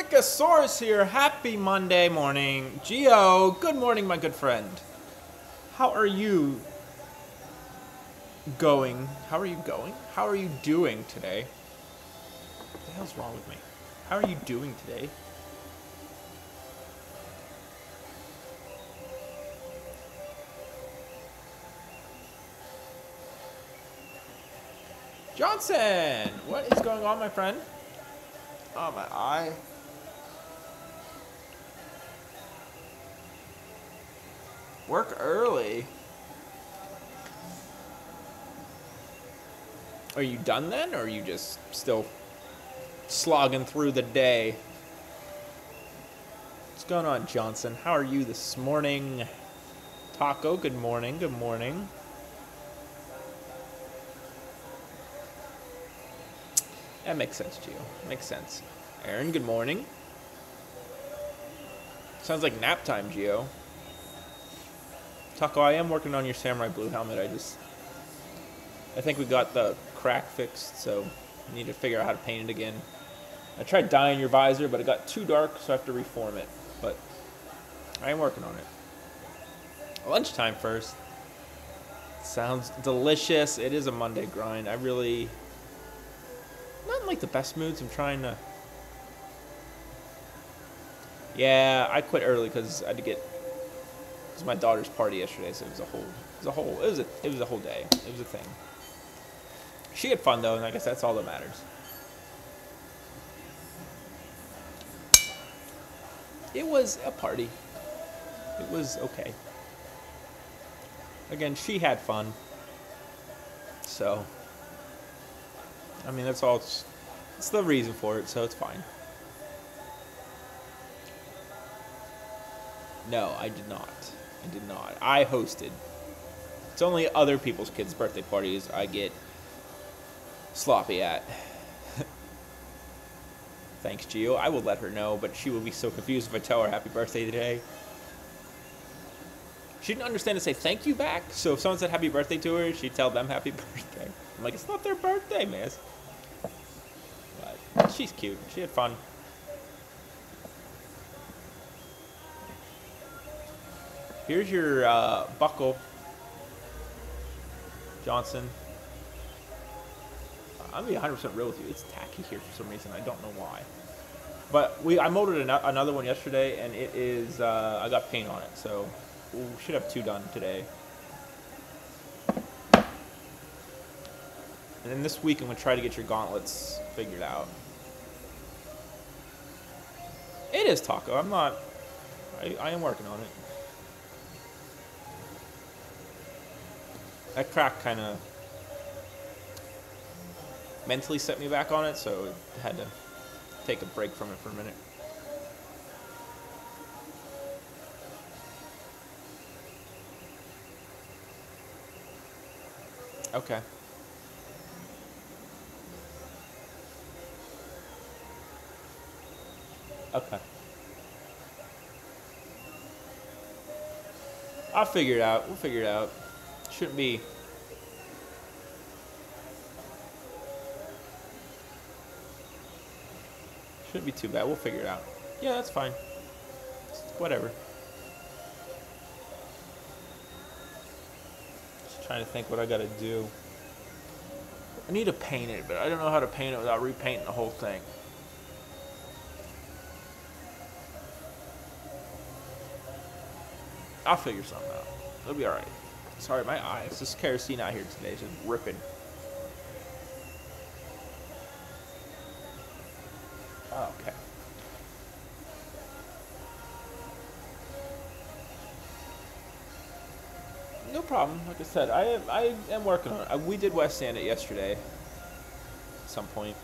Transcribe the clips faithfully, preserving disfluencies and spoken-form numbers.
Freakasaurus here. Happy Monday morning. Geo, good morning, my good friend. How are you going? How are you going? How are you doing today? What the hell's wrong with me? How are you doing today? Johnson! What is going on, my friend? Oh, my eye. Work early. Are you done then, or are you just still slogging through the day? What's going on, Johnson? How are you this morning? Taco, good morning, good morning. That makes sense, Gio. Makes sense. Aaron, good morning. Sounds like nap time, Gio. Taco, I am working on your Samurai Blue helmet. I just... I think we got the crack fixed, so I need to figure out how to paint it again. I tried dyeing your visor, but it got too dark, so I have to reform it. But I am working on it. Lunchtime first. Sounds delicious. It is a Monday grind. I really... Not in, like, the best moods. I'm trying to... Yeah, I quit early because I had to get... It was my daughter's party yesterday, so it was a whole... It was a whole... It was a, it was a whole day. It was a thing. She had fun, though, and I guess that's all that matters. It was a party. It was okay. Again, she had fun. So... I mean, that's all. It's, it's the reason for it, so it's fine. No, I did not. I did not. I hosted. It's only other people's kids' birthday parties I get sloppy at. Thanks, Gio. I will let her know, but she will be so confused if I tell her happy birthday today. She didn't understand to say thank you back, so if someone said happy birthday to her, she'd tell them happy birthday. I'm like, it's not their birthday, miss. But she's cute. She had fun. Here's your uh, buckle, Johnson. I'm gonna be one hundred percent real with you. It's tacky here for some reason. I don't know why. But we, I molded an another one yesterday, and it is. Uh, I got paint on it, so we should have two done today. And then this week, I'm gonna try to get your gauntlets figured out. It is Taco. I'm not. I, I am working on it. That crack kind of mentally set me back on it, so I had to take a break from it for a minute. Okay. Okay. I'll figure it out. We'll figure it out. Shouldn't be. Shouldn't be too bad. We'll figure it out. Yeah, that's fine. Whatever. Just trying to think what I gotta do. I need to paint it, but I don't know how to paint it without repainting the whole thing. I'll figure something out. It'll be alright. Sorry, my eyes. This kerosene out here today is just ripping. Oh, okay. No problem. Like I said, I am, I am working on it. I, we did West Sand it yesterday. At some point.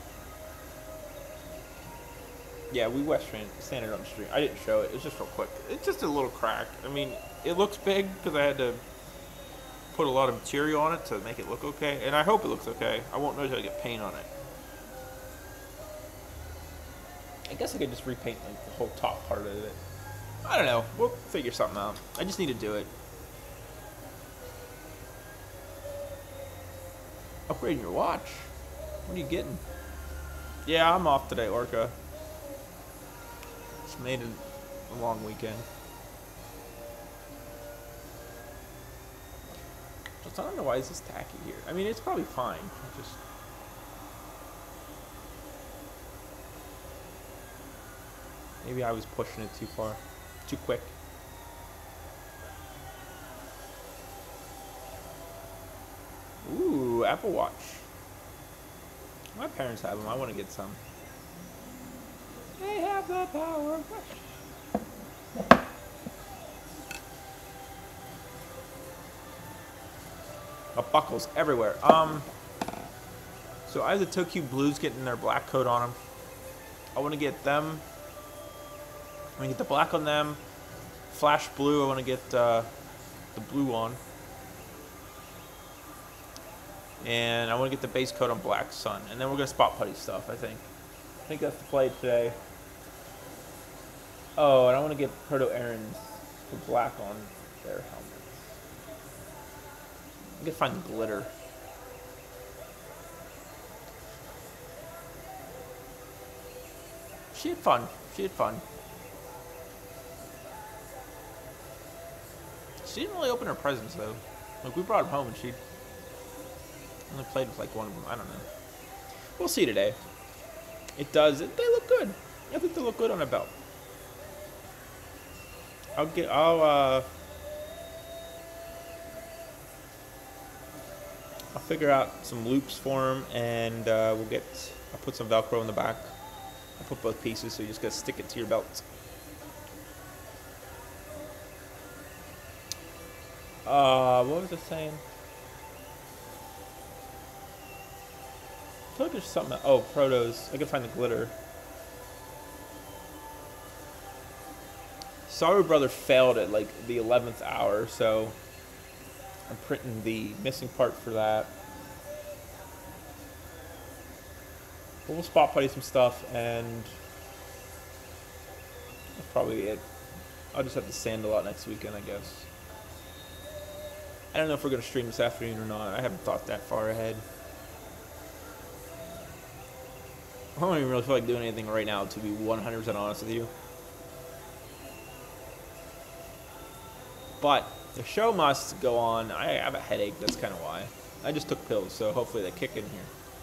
Yeah, we West Sanded on the street. I didn't show it. It's just real quick. It's just a little crack. I mean, it looks big because I had to put a lot of material on it to make it look okay. And I hope it looks okay. I won't know until I get paint on it. I guess I could just repaint like the whole top part of it. I don't know. We'll figure something out. I just need to do it. Upgrading your watch? What are you getting? Yeah, I'm off today, Orca. made a, a long weekend. Just, I don't know why is this tacky here. I mean, it's probably fine. It just maybe I was pushing it too far, too quick. Ooh, Apple Watch. My parents have them. I want to get some. They have the power. A buckles everywhere. Um. So I have the Tokyo Blues getting their black coat on them. I want to get them. I want to get the black on them. Flash blue. I want to get uh, the blue on. And I want to get the base coat on Black Sun. And then we're going to spot putty stuff, I think. I think that's the play today. Oh, and I want to get Proto Aaron's for black on their helmets. I can find the glitter. She had fun. She had fun. She didn't really open her presents, though. Like, we brought them home and she only played with like one of them. I don't know. We'll see today. It does. It, they look good. I think they look good on a belt. I'll get. I'll. Uh, I'll figure out some loops for them, and uh, we'll get. I'll put some Velcro in the back. I'll put both pieces, so you just gotta stick it to your belt. Uh, what was I saying? I feel like there's something. Oh, Protos. I can find the glitter. Saru Brother failed at like the eleventh hour, so I'm printing the missing part for that. But we'll spot putty some stuff, and that's probably it. I'll just have to sand a lot next weekend, I guess. I don't know if we're going to stream this afternoon or not. I haven't thought that far ahead. I don't even really feel like doing anything right now, to be one hundred percent honest with you. But the show must go on. I have a headache, that's kind of why. I just took pills, so hopefully they kick in here.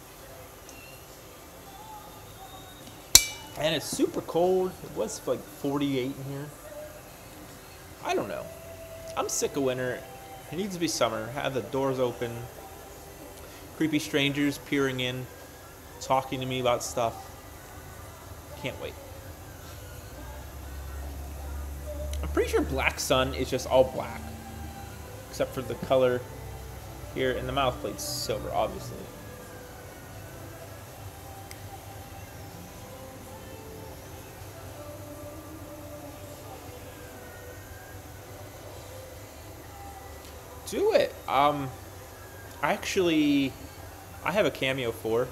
And it's super cold. It was like forty-eight in here. I don't know. I'm sick of winter. It needs to be summer. Have the doors open. Creepy strangers peering in, talking to me about stuff. Can't wait. I'm pretty sure Black Sun is just all black, except for the color here, and the mouth plate's silver, obviously. Do it. Um, I actually, I have a Cameo four,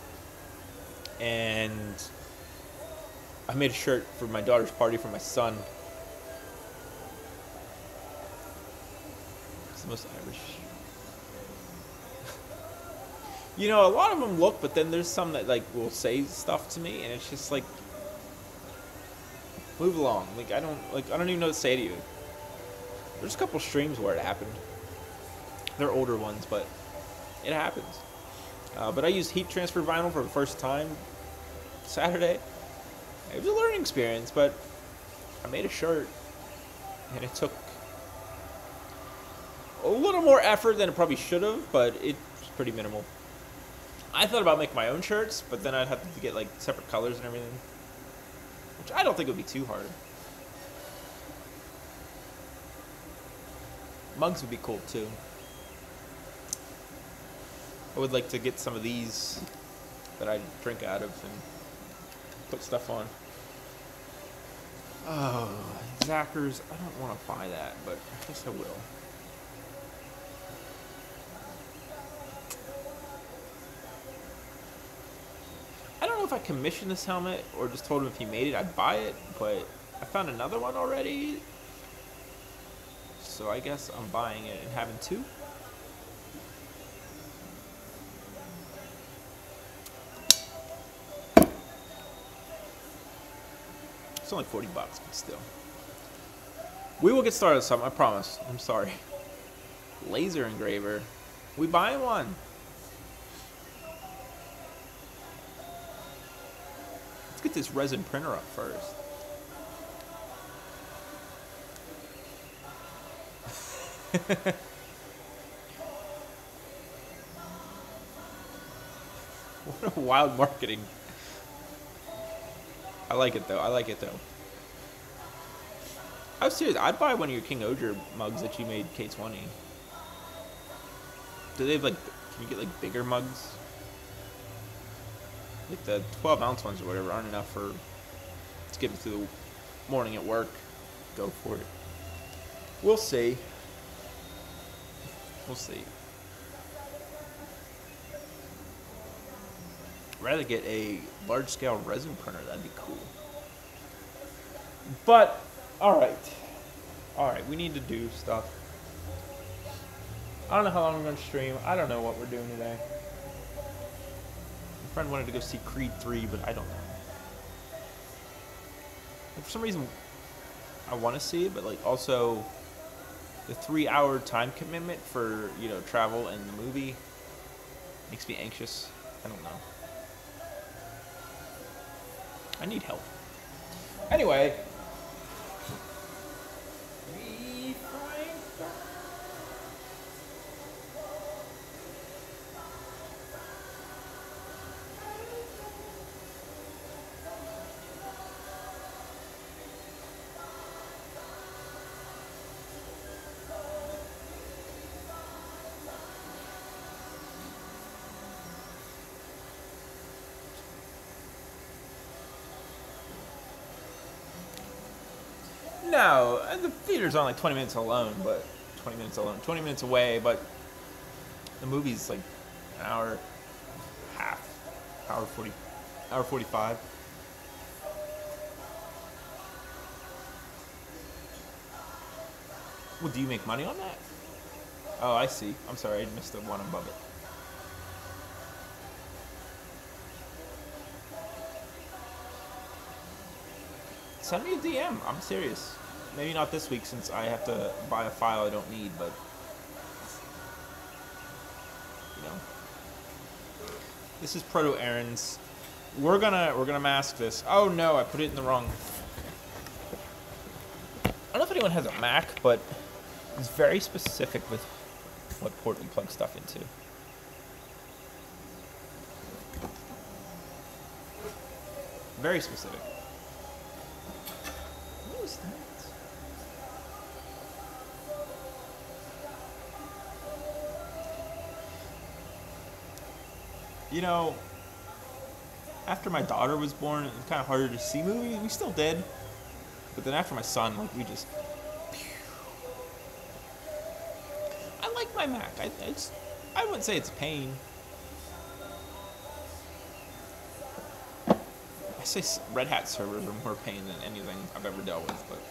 and I made a shirt for my daughter's party for my son. It's the most Irish. You know, a lot of them look, but then there's some that like will say stuff to me, and it's just like, move along. Like I don't like I don't even know what to say to you. There's a couple streams where it happened. They're older ones, but it happens. Uh, but I used heat transfer vinyl for the first time Saturday. It was a learning experience, but I made a shirt, and it took a little more effort than it probably should have, but it was pretty minimal. I thought about making my own shirts, but then I'd have to get like separate colors and everything, which I don't think would be too hard. Mugs would be cool too. I would like to get some of these that I drink out of and put stuff on. Oh, Zackers. I don't want to buy that, but I guess I will. I don't know if I commissioned this helmet or just told him if he made it, I'd buy it, but I found another one already. So I guess I'm buying it and having two. It's only forty bucks, but still. We will get started with something, I promise. I'm sorry. Laser engraver. We buying one. Let's get this resin printer up first. What a wild marketing. I like it though. I like it though. I was serious. I'd buy one of your King Oger mugs that you made K twenty. Do they have like, can you get like bigger mugs? Like the twelve ounce ones or whatever aren't enough for, let's get it through the morning at work. Go for it. We'll see. We'll see. I'd rather get a large scale resin printer. That'd be cool. But, alright. Alright, we need to do stuff. I don't know how long we're going to stream. I don't know what we're doing today. My friend wanted to go see Creed three, but I don't know. Like, for some reason, I want to see it, but like also the three hour time commitment for, you know, travel and the movie makes me anxious. I don't know. I need help. Anyway. No, the theater's on like twenty minutes alone, but twenty minutes alone, twenty minutes away, but the movie's like an hour, half, hour forty, hour forty-five. Well, do you make money on that? Oh, I see. I'm sorry, I missed the one above it. Send me a D M. I'm serious. Maybe not this week since I have to buy a file I don't need, but you know. This is Proto Aaron's. We're gonna we're gonna mask this. Oh no, I put it in the wrong. I don't know if anyone has a Mac, but it's very specific with what port we plug stuff into. Very specific. What was that? You know, after my daughter was born, it was kind of harder to see movies. We still did. But then after my son, like, we just... I like my Mac. I, it's, I wouldn't say it's a pain. I say Red Hat servers are more pain than anything I've ever dealt with, but...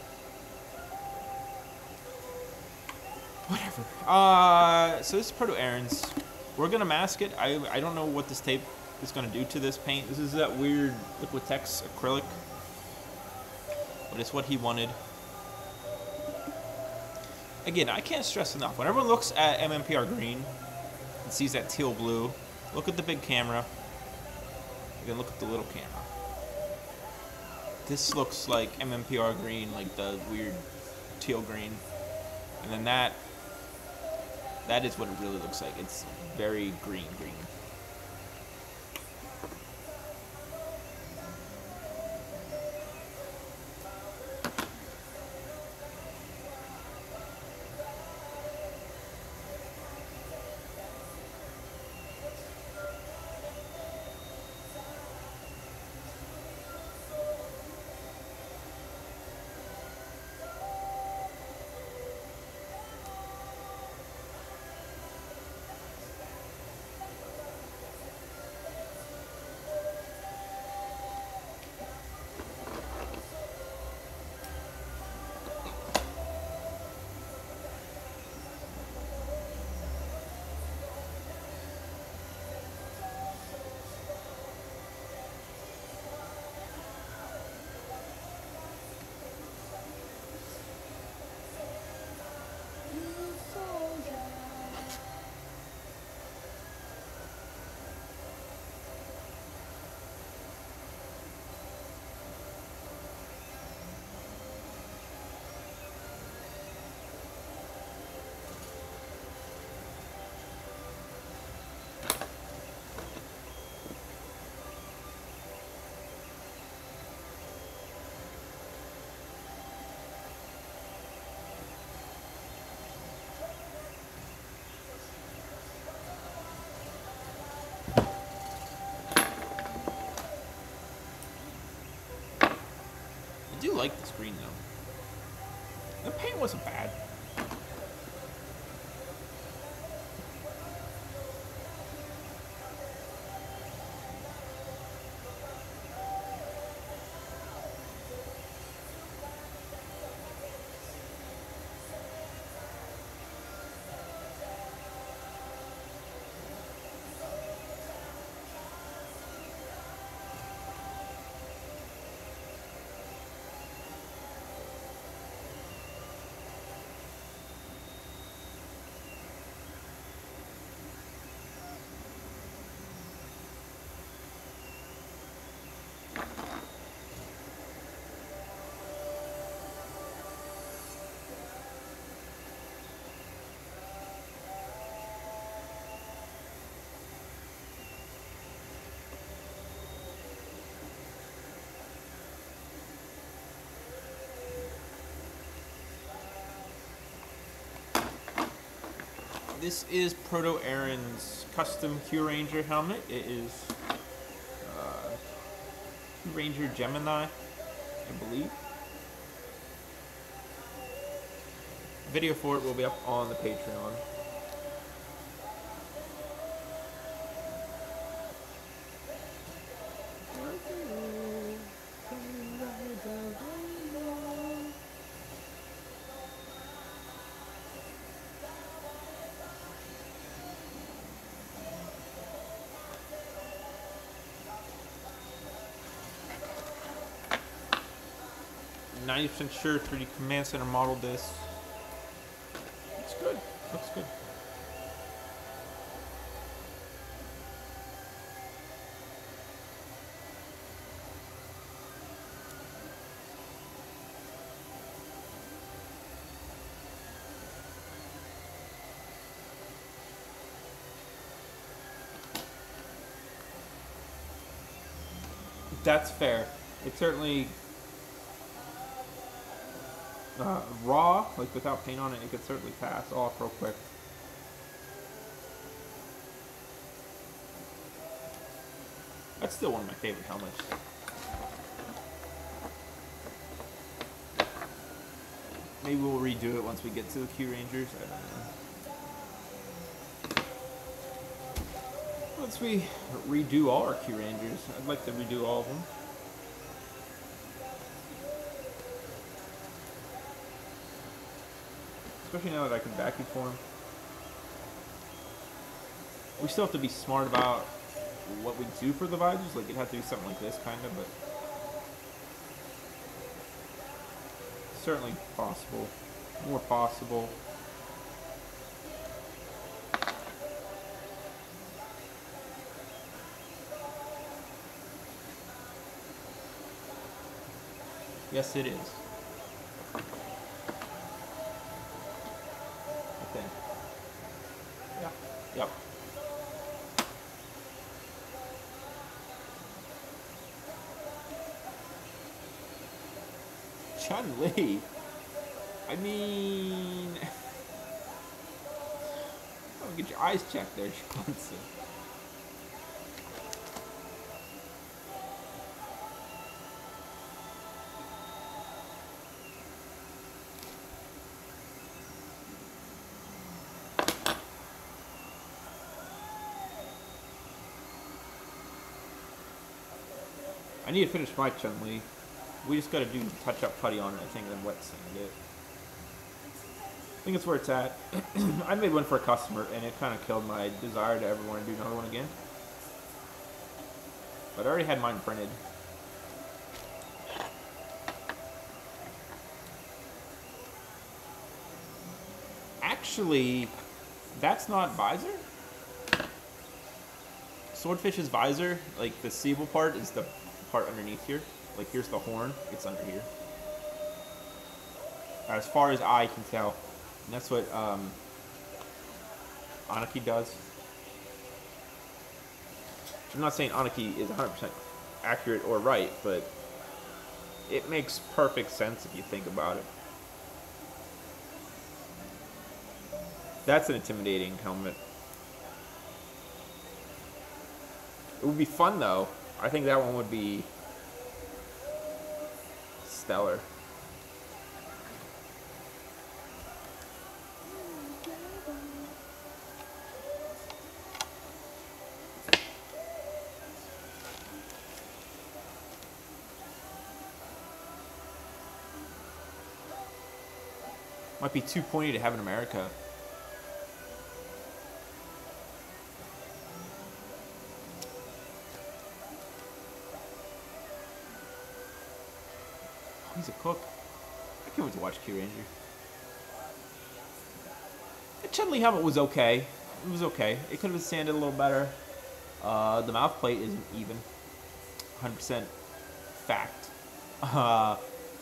Whatever. Uh, so this is Proto Aaron's. We're going to mask it. I, I don't know what this tape is going to do to this paint. This is that weird Liquitex acrylic. But it's what he wanted. Again, I can't stress enough. When everyone looks at M M P R green and sees that teal blue, look at the big camera. Then look at the little camera. This looks like M M P R green, like the weird teal green. And then that, that is what it really looks like. It's very green green. like the screen though. The paint wasn't bad. This is Proto Aaron's custom Q Ranger helmet. It is uh, Q Ranger Gemini, I believe. Video for it will be up on the Patreon. ninety percent sure three D Command Center modeled this. Looks good. Looks good. That's fair. It certainly uh, raw, like without paint on it, it could certainly pass off real quick. That's still one of my favorite helmets. Maybe we'll redo it once we get to the Q Rangers. I don't know. Once we redo all our Q Rangers, I'd like to redo all of them. Especially now that I can vacuum form. We still have to be smart about what we do for the visors. Like, it'd have to be something like this, kind of, but certainly possible. More possible. Yes, it is. Okay. Yeah. Yep. Chun-Li. I mean, oh, get your eyes checked there, Johnson. I need to finish my Chun-Li. We just gotta do touch-up putty on it, I think, and then wet sand it. I think it's where it's at. I made one for a customer, and it kind of killed my desire to ever want to do another one again. But I already had mine printed. Actually, that's not visor. Swordfish's visor, like the Siebel part, is the part underneath here. Like, here's the horn. It's under here. As far as I can tell. And that's what um, Aniki does. I'm not saying Aniki is one hundred percent accurate or right, but it makes perfect sense if you think about it. That's an intimidating helmet. It would be fun, though. I think that one would be stellar. Might be too pointy to have in America. Oh, he's a cook. I can't wait to watch Kyuranger. The Chun-Li helmet was okay. It was okay. It could have been sanded a little better. Uh, the mouth plate isn't even. one hundred percent fact. Uh,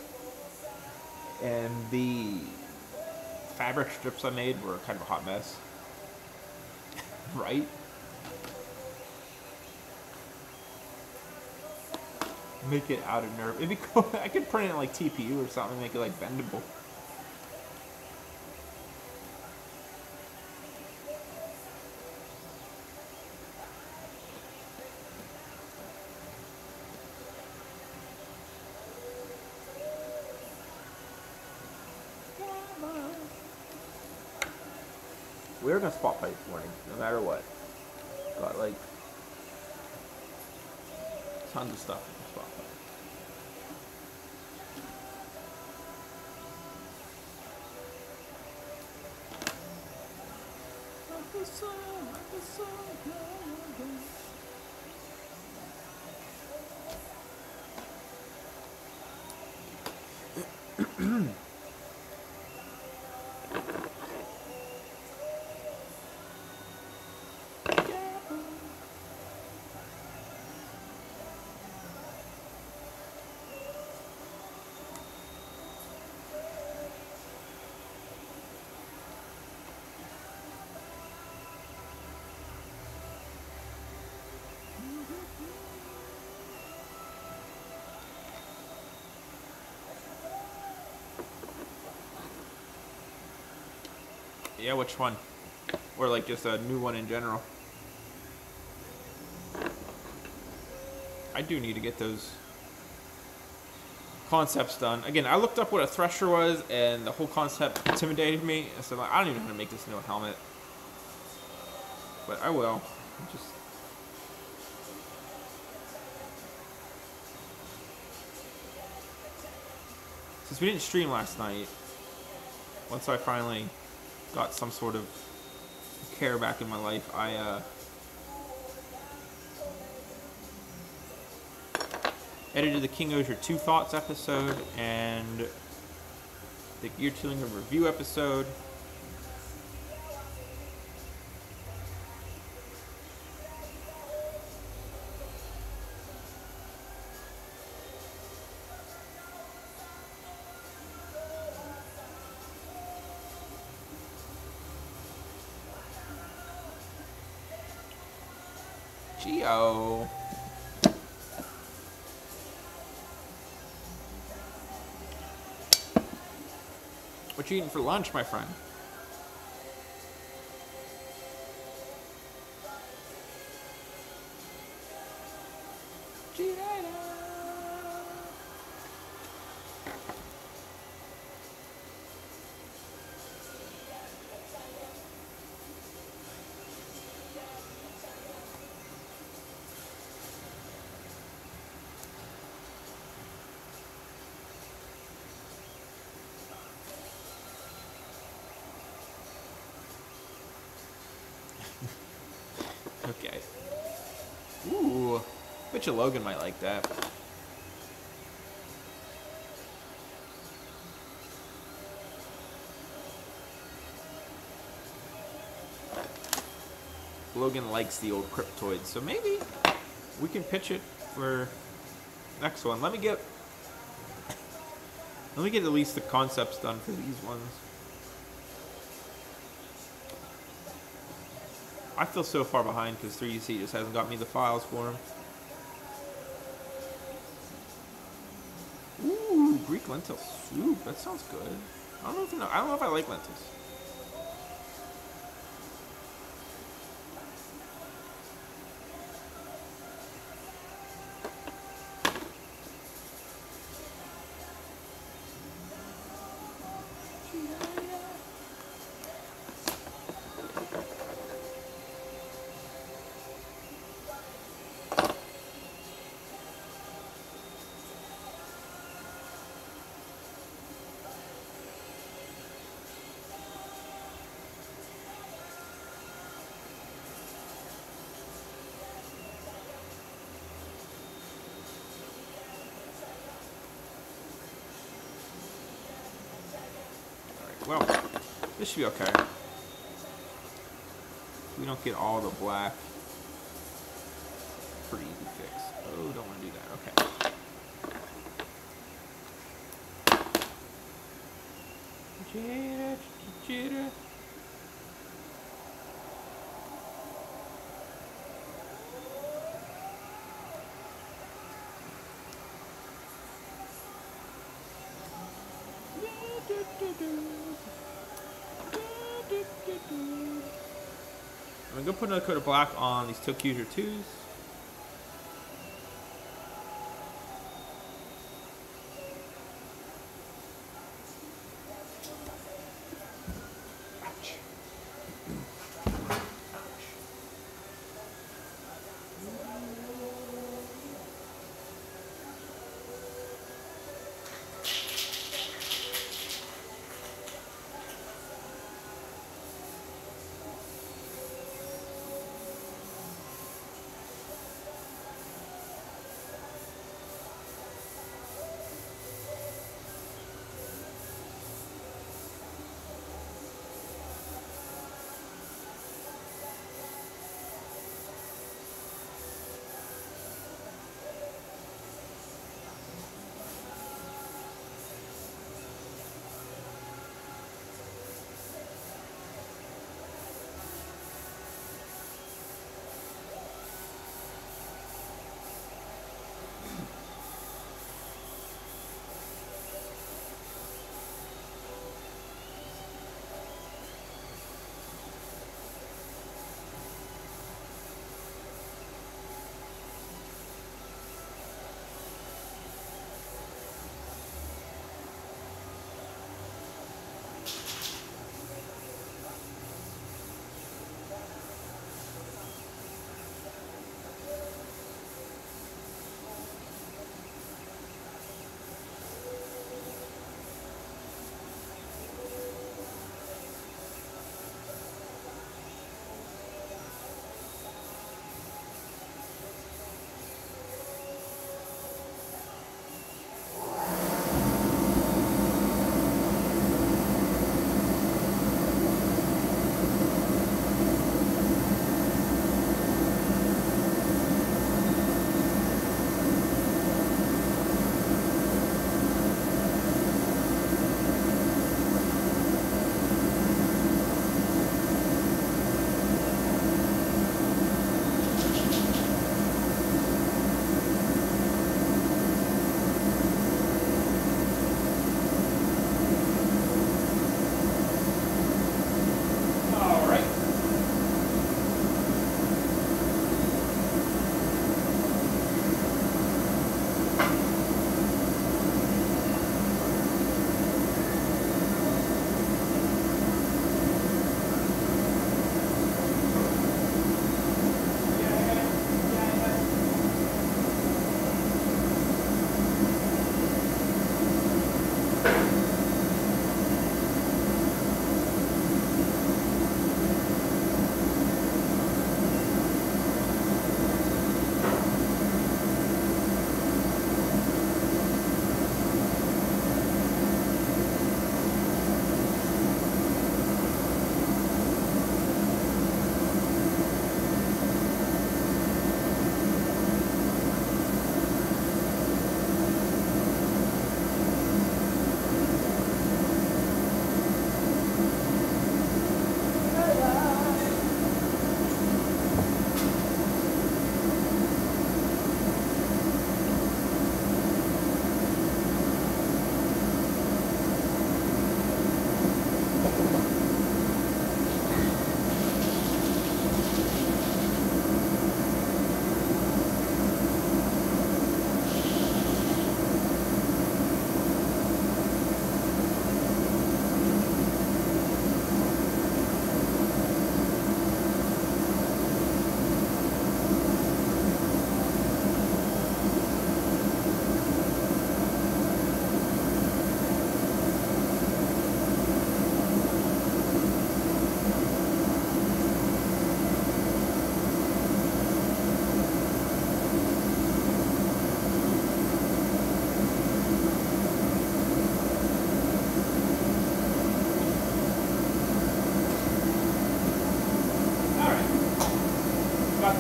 and the fabric strips I made were kind of a hot mess. Right? Make it out of nerve. It'd be cool. I could print it like T P U or something, make it like bendable. We were gonna spot fight this morning, no matter what. Got like tons of stuff in the spot fight. Yeah, which one? Or like just a new one in general? I do need to get those concepts done. Again, I looked up what a thresher was, and the whole concept intimidated me. I said, like, I don't even know how to make this into a helmet. But I will. Just since we didn't stream last night, once I finally got some sort of care back in my life, I uh, edited the King Osher two Thoughts episode and the Gear Tillinger review episode. Geo. What you eating for lunch, my friend? Okay. Ooh. Bet you Logan might like that. Logan likes the old Cryptoids, so maybe we can pitch it for next one. Let me get let me get at least the concepts done for these ones. I feel so far behind because three D C just hasn't got me the files for them. Ooh, Greek lentil soup. That sounds good. I don't know if you know, I don't know if I like lentils. Well, this should be okay. We don't get all the black. Pretty easy fix. Oh, don't want to do that. Okay. Jitter, jitter. I'm gonna put another coat of black on these Tokuser twos. Ouch.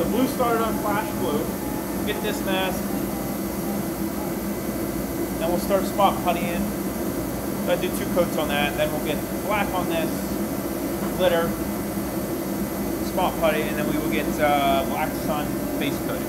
the blue started on flash blue. Get this mask. Then we'll start spot puttying in. So I do two coats on that. Then we'll get black on this. Glitter. Spot putty. And then we will get uh, Black Sun base coating.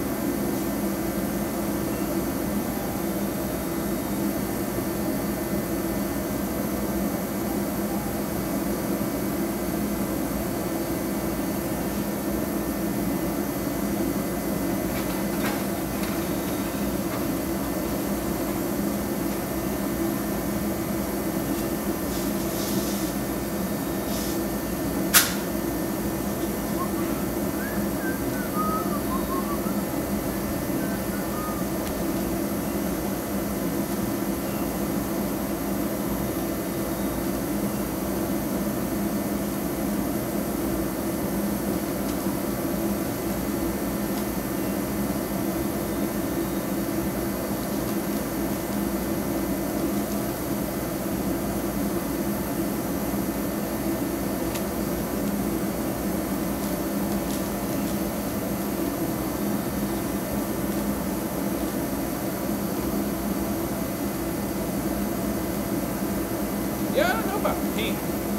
Yeah, I don't know about paint.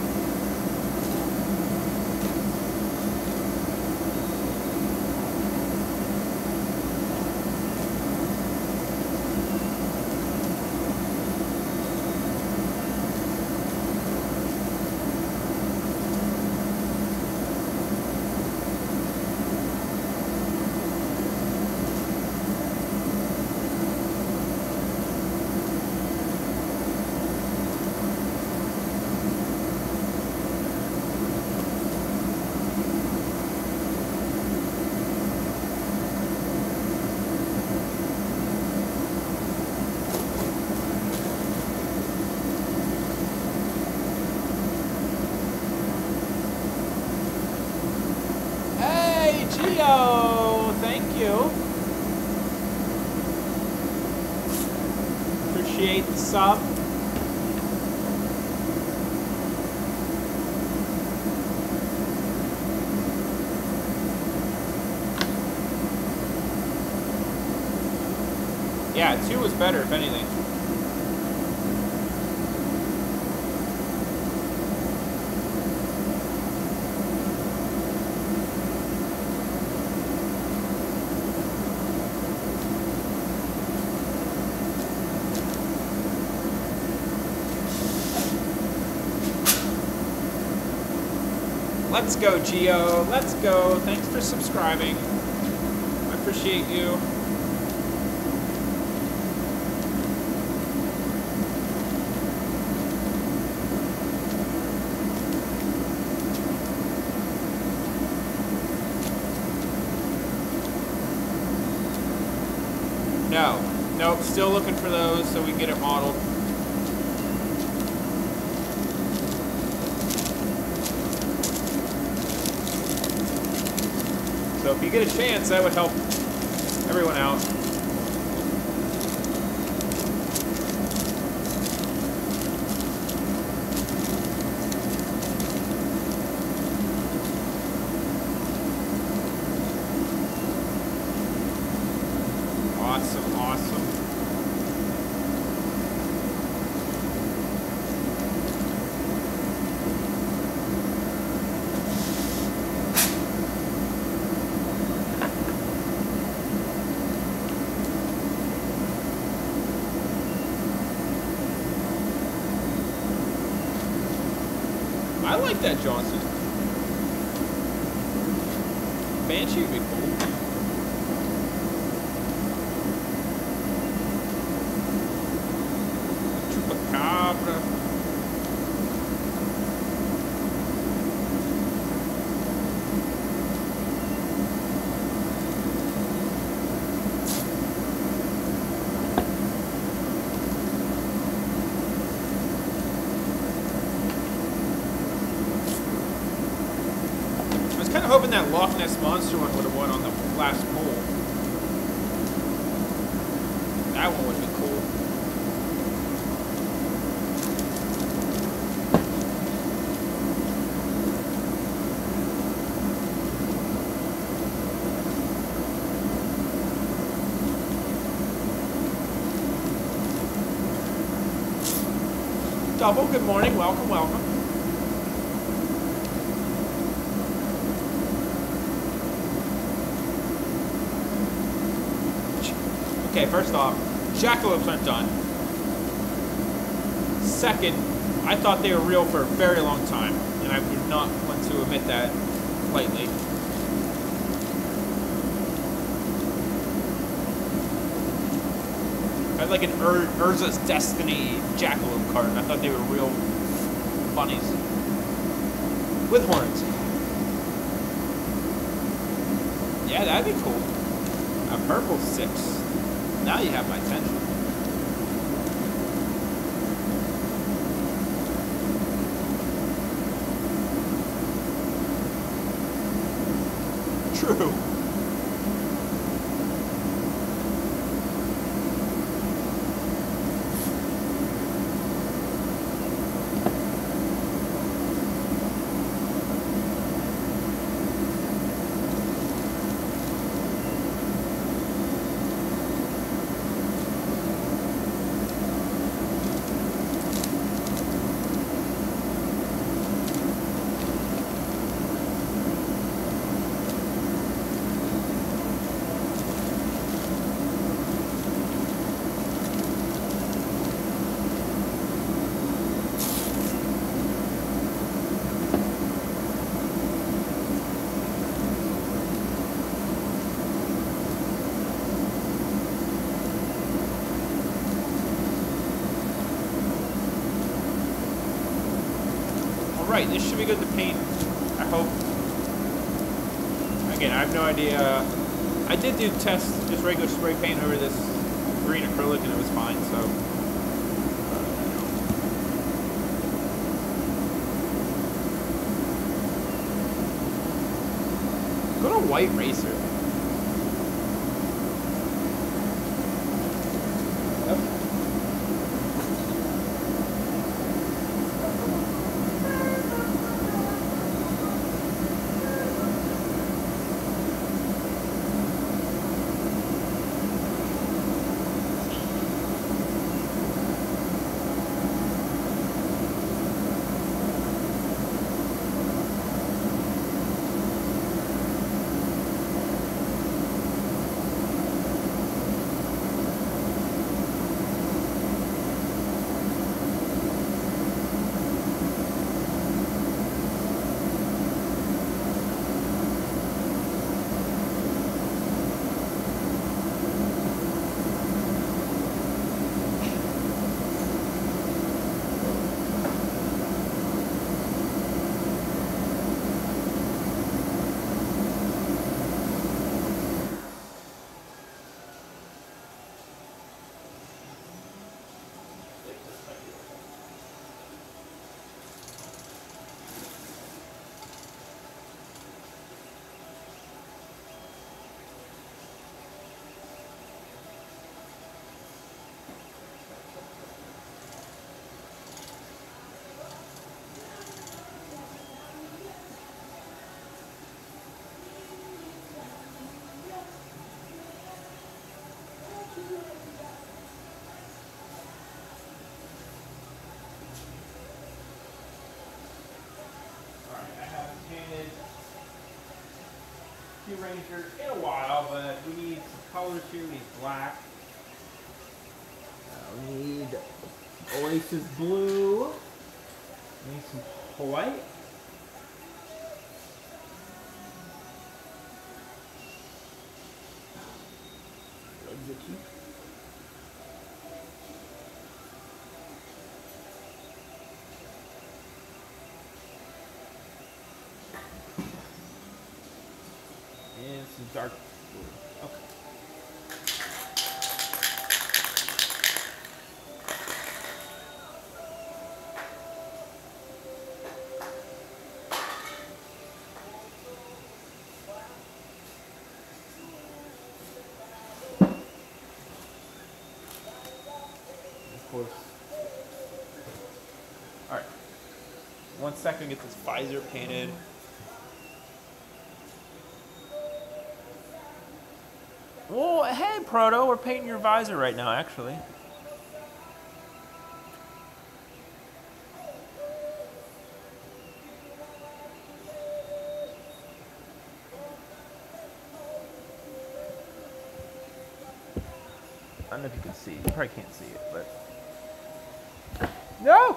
Gio, thank you. Appreciate the sub. Yeah, two was better, if anything. Let's go, Gio. Let's go. Thanks for subscribing. I appreciate you. No. Nope. Still looking for those so we can get it modeled. So if you get a chance, that would help everyone out. Awesome, awesome. I like that Johnson. Banshee would be cool. Chupacabra. Hoping that Loch Ness Monster one would have won on the last poll. That one would be cool. Double, good morning. Welcome, welcome. Okay, first off, jackalopes aren't done. Second, I thought they were real for a very long time, and I would not want to admit that lightly. I had like an Ur Urza's Destiny jackalope card, and I thought they were real bunnies. With horns. Yeah, that'd be cool. A purple six. Now you have my attention. True. Right, this should be good to paint, I hope. Again, I have no idea. I did do test just regular spray paint over this green acrylic and it was fine, so. Go to white racer. Ranger in a while, but we need some colors here. We need black. Uh, we need Oasis blue. We need some white. And some dark blue. Okay. Of course. All right. One second, get this visor painted. Well, hey, Proto, we're painting your visor right now, actually. don't know if you can see. You probably can't see it, but no.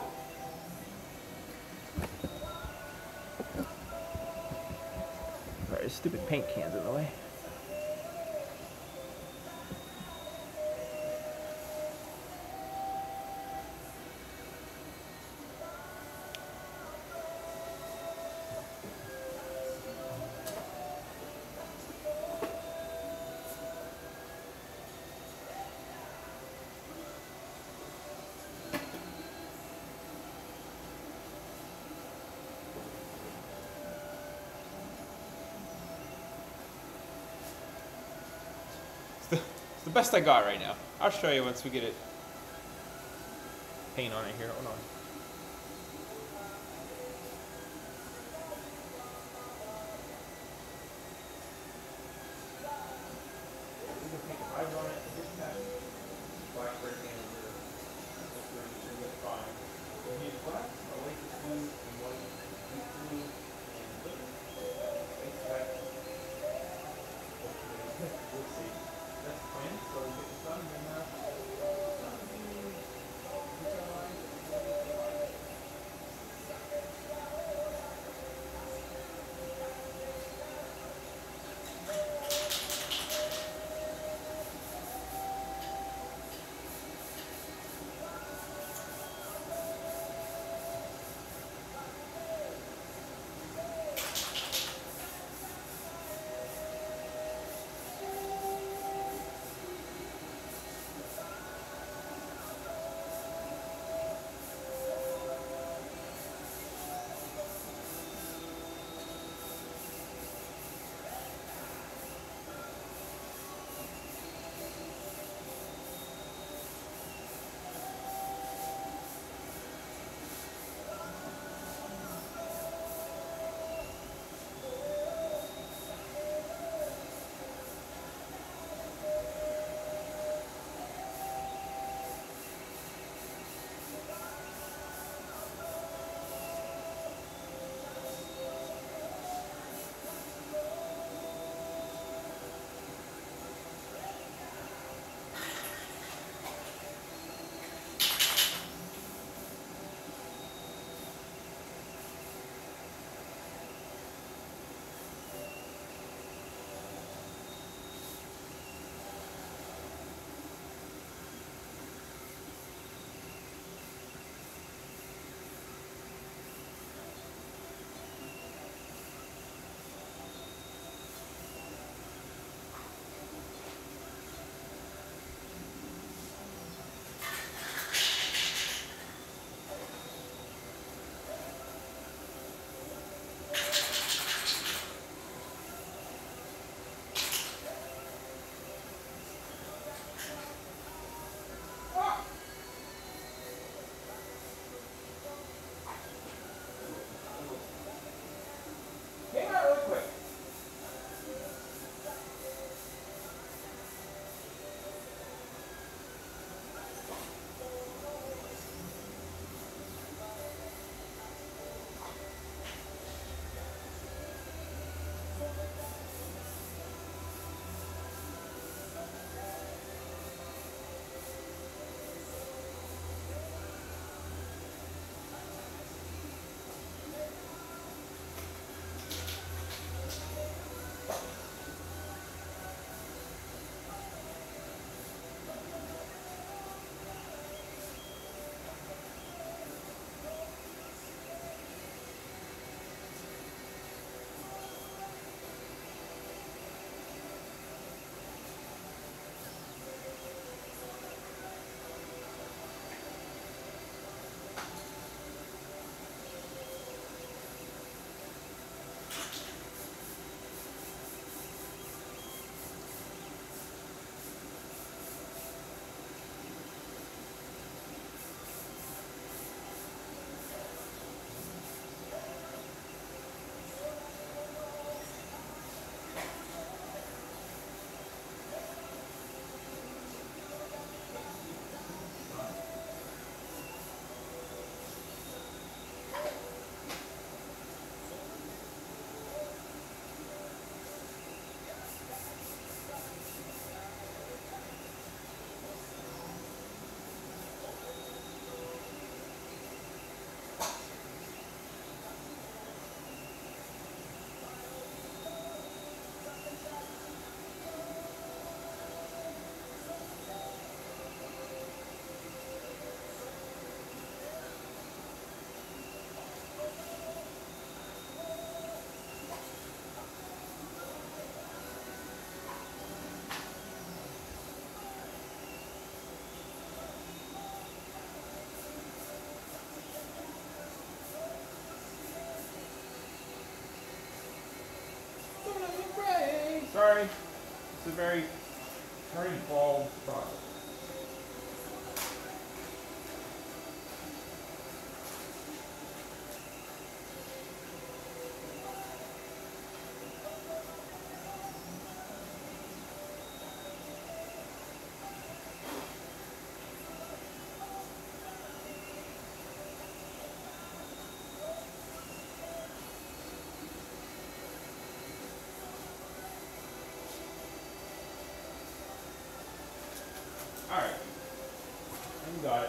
Sorry, stupid paint cans in the way. It's the best I got right now. I'll show you once we get it paint on it here. Hold on. We can paint the eyes on it. Just that black brick and over. That's where you should look fine. We'll need black, a light blue, and white, deep blue, and blue. Face back. We'll see. That's the plan. So we'll get this done and then uh, sorry. It's a very, very involved process. Alright. You got it.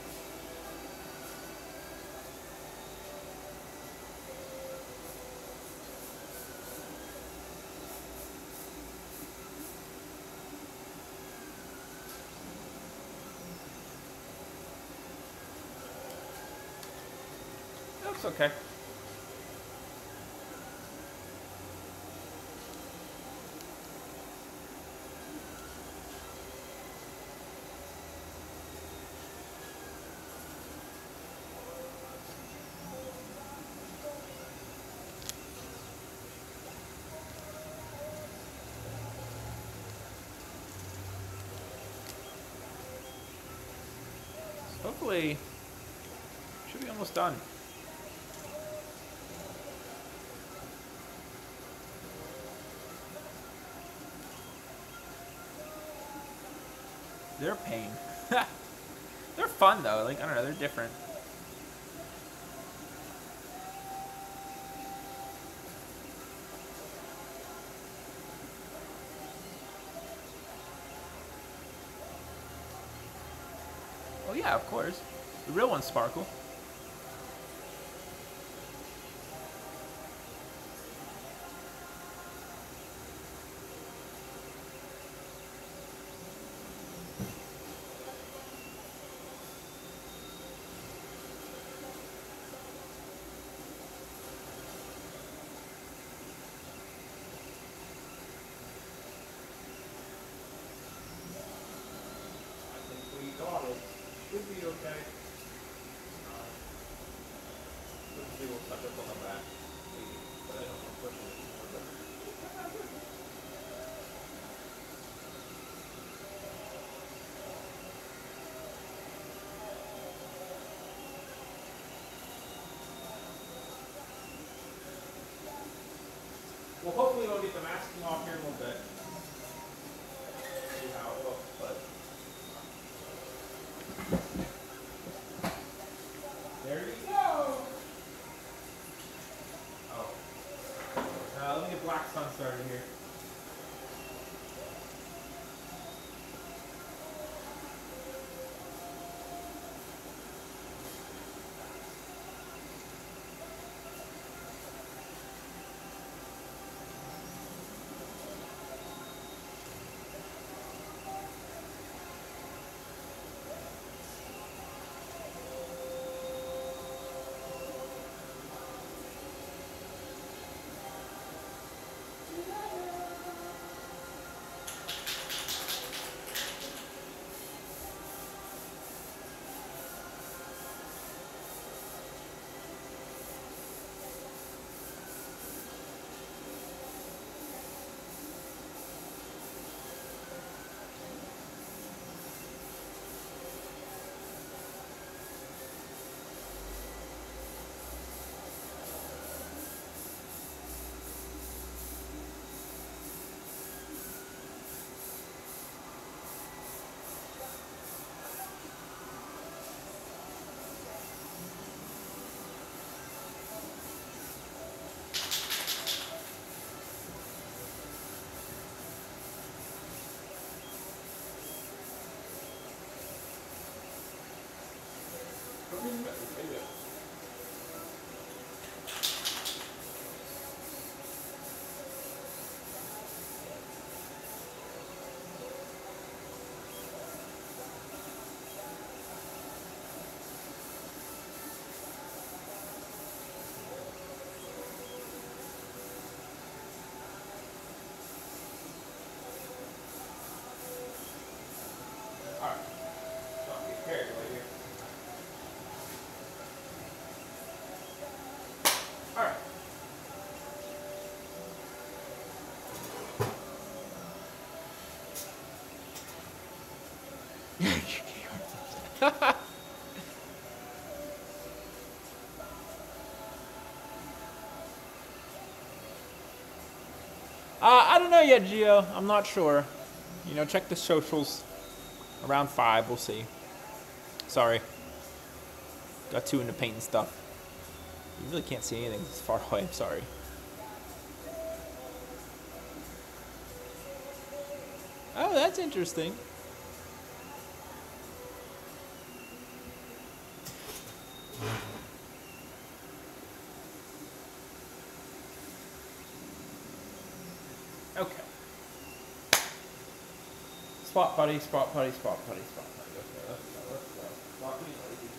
It looks okay. Hopefully, should be almost done. They're a pain. They're fun though. Like I don't know, they're different. Oh yeah, of course. The real ones sparkle. Should be okay. Um, let's see, we'll touch up on the back. Maybe, but I don't want to push it anymore. Well, hopefully we'll get the masking off here in a little bit. See how it looks, but there you go. Oh. Uh, let me get Black Sun started here. don't know yet, Gio. I'm not sure. You know, check the socials. Around five, we'll see. Sorry. Got too into painting stuff. You really can't see anything this far away. I'm sorry. Oh, that's interesting. Okay. Spot buddy, spot buddy, spot buddy, spot buddy. Okay, let's go, let's go. Spot buddy, buddy, buddy.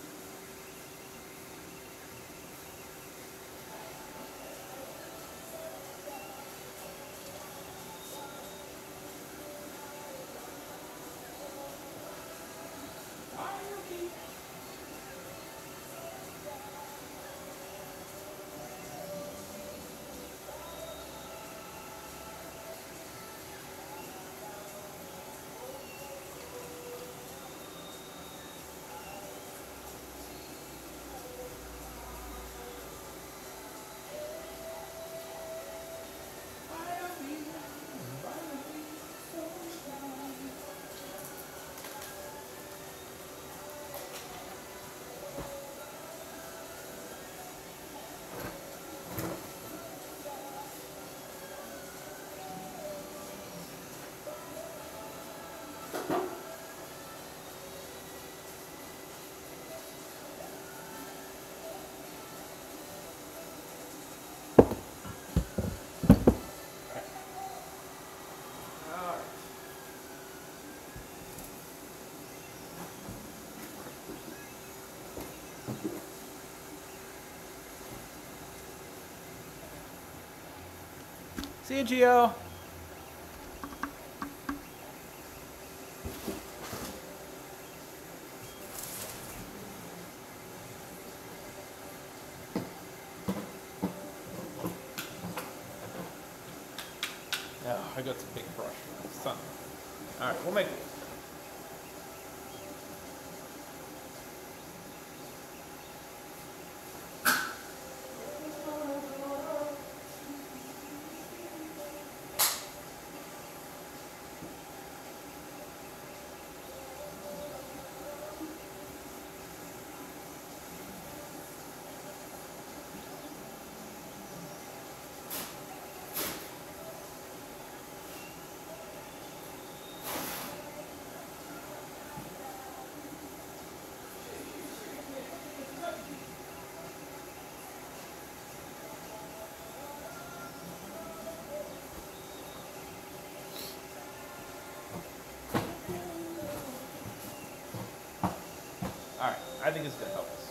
See you, Gio. Oh, I got some big brush. Son. All right, we'll make it. All right, I think it's gonna help us.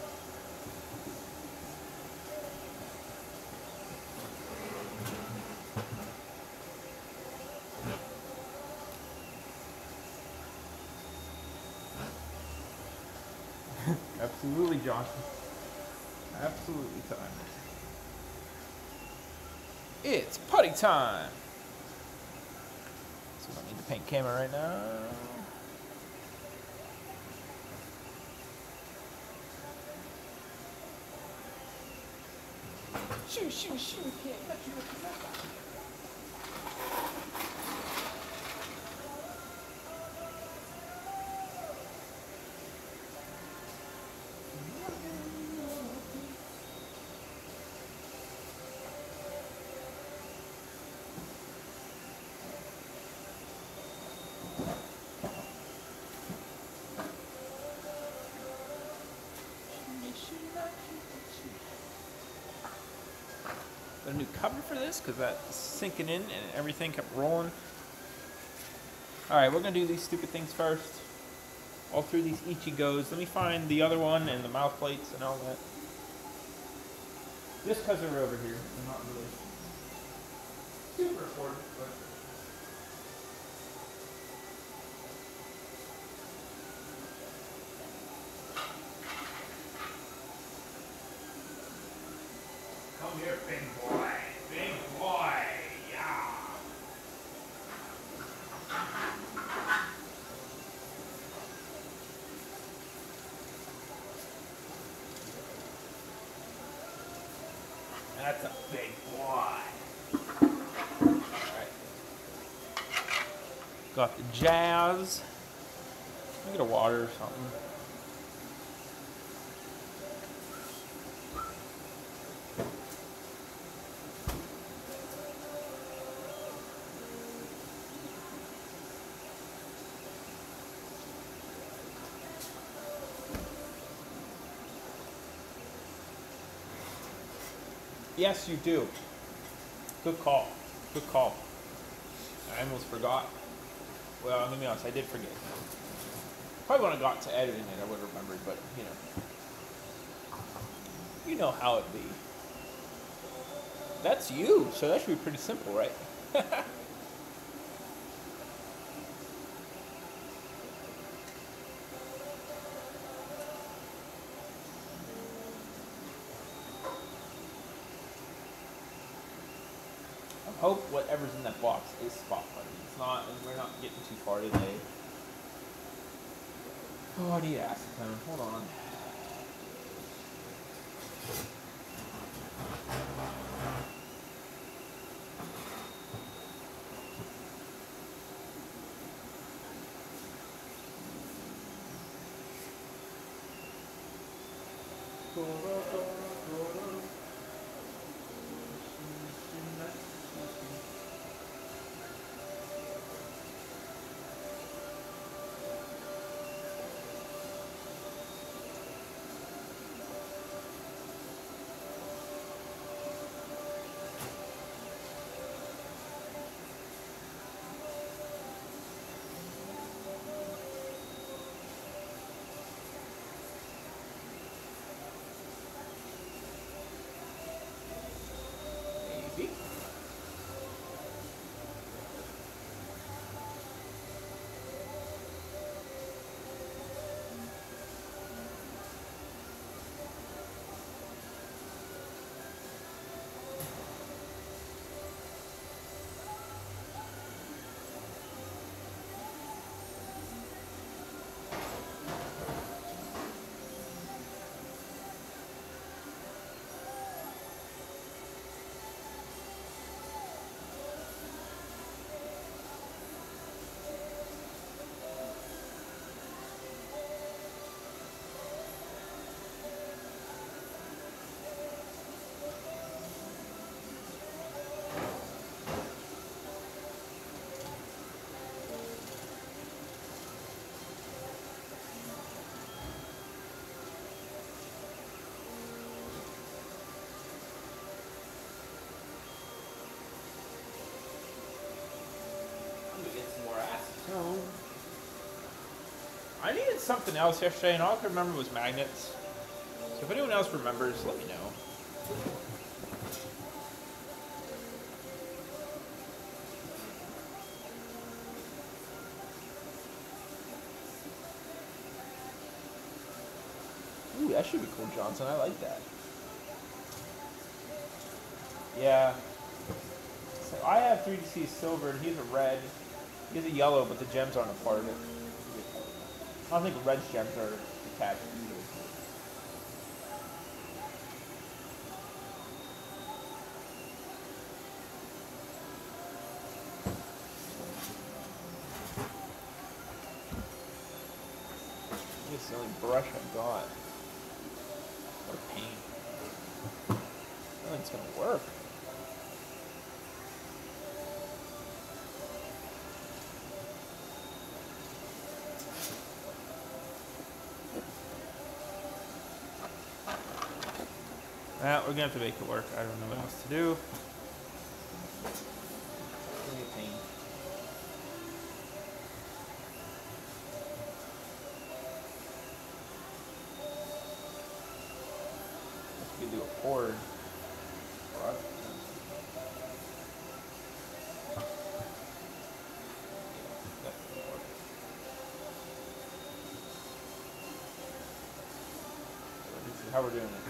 Absolutely, John. Absolutely time. It's putty time. So I don't need to paint camera right now. Shoo, shoo, shoo, can't touch you with the knife. A new cover for this because that's sinking in and everything kept rolling. Alright, we're going to do these stupid things first. All through these Ichigos. Let me find the other one and the mouth plates and all that. Just because they're over here. They're not really super important, but... Come here, big boy. Big boy. Yeah. That's a big boy. Got the Jazz. Let me get a water or something. Yes, you do. Good call. Good call. I almost forgot. Well, let me be honest, I did forget. Probably when I got to editing it, I would have remembered, but you know. You know how it be. That's you, so that should be pretty simple, right? I hope whatever's in that box is spot buddy. It's not, and we're not getting too far today. Oh, I need acetone. Hold on. Maybe. So, I needed something else yesterday, and all I could remember was magnets. So if anyone else remembers, let me know. Ooh, that should be cool, Johnson. I like that. Yeah. So I have three D C silver, and he's a red. He's a yellow, but the gems aren't a part of it. I don't think red gems are attached either. This is the only brush I've got. What a pain. I don't think it's gonna work. Well, we're gonna have to make it work. I don't know what else to do. It's gonna be a pain. We could do a cord. This is how we're doing it.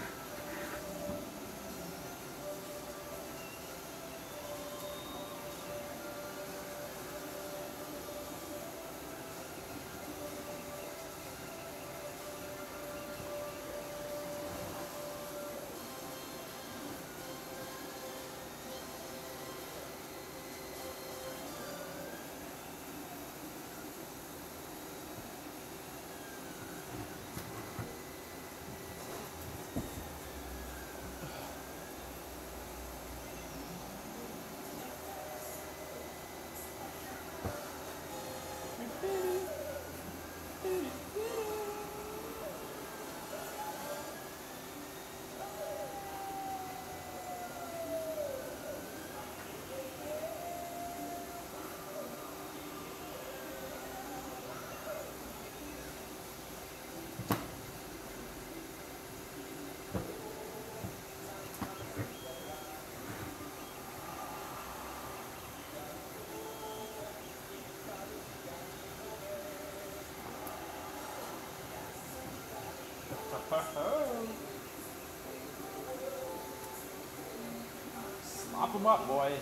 Mop them up, boys.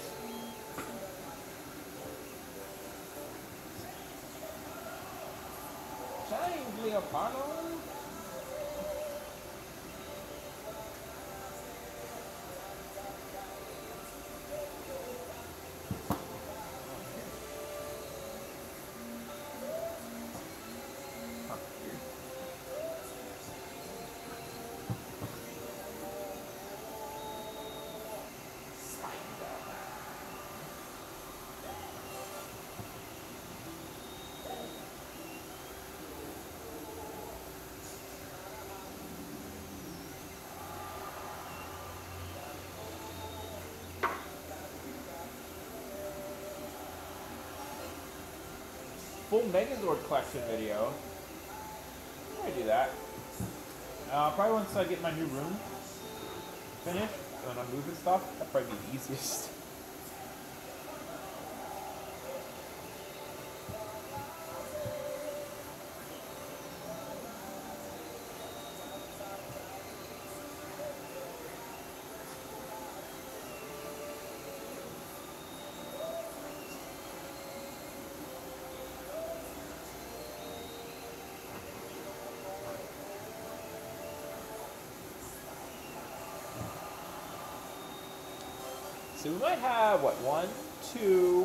Change, Leopardo. Full Megazord collection video. I do that. Uh, probably once I get my new room finished, when I'm moving stuff, that'd probably be the easiest. So we might have, what, one, two,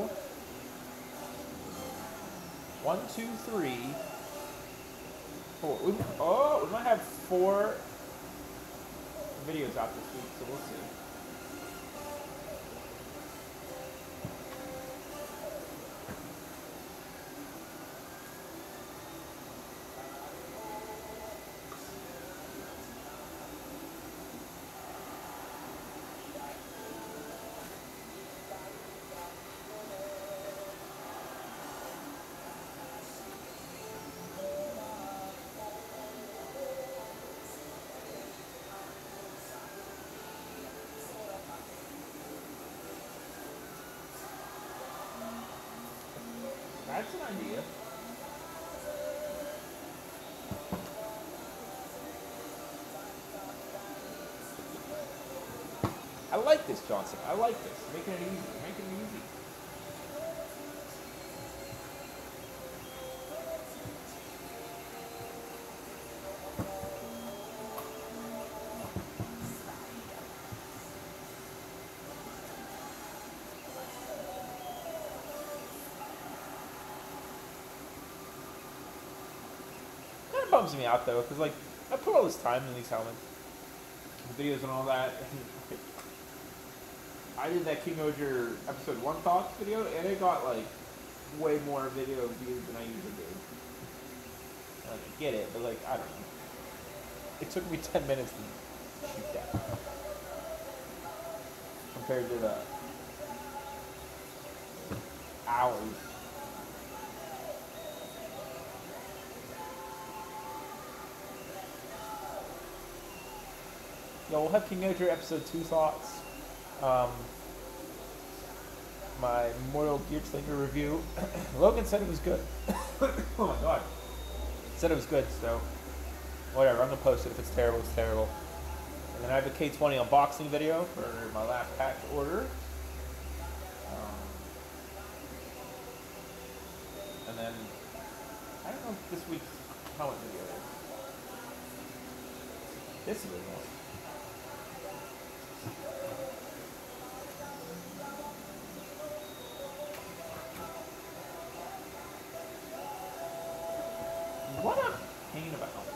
one, two, three, four. We, oh, we might have four videos out this week, so we'll see. That's an idea. I like this, Johnson. I like this. Making it easy. Making it easy. Bums me out though, because like I put all this time in these helmets, videos and all that. I did that King Oger episode one thoughts video, and it got like way more video views than I usually do. Like, I get it, but like I don't know. It took me ten minutes to shoot that compared to the hours. Yeah, we'll have King Oger episode two thoughts. Um, my Memorial Gear Slinger review. Logan said it was good. Oh my god. Said it was good, so whatever. I'm gonna post it. If it's terrible, it's terrible. And then I have a K twenty unboxing video for my last patch order. Um, and then I don't know if this week's helmet video is. This is it. What a pain about it.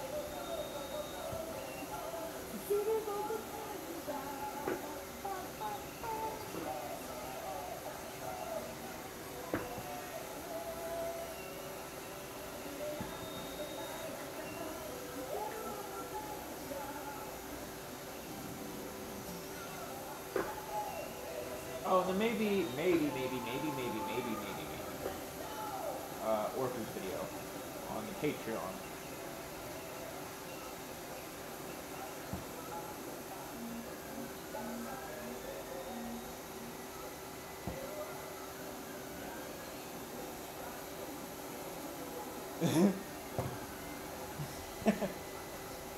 Oh, then maybe, maybe, maybe, maybe, maybe, maybe, maybe, maybe, uh, Orphan's video on the Patreon.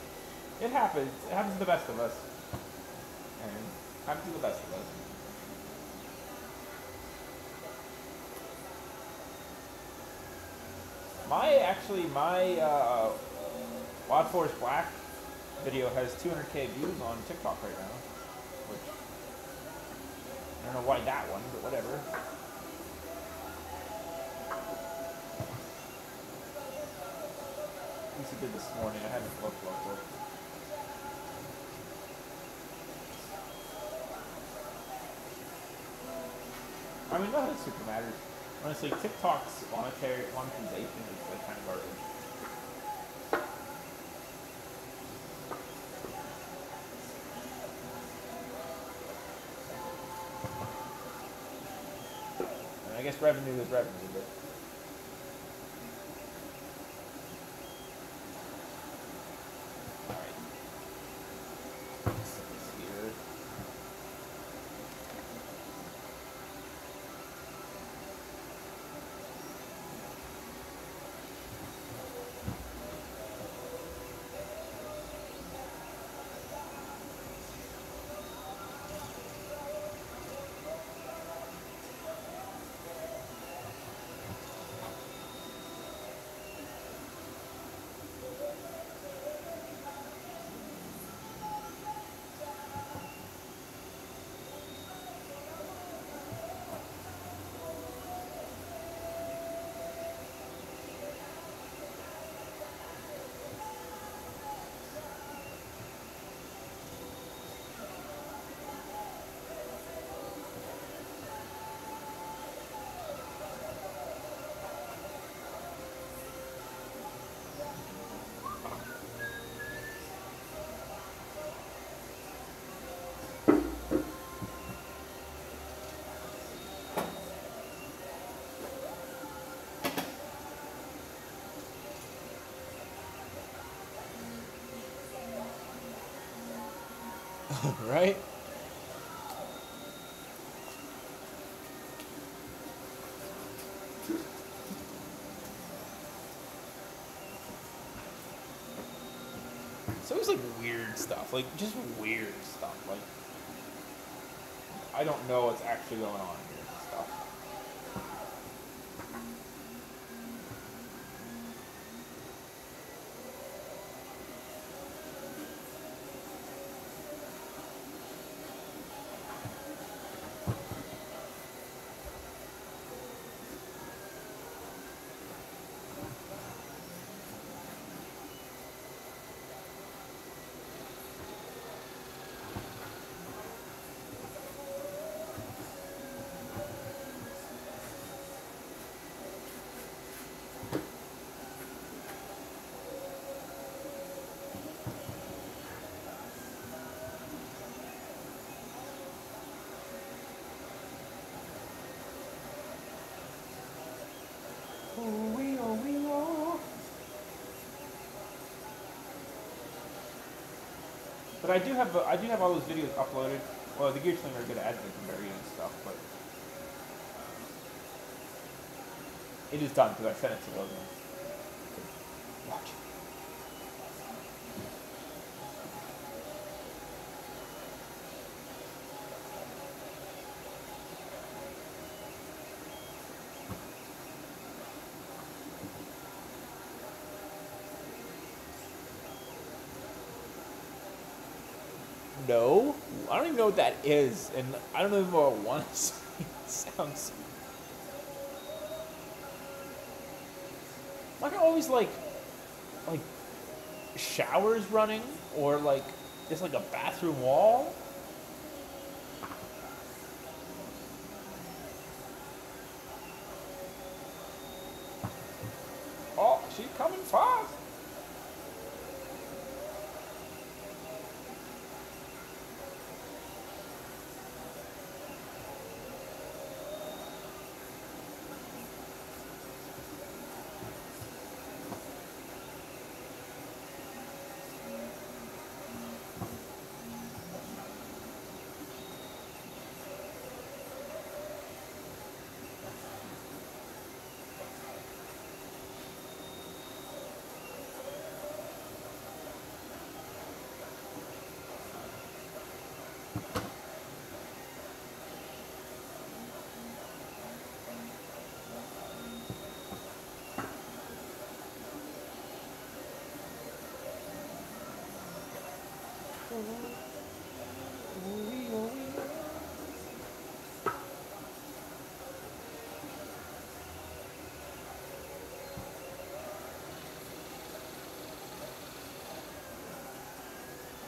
It happens. It happens to the best of us. And it happens to the best of us. My actually my uh, Wild Forest Black video has two hundred K views on TikTok right now, which I don't know why that one, but whatever. At least it did this morning. I haven't looked, looked, looked. I mean, nothing super matters. Honestly, TikTok's monetary monetization is like kind of garbage. I mean, I guess revenue is revenue, but. Right? So it's like weird stuff, like just weird stuff. Like I don't know what's actually going on here and stuff. But I do have I do have all those videos uploaded. Well, the Gear Slinger are good at editing very and stuff, but it is done because I sent it to Logan. Watch it. No, I don't even know what that is, and I don't even know what I want to say. It sounds like I always like like showers running or like just like a bathroom wall. Oh, she's coming fast.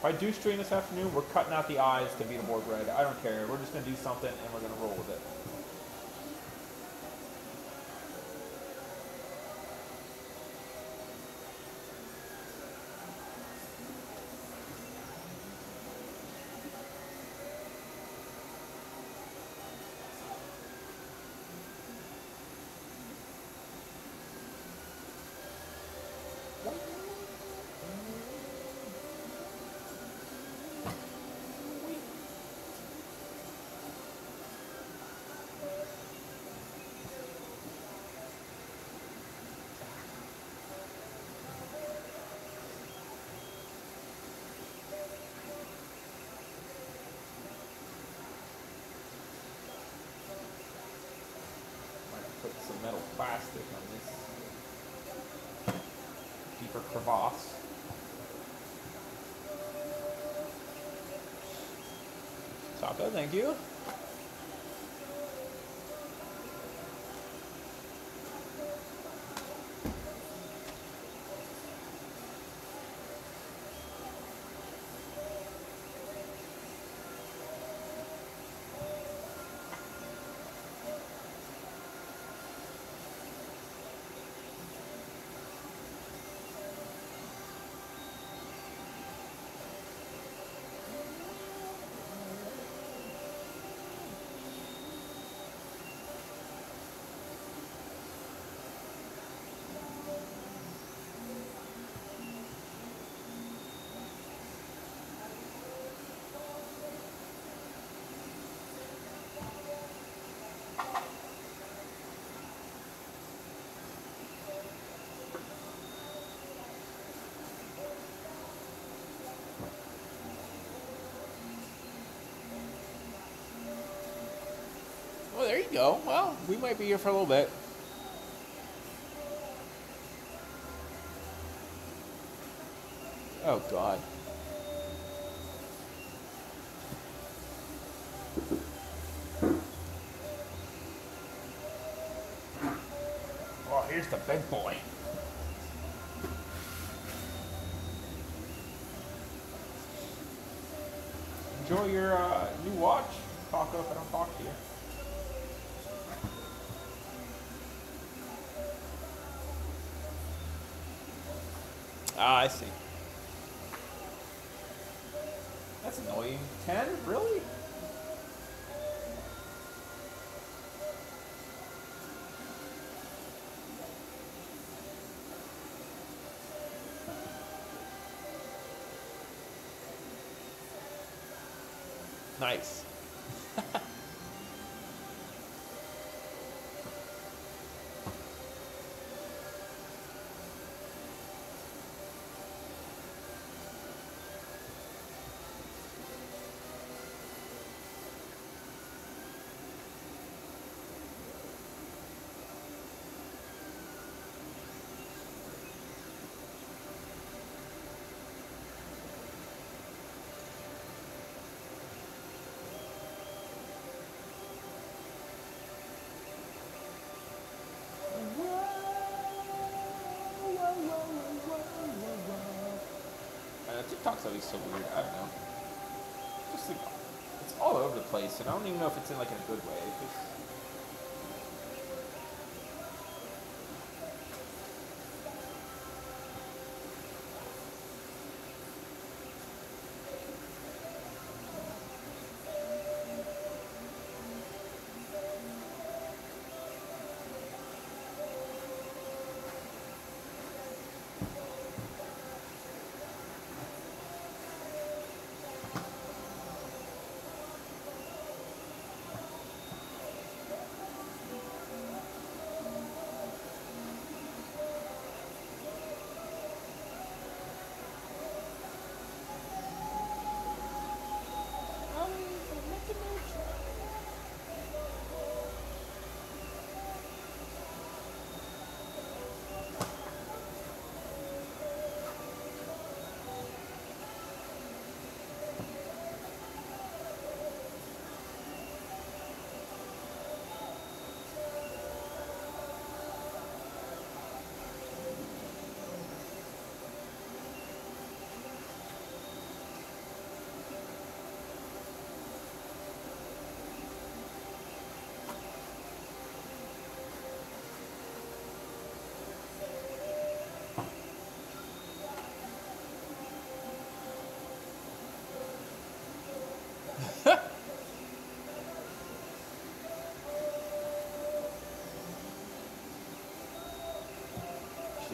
If I do stream this afternoon, we're cutting out the eyes to Beetleborg Red. I don't care. We're just going to do something, and we're going to roll with it. Put some metal plastic on this deeper crevasse. Taco, thank you. Well, there you go. Well, we might be here for a little bit. Oh, God. Oh, here's the big boy. Enjoy your uh, new watch. Taco, if I don't talk to you. Ah, I see. That's annoying. Ten? Really? Nice. TikTok's always so weird. I don't know. Just like, it's all over the place, and I don't even know if it's in like in a good way. It's just,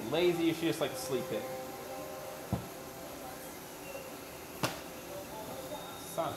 lazy, or she just like to sleep in? Son.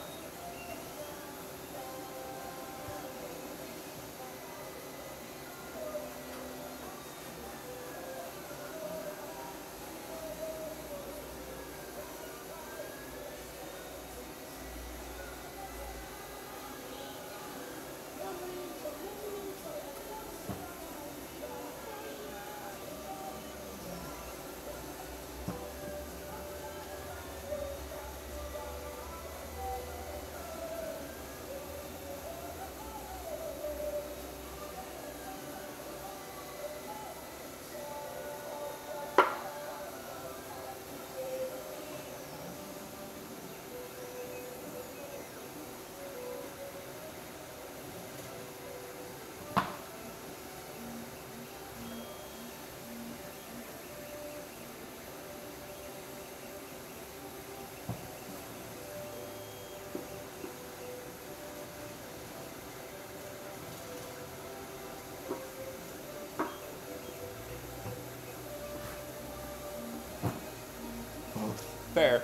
Fair.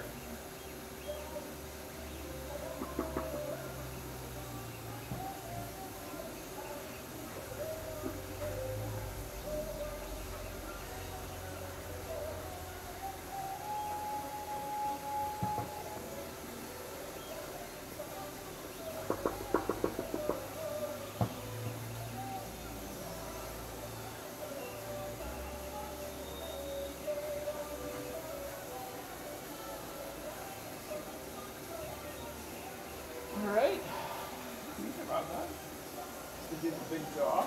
Alright. Think about that. So did the big jaw.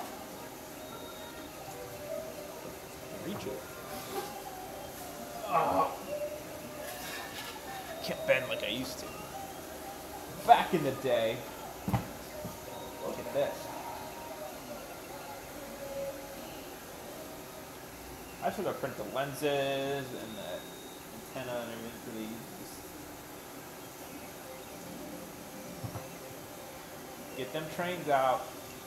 Reach it. Oh. Can't bend like I used to. Back in the day. Look at this. I should have printed the lenses and the antenna and everything for these. Get them trains out.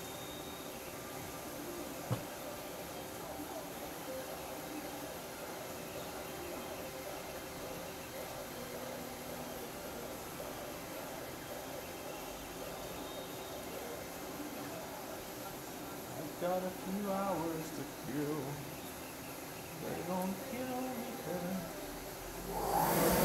I've got a few hours to kill. They don't kill me, cause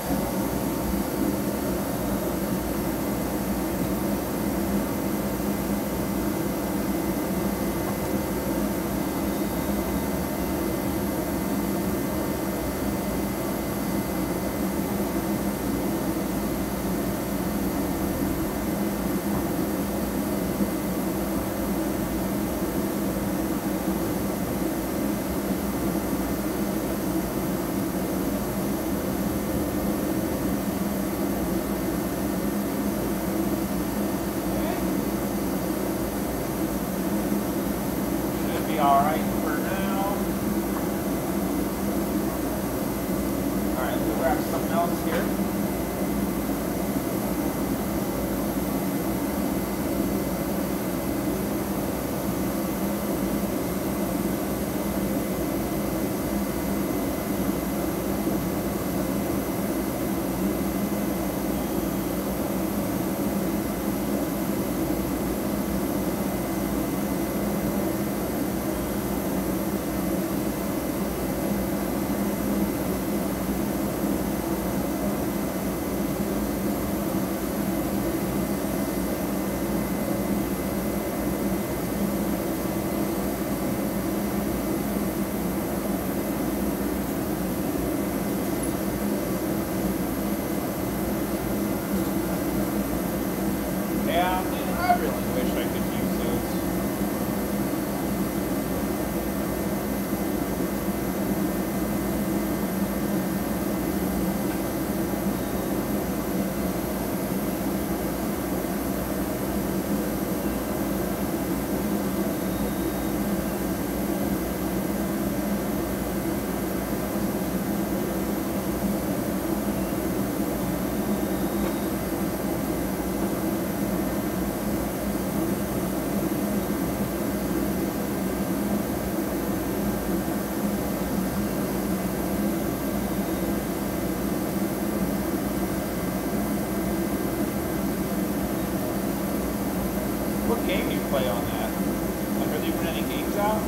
What game do you play on that? Like, are they even any games out?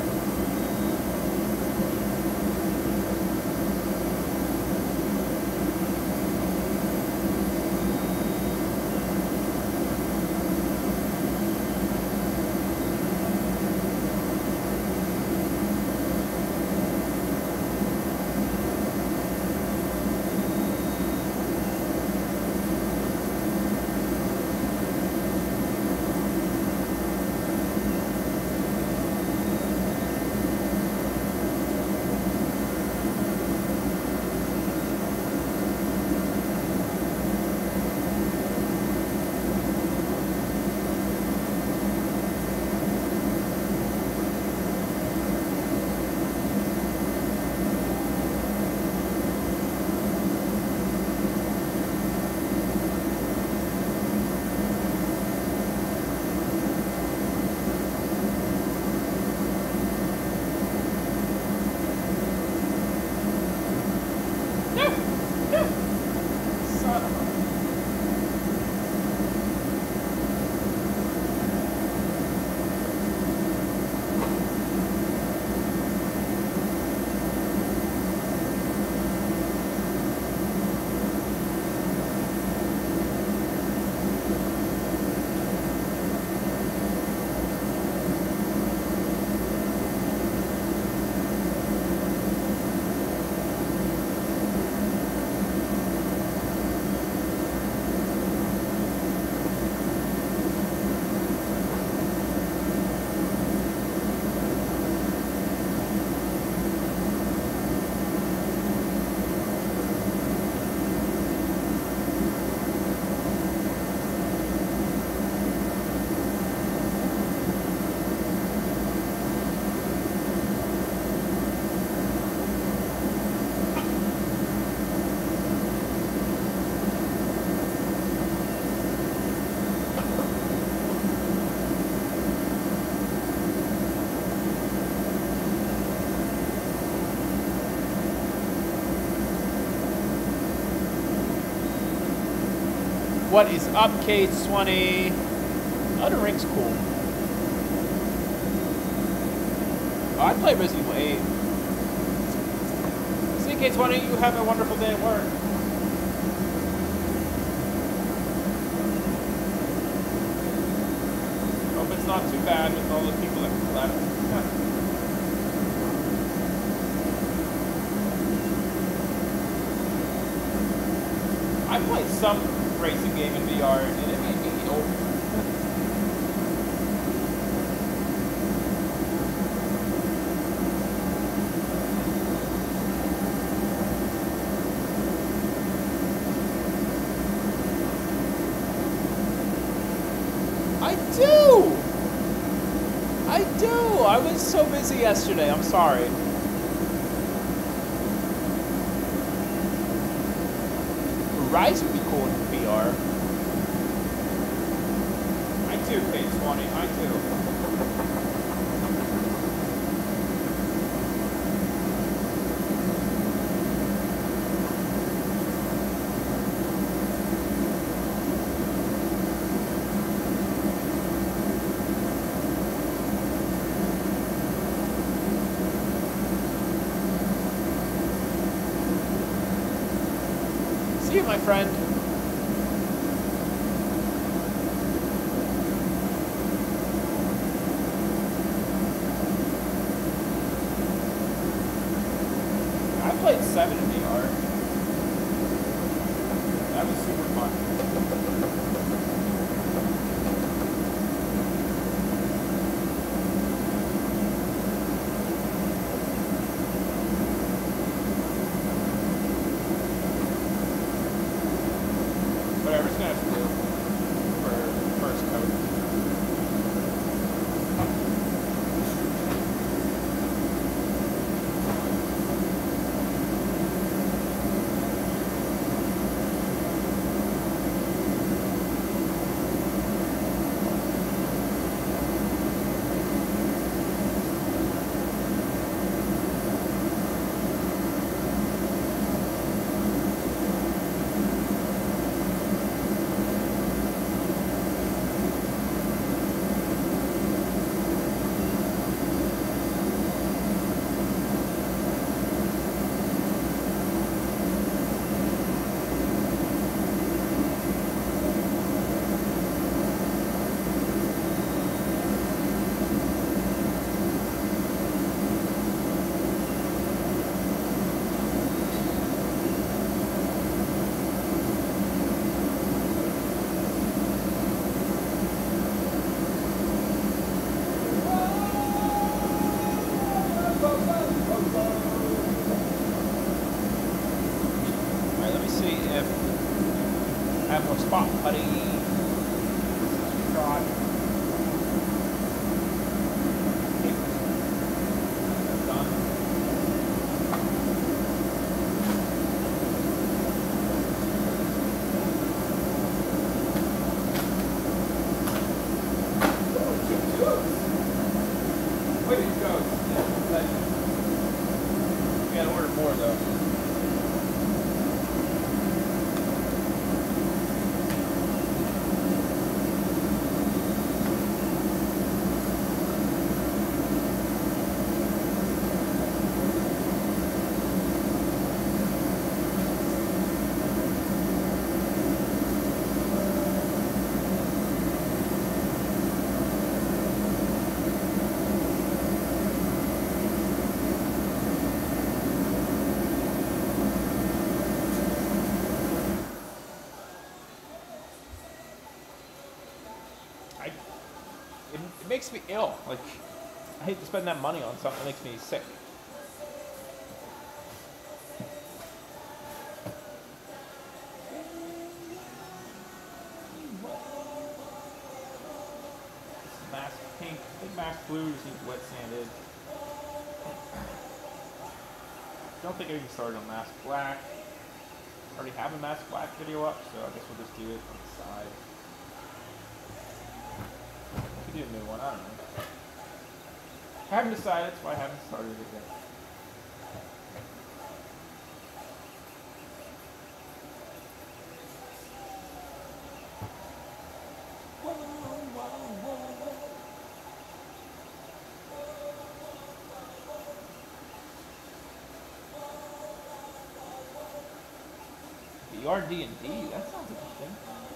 What is up, K twenty? Elden Ring's cool. Oh, I play Resident Evil eight. See, K twenty, you have a wonderful day at work. Hope it's not too bad with all the people that left. I played some racing game in V R, and it made me old. I do! I do! I was so busy yesterday, I'm sorry. Rise would be cool in V R. I do, K twenty, I do. See you, my friend. I played seven in V R. That was super fun. It, it makes me ill. Like, I hate to spend that money on something that makes me sick. Mask pink, I think mask blue just needs wet sanded. Don't think I can start on mask black. I already have a mask black video up, so I guess we'll just do it on the side. We could do a new one, I don't know. I haven't decided, that's why I haven't started it yet. B R D and D, that sounds interesting.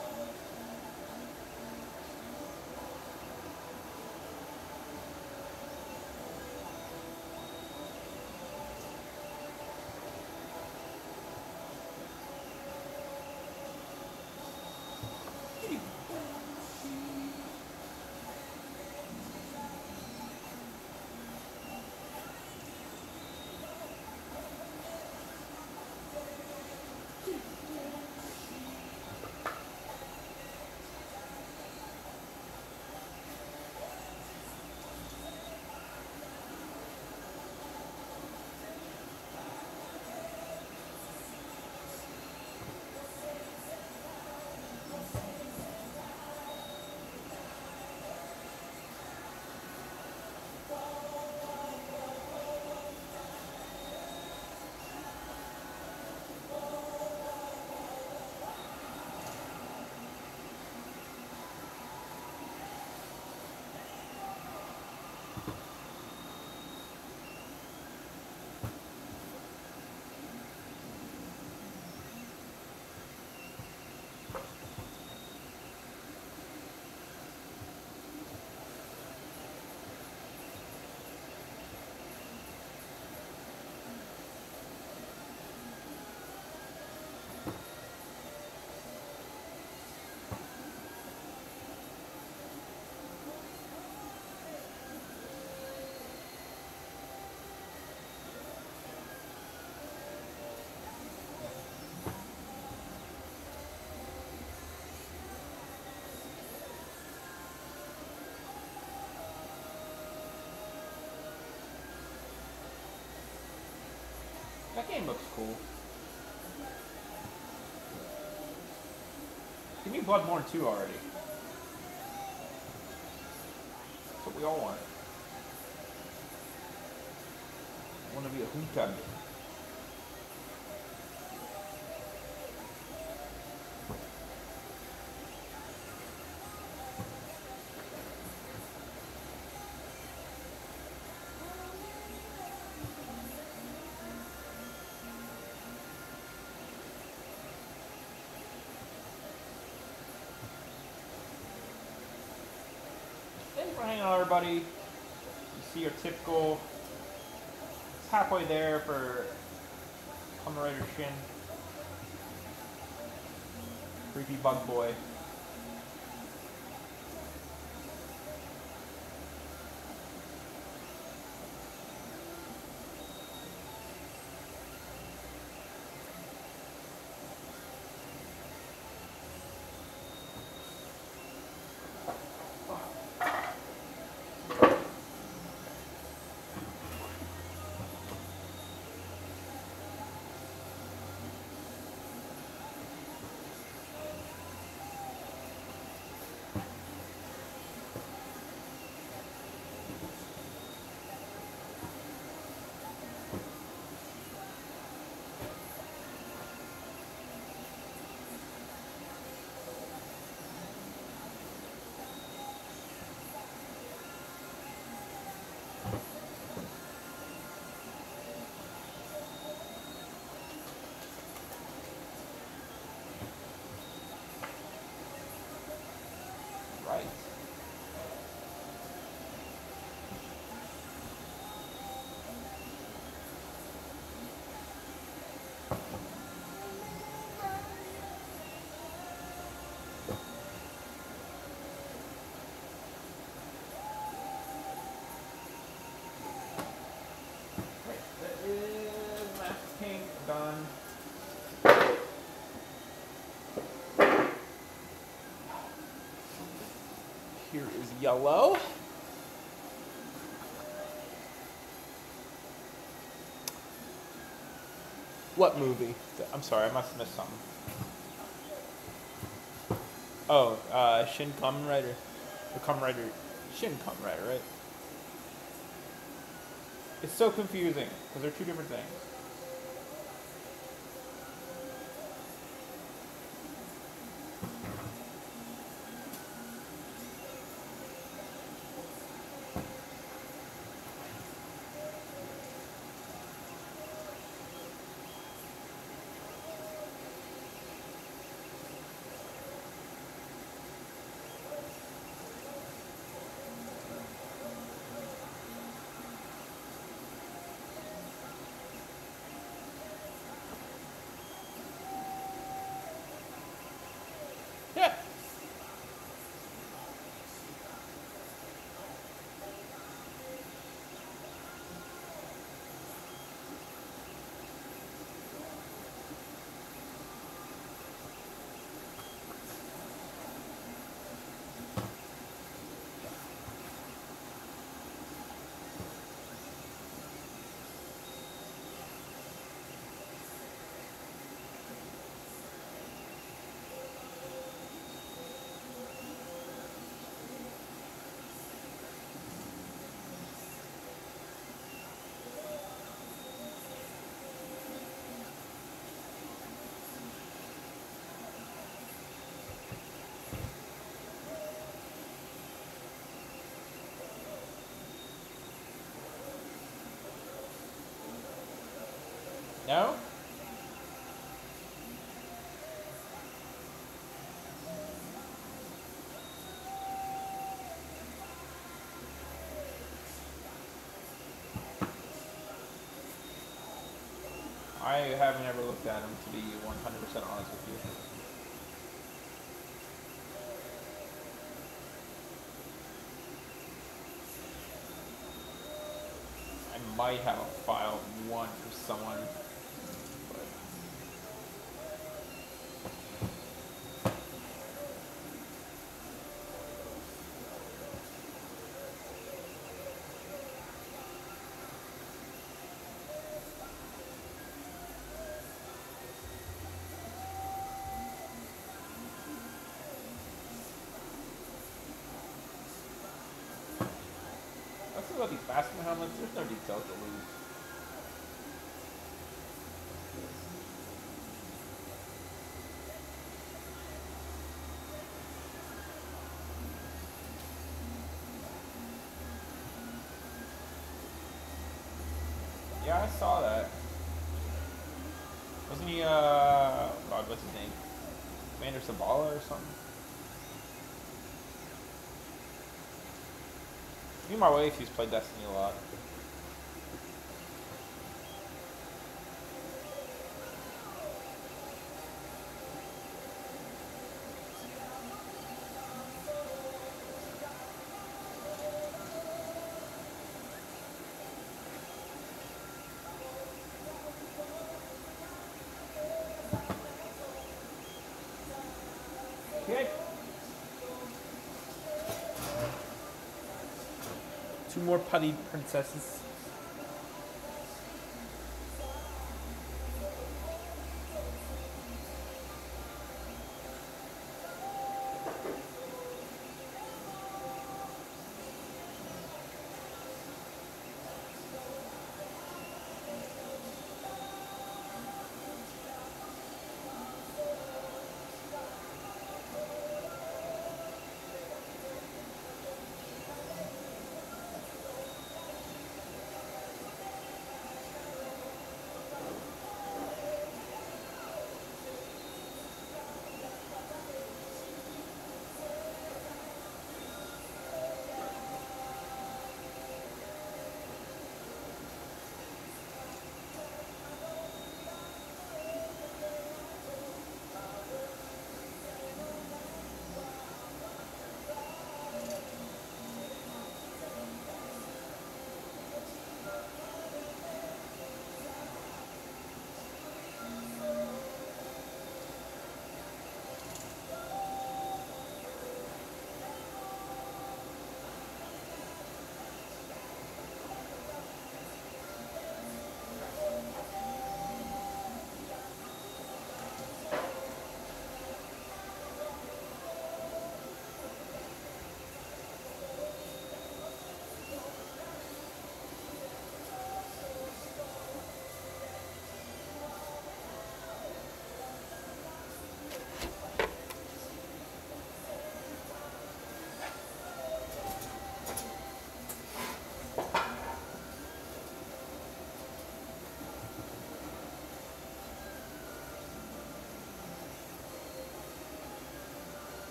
That game looks cool. Give me Bloodborne two already. That's what we all want. I want to be a Huntag. Thanks for hanging out, everybody. You see your typical. It's halfway there for Kamen Rider Shin. Creepy Bug Boy. Here is yellow. What movie? I'm sorry, I must have missed something. Oh, uh, Shin Kamen Rider. Or Kamen Rider. Shin Kamen Rider, right? It's so confusing, because they're two different things. Yeah. No? I haven't ever looked at them, to be one hundred percent honest with you. I might have a file one for someone. Let's see about these Baskin helmets. There's no details to lose. Yeah, I saw that. Wasn't he, uh, God, what's his name? Commander Sabala or something? Me and my wife used to play Destiny a lot. Okay. Two more putty princesses.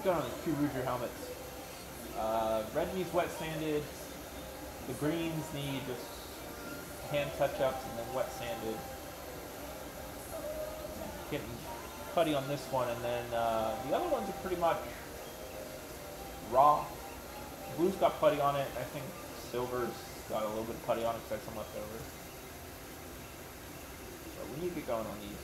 going on these Kyuruger helmets. Uh, red needs wet sanded. The greens need just hand touch-ups and then wet sanded. Getting putty on this one, and then uh, the other ones are pretty much raw. Blue's got putty on it. I think silver's got a little bit of putty on it because I have some left over. So we need to get going on these.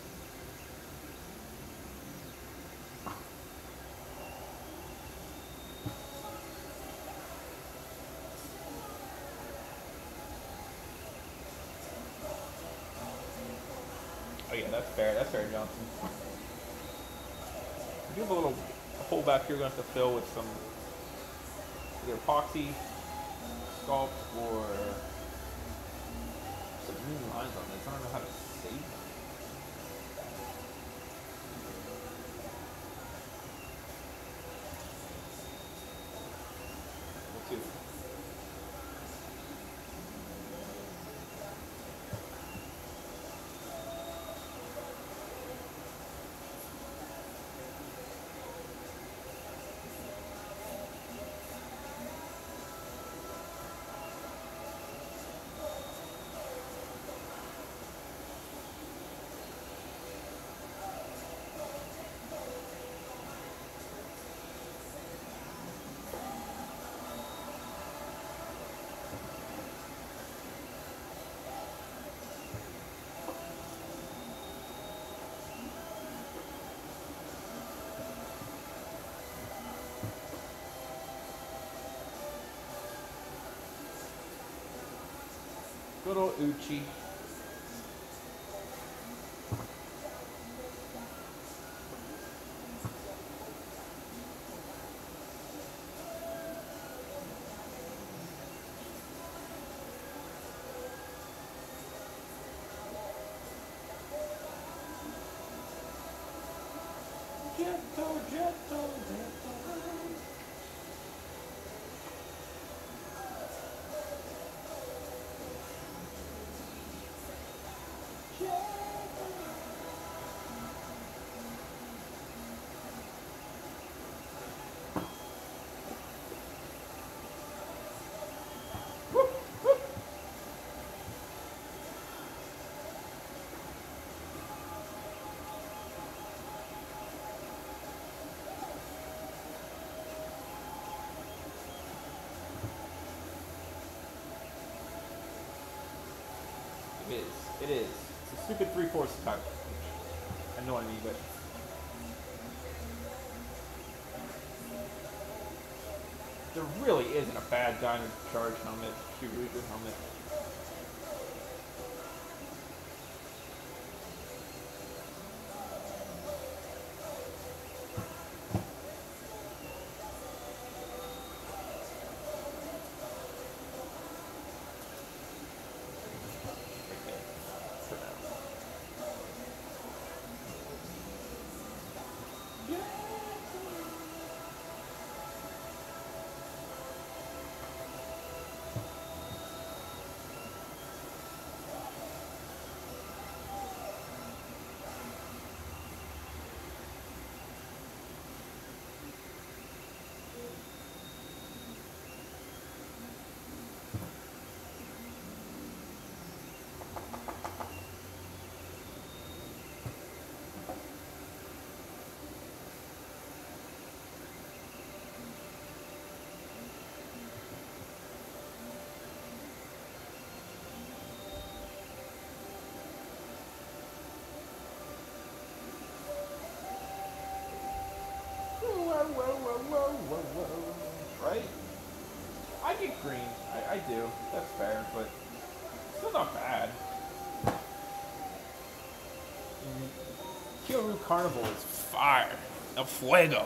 Oh yeah, that's fair. That's fair, Johnson. We do have a little hole back here we're going to have to fill with some either epoxy sculpt or some new lines on this. I don't know how to save them. Let's see. Good old Uchi. Jetto, jetto, jetto. It is. It is. It's a stupid three-fourths cut. Annoying me, but there really isn't a bad diamond charge helmet, Kyuruger helmet. Whoa, whoa, whoa, whoa, whoa. Right? I get green. I, I do. That's fair, but still not bad. Kyoru Carnival is fire. El Fuego.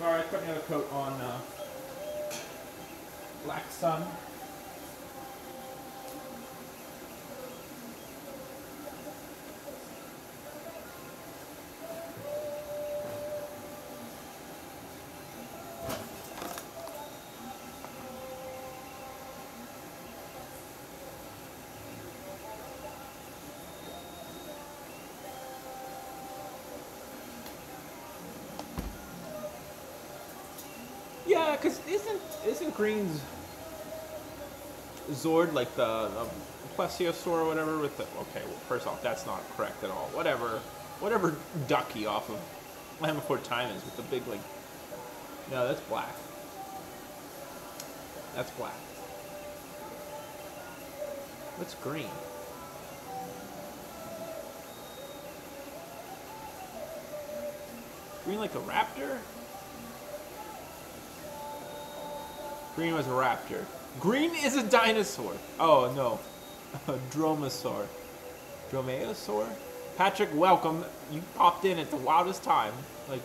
Alright, put another coat on uh, Black Sun. Yeah, because isn't isn't Green's Zord like the um, Plesiosaur or whatever with the... Okay, well, first off, that's not correct at all. Whatever, whatever Ducky off of Land Before Time is with the big, like... No, that's black. That's black. What's green? Green like a raptor? Green was a raptor. Green is a dinosaur. Oh, no. A dromasaur. Dromaeosaur? Patrick, welcome. You popped in at the wildest time. Like,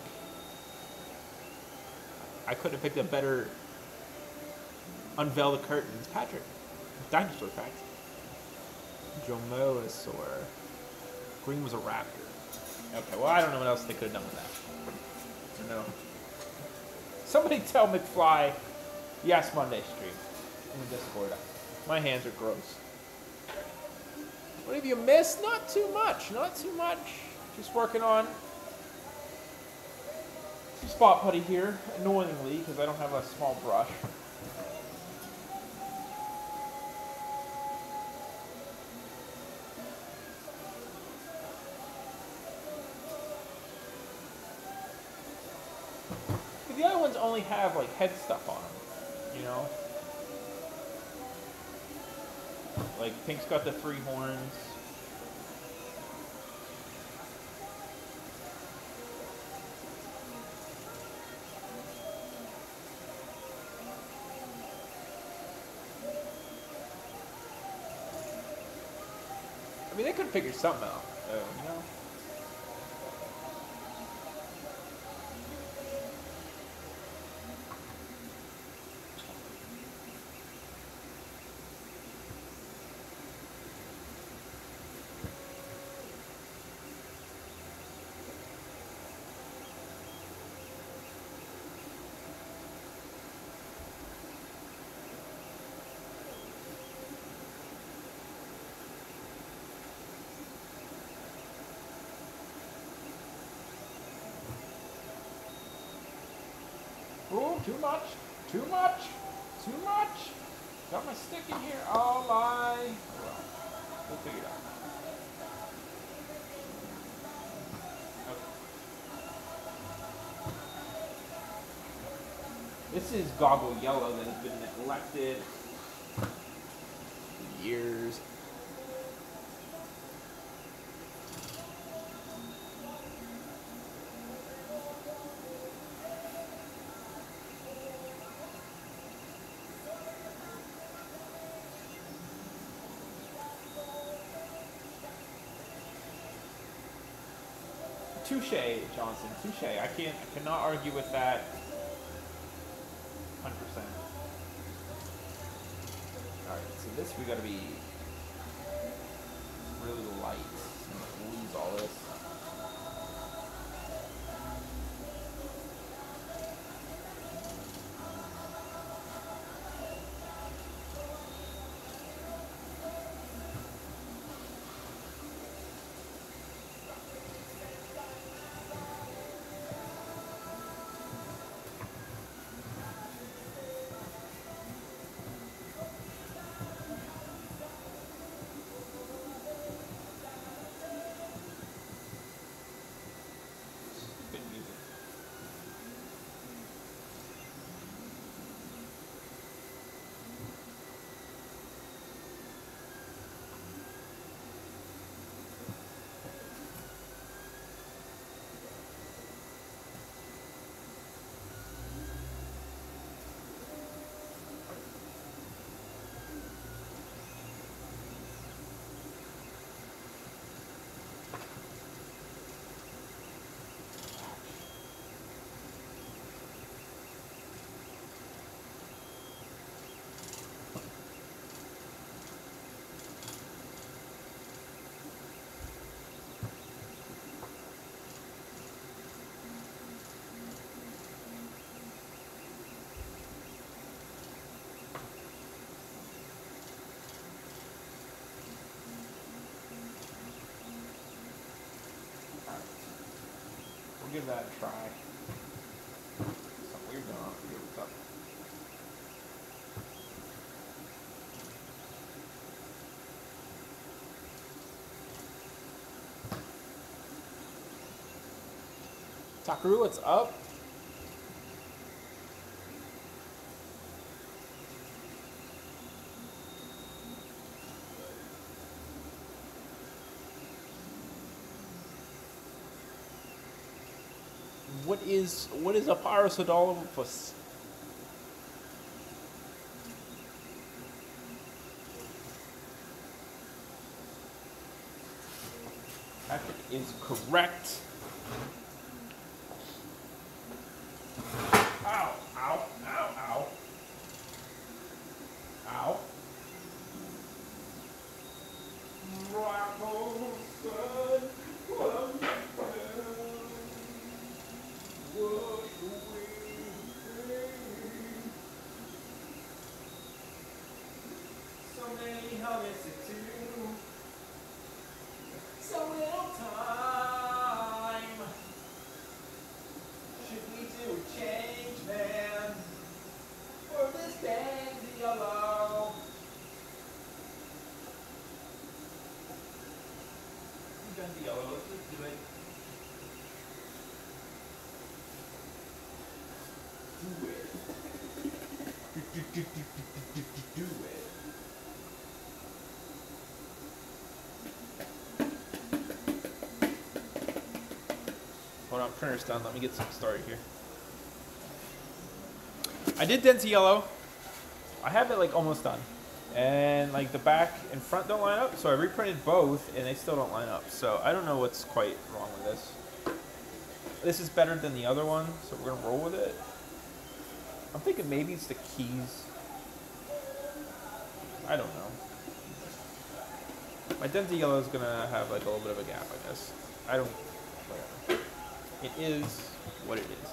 I couldn't have picked a better unveil the curtains. Patrick, dinosaur facts. Dromaeosaur. Green was a raptor. Okay, well, I don't know what else they could have done with that. I don't know. Somebody tell McFly... Yes, Monday stream in the Discord. My hands are gross. What have you missed? Not too much. Not too much. Just working on some spot putty here, annoyingly, because I don't have a small brush. But the other ones only have like head stuff on them. You know? Like, Pink's got the three horns. I mean, they could figure something out, though, you know? Ooh, too much, too much, too much. Got my stick in here. Oh my. Well, we'll figure it out. Okay. This is Goggle Yellow that has been neglected for years. Touche, Johnson. Touche. I can't. I cannot argue with that. one hundred percent. All right. So this we got to be really light. Lose all this. We'll give that a try. Something weird going on. Here, what's up? Takaru, what's up? What is what is a Parasaurolophus? Patrick is correct. Ow, ow, ow, ow. Ow. So many helmets to do. So little time. Should we do a change, man? For this band yellow. Band yellow, let's just do it. Do it. Do, do, do, do, do, do, do it. Hold on, printer's done. Let me get something started here. I did Denti Yellow. I have it like almost done. And like the back and front don't line up, so I reprinted both and they still don't line up. So I don't know what's quite wrong with this. This is better than the other one, so we're gonna roll with it. I'm thinking maybe it's the keys. I don't know. My Denti Yellow is gonna have like a little bit of a gap, I guess. I don't. Whatever. It is what it is.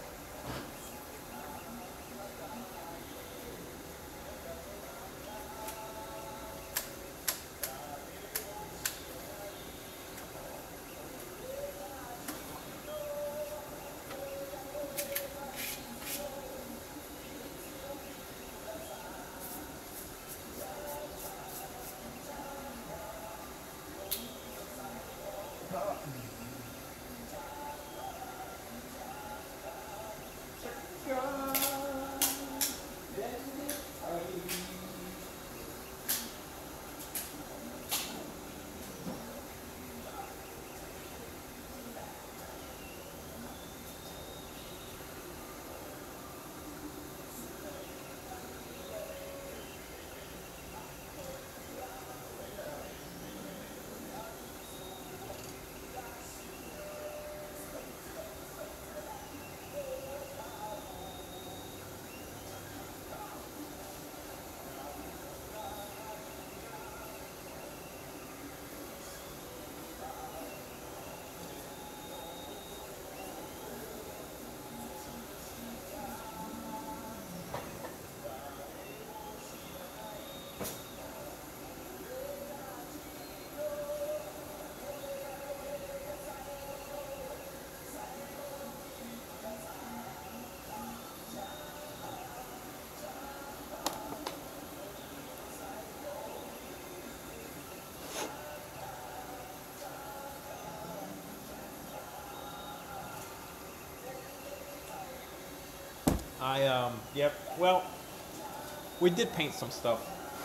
I, um, yep, well, we did paint some stuff.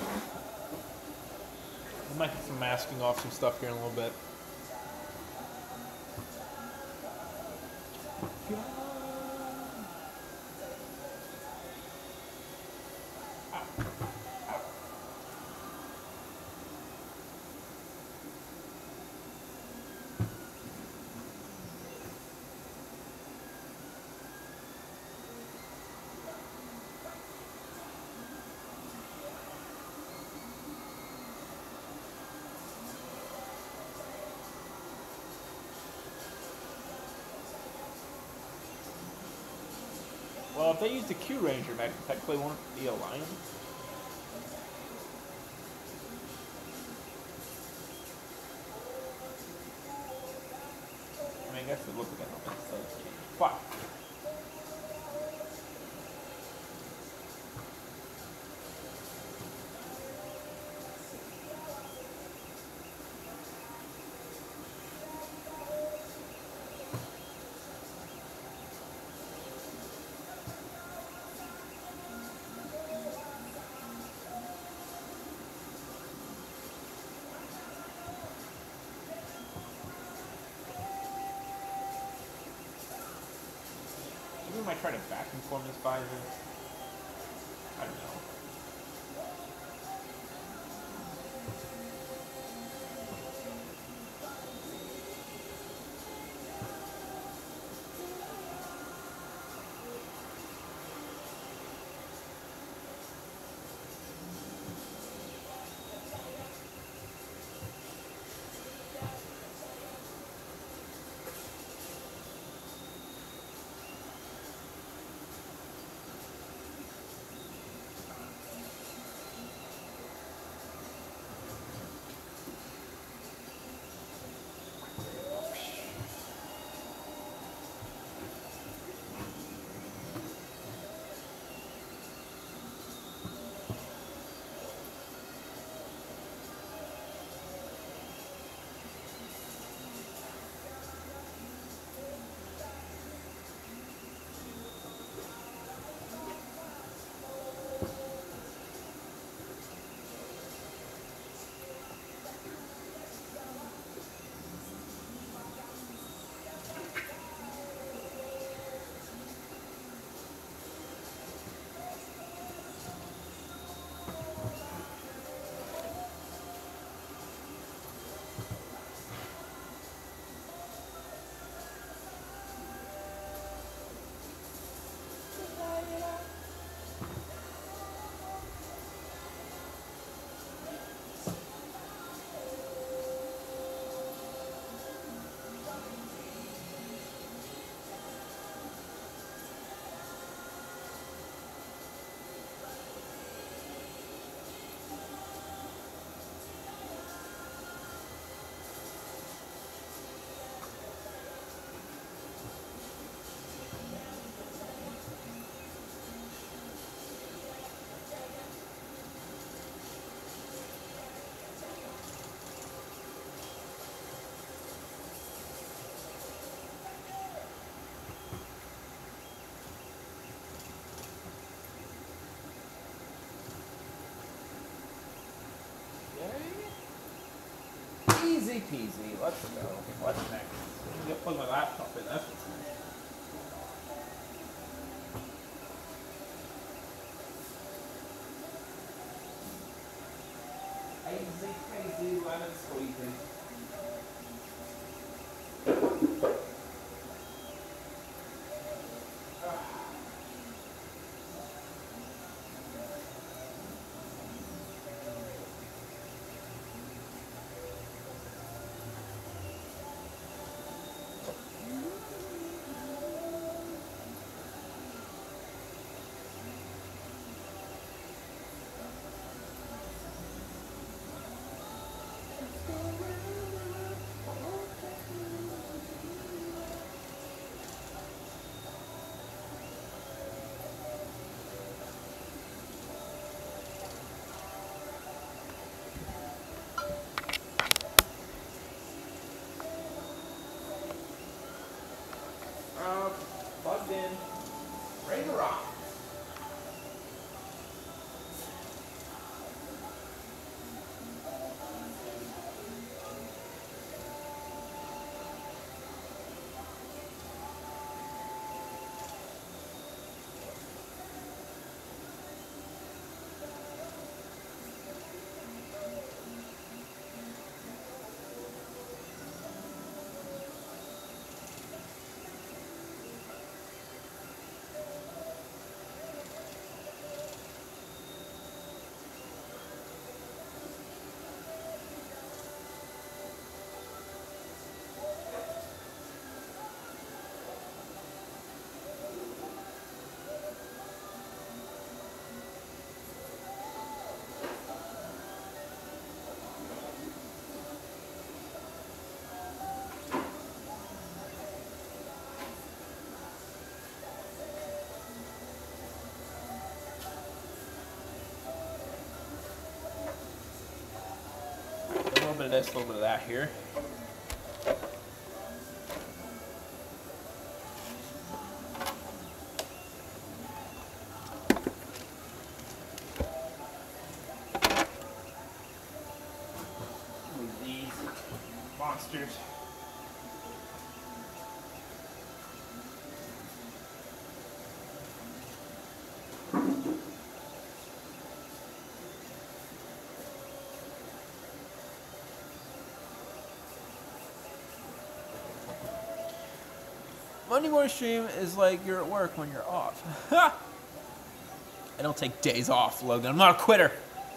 We might get some masking off some stuff here in a little bit. Well, if they use the Q Ranger mech, technically won't it be a lion? I mean, guess it looks like a helmet. So let's see. Fuck. Maybe we might try to vacuum form this visor. I don't know. Easy peasy. Let's go. What's next? I'm gonna plug my laptop in. That's what's next. Easy peasy, lemon squeezy. Uh, plugged in. Ready to rock. of this, a little bit of that here. Move these monsters. Monday morning stream is like you're at work when you're off. I don't take days off, Logan. I'm not a quitter.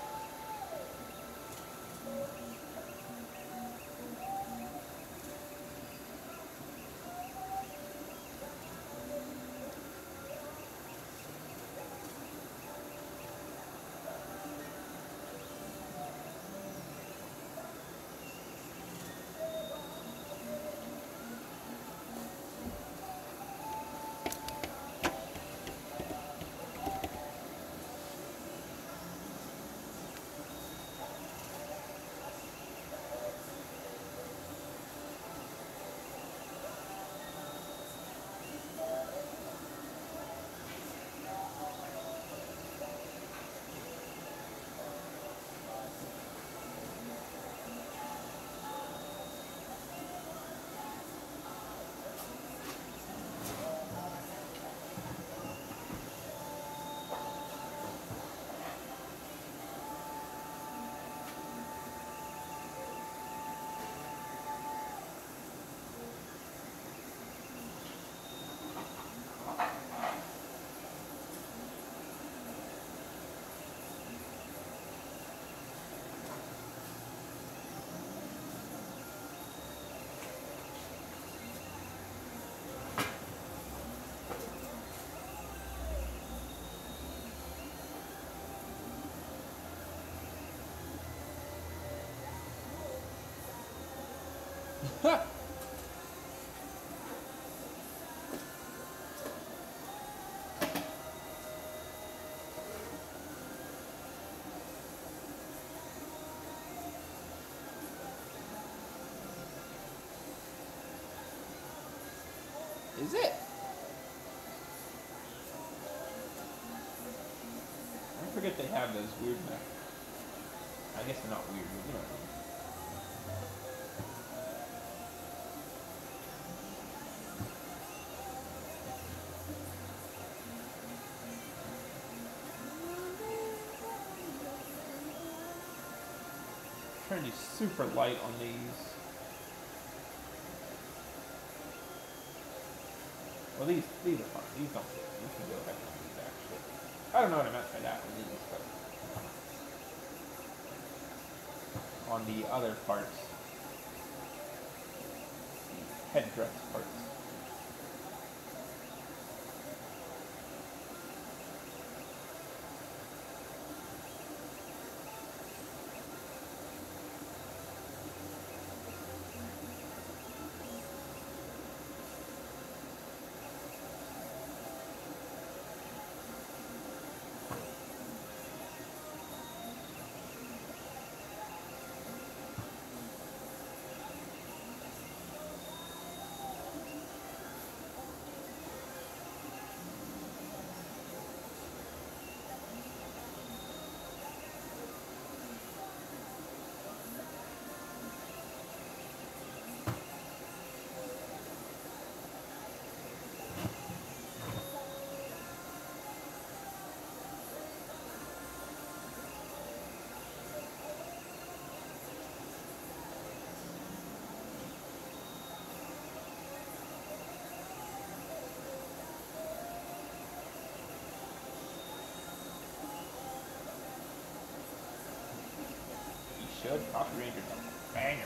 Ha! Is it? I forget they have those weird maps. I guess they're not weird, but you know what I mean. Trying to be super light on these. Well, these these are fun. These don't fit. You can go ahead on these actually. I don't know what I meant by that with these, but on the other parts, the headdress parts. Should Coffee Ranger banger.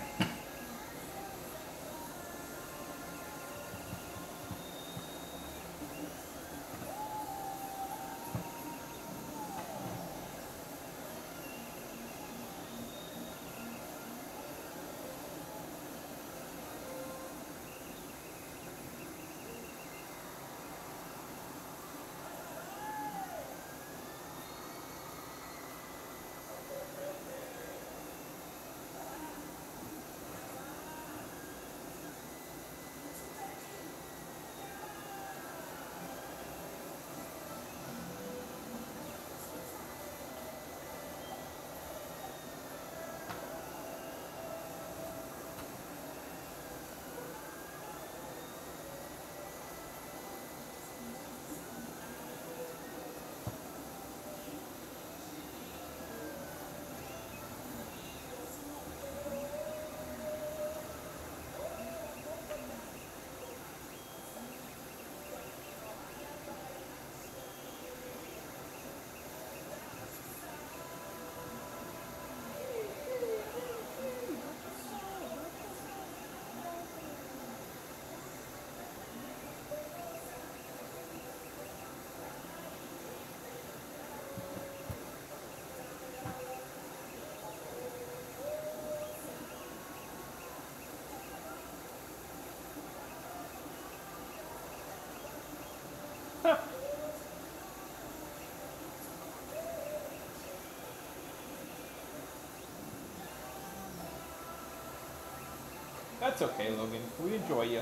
That's okay, Logan. We enjoy you.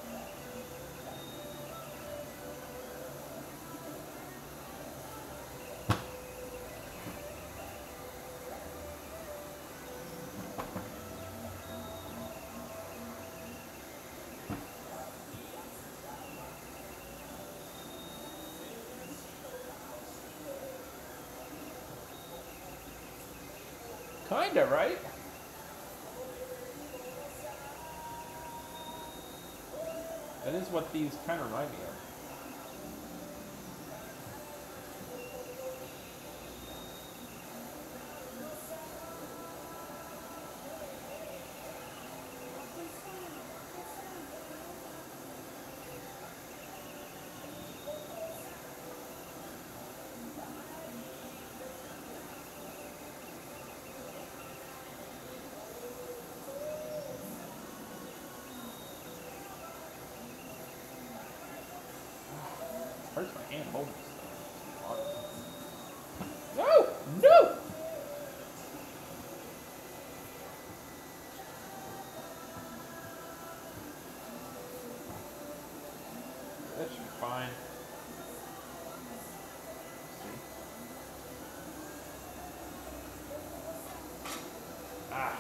Kinda, right? That is what these kind of remind me of. Hurts my hand holding this. No! No! That should be fine. Ah.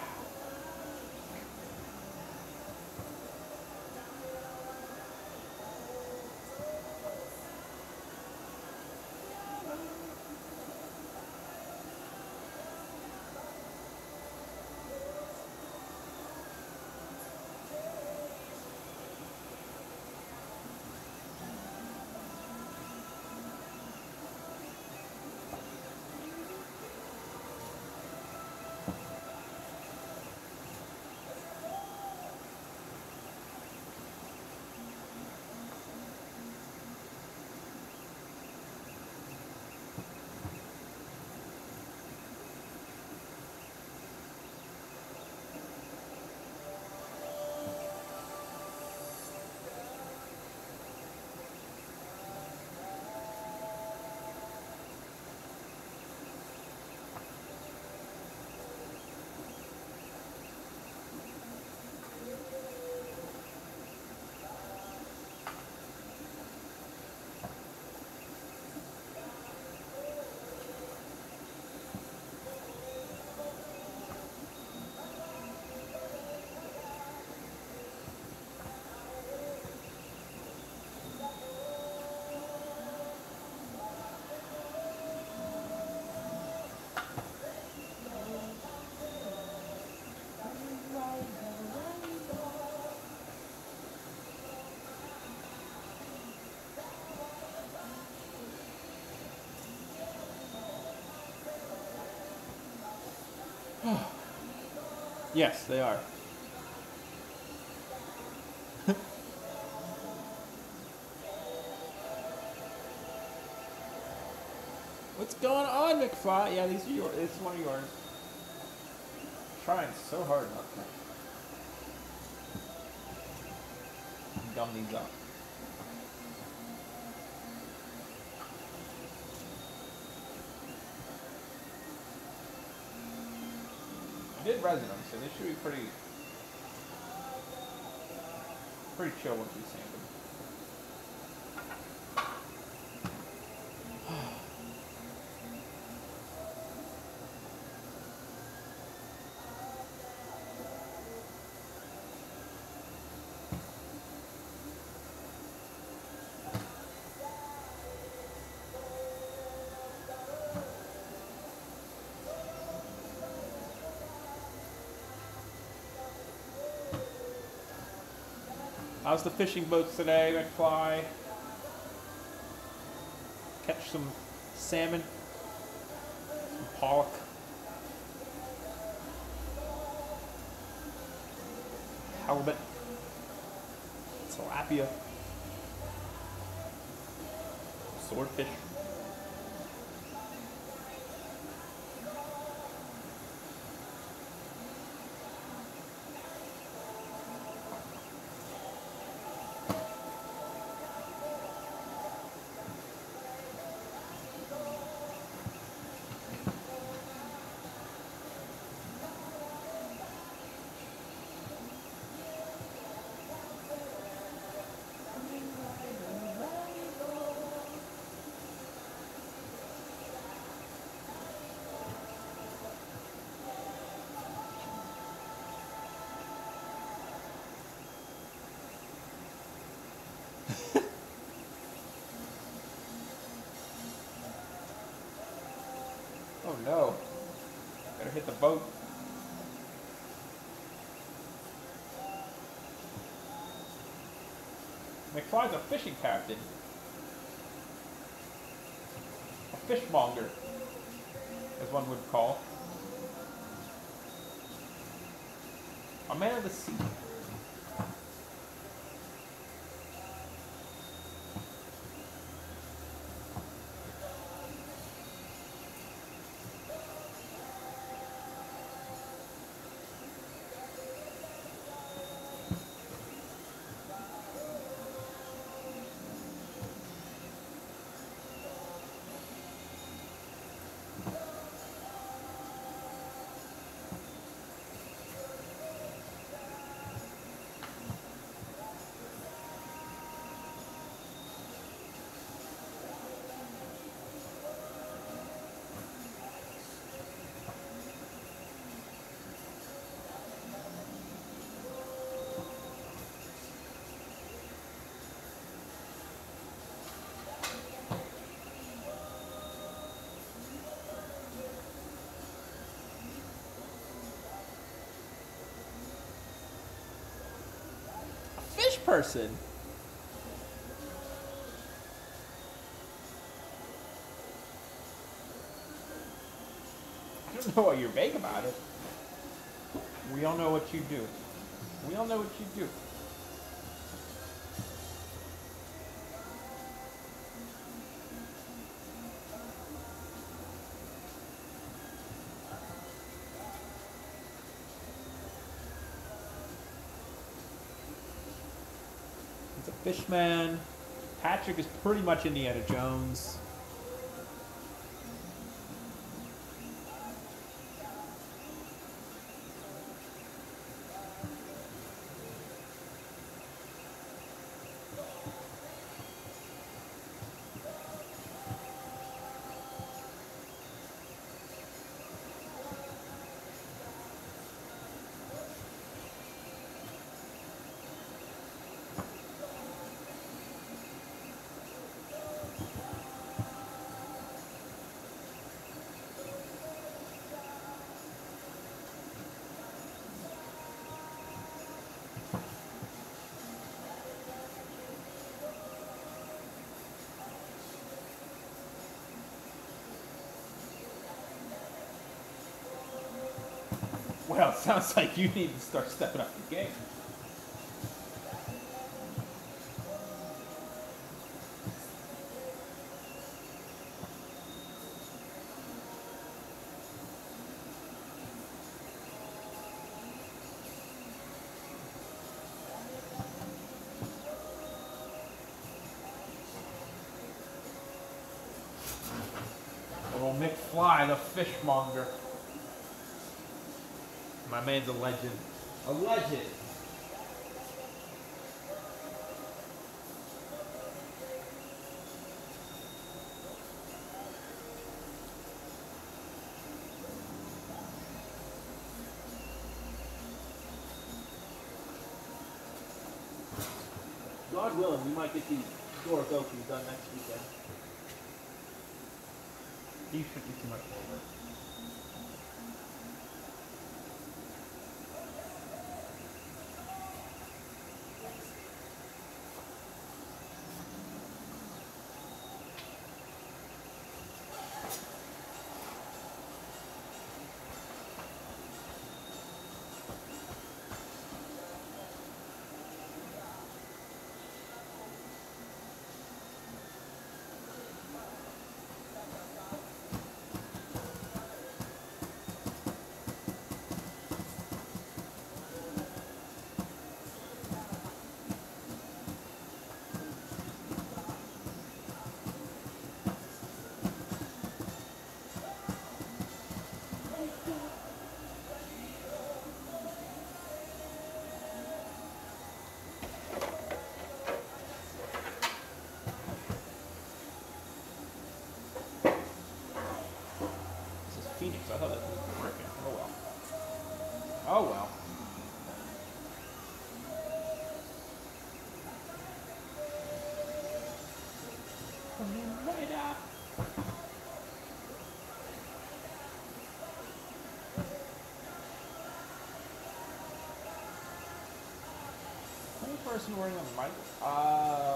Yes, they are. What's going on, McFly? Yeah, these are yours. It's one of yours. I'm trying so hard not to gum these up. I did resin them, so they should be pretty, pretty chill once we sand them. How's the fishing boats today, McFly? Catch some salmon, some pollock. Halibut, tilapia, swordfish. no. Better hit the boat. McFly's a fishing captain. A fishmonger, as one would call. A man of the sea. Fish person. I don't know what you're vague about it. We all know what you do. We all know what you do. He's a fishman. Patrick is pretty much Indiana Jones. Well, it sounds like you need to start stepping up your game. Little McFly, the fishmonger. My man's a legend. A legend. God willing, we might get these Dorogokus done next weekend. These should be too much over. Phoenix. I thought that was working. Oh well. Oh well. Coming right up. person wearing a mic? Um.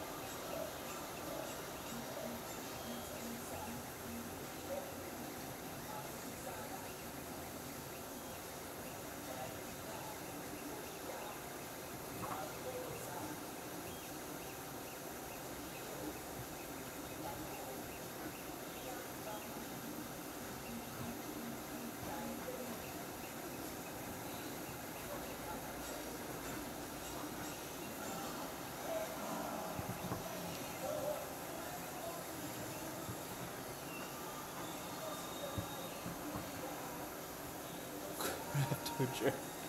Craft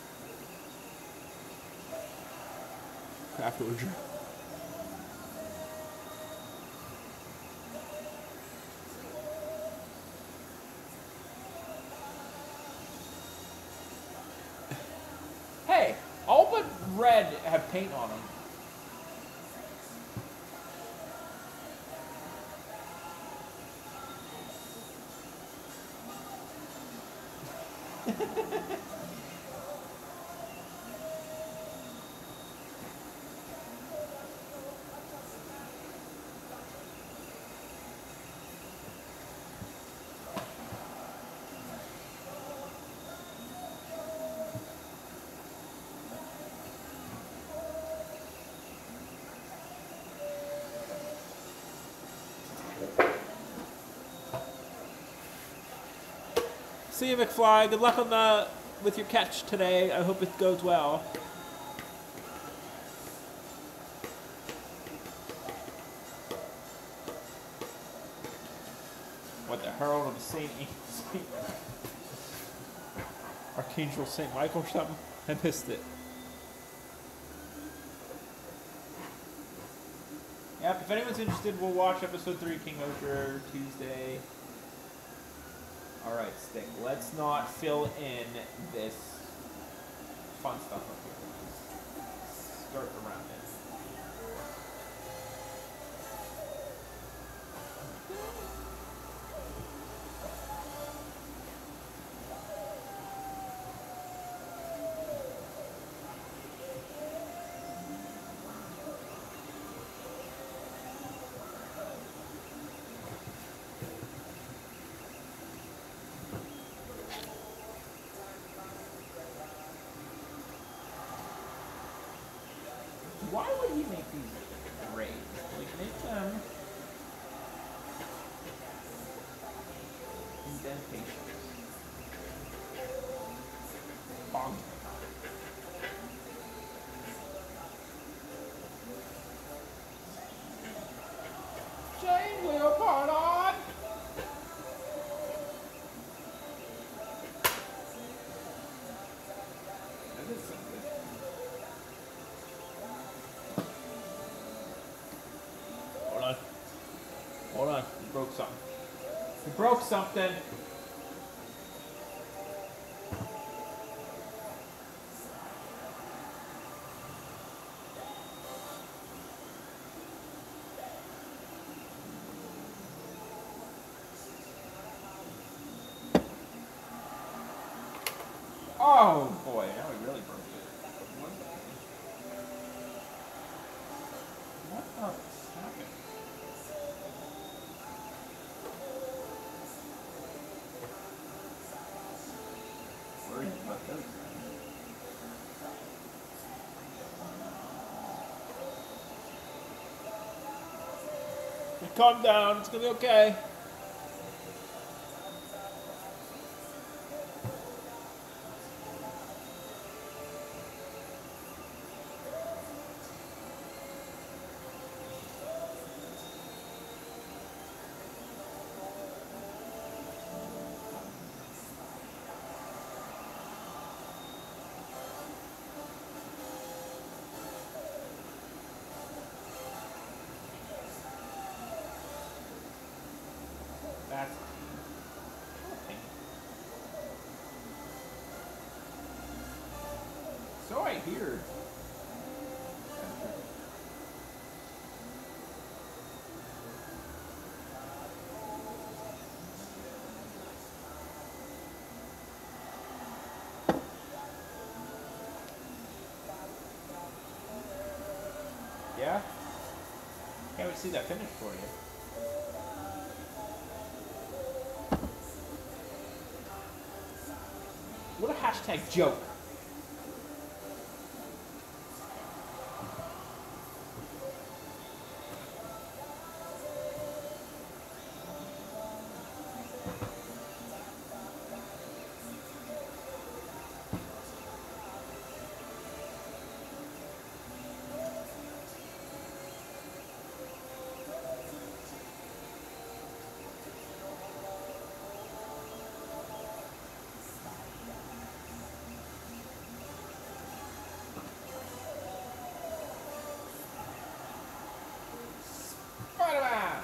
Craft Orger. Hey, all but red have paint on them. See you, McFly. Good luck on the with your catch today. I hope it goes well. What, the Herald of Saint Archangel Saint Michael or something? I missed it. Yep, if anyone's interested, we'll watch episode three, King Osher, Tuesday. Alright, Stick, let's not fill in this fun stuff up here. Let's start around it. Why would he make these gray? Like, make them indentations. Bong. Chain wheel part on! That is something. Hold on. Hold on. You broke something. You broke something. Oh boy, now we really broke it. What the happened? Worried about those. Calm down, it's gonna be okay. That's so I hear. Yeah? Can't wait to see that finish for you. What a hashtag joke. Spider-Man!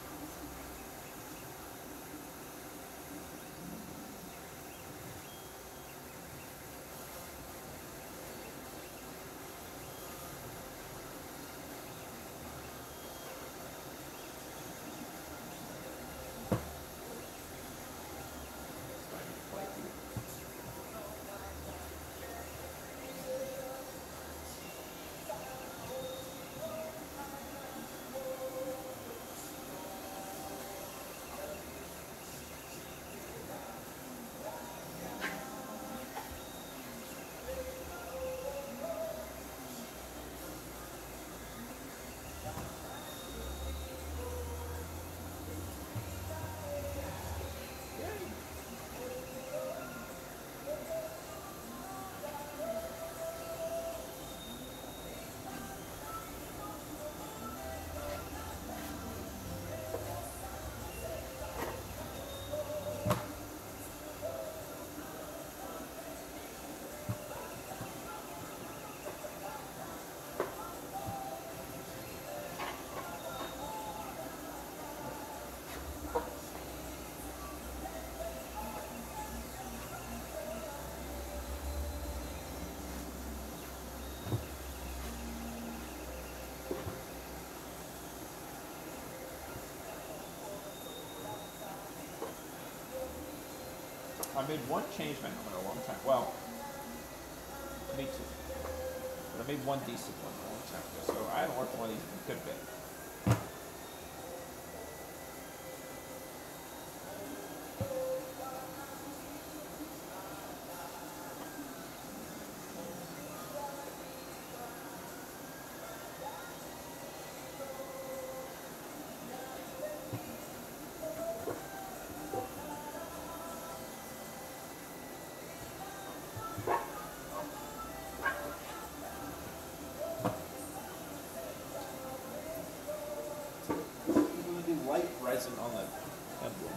I made one change my helmet a long time. Well, me too. But I made one decent one a long time ago, so I haven't worked on one of these in a good bit. Light resin on the emblem.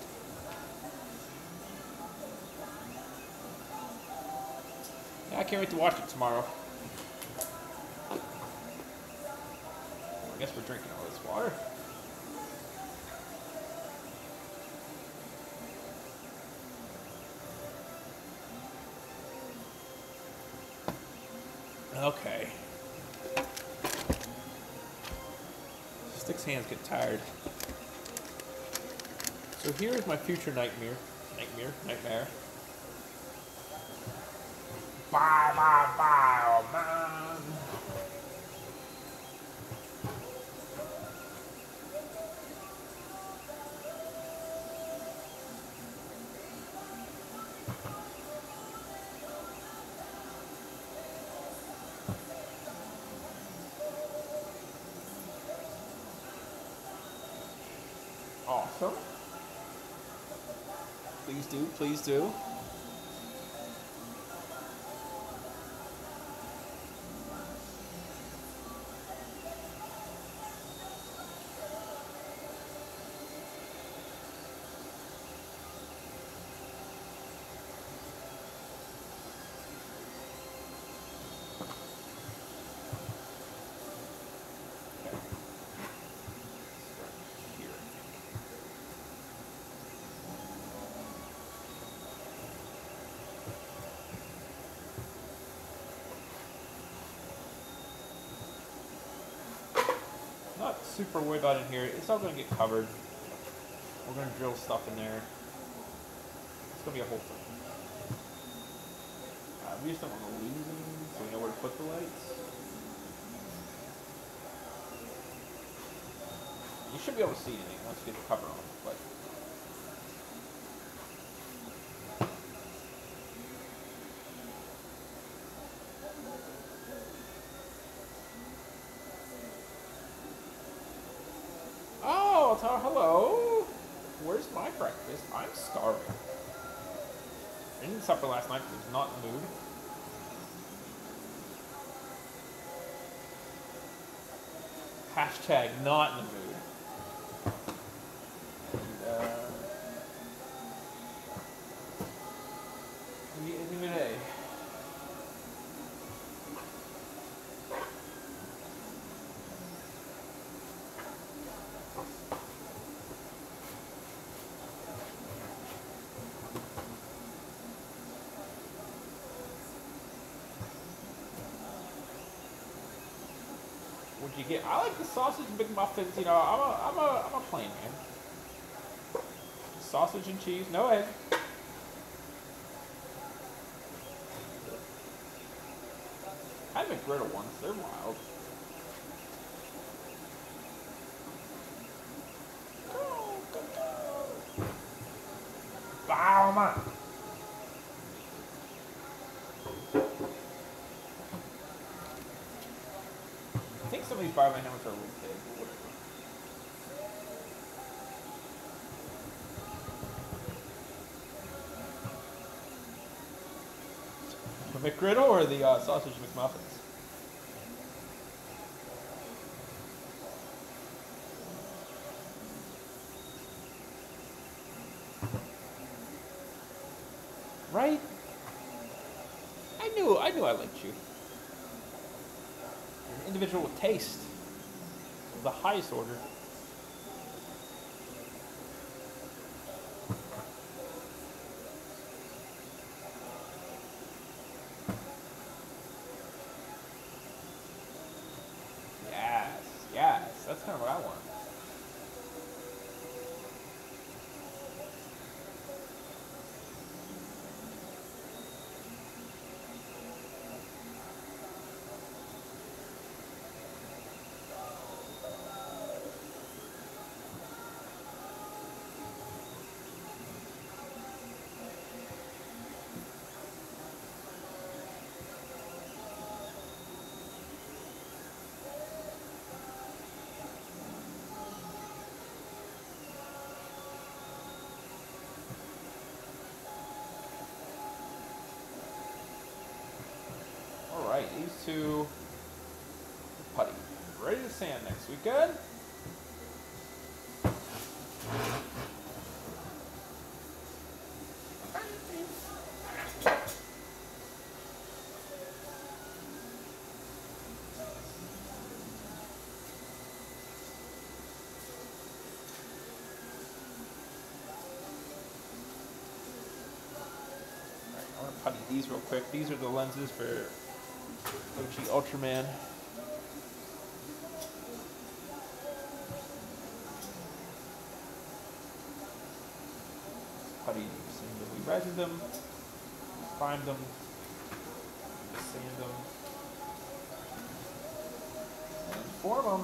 Yeah, I can't wait to watch it tomorrow. I guess we're drinking all this water. Okay. Stick's hands get tired. So here is my future nightmare. Nightmare? Nightmare. Bye, bye, bye, oh man. Awesome. Please do, please do. Not super worried about it here. It's all going to get covered. We're going to drill stuff in there. It's going to be a whole thing. Uh, we just don't want to lose them, so we know where to put the lights. should be able to see anything once you get the cover on. But oh, Tara, hello. Where's my breakfast? I'm starving. I didn't eat supper last night because I was not in the mood. Hashtag not in the mood. And, uh, any, any day. What'd you get? I like the sausage and McMuffins. You know, I'm a, I'm a, I'm a plain man. Sausage and cheese, no egg. I had McGriddle ones. They're wild. Wow, man. I think some of these Bible helmets are a little big, but whatever. The McGriddle or the uh, sausage McMuffins? Right? I knew, I knew I liked you. You're an individual with taste. Of the highest order. Yes, yes, that's kind of what I want. Alright, these two putty. Ready to sand next week. Good? I want to putty these real quick. These are the lenses for O G Ultraman. Putty, we resin them, prime them, sand them, and form them.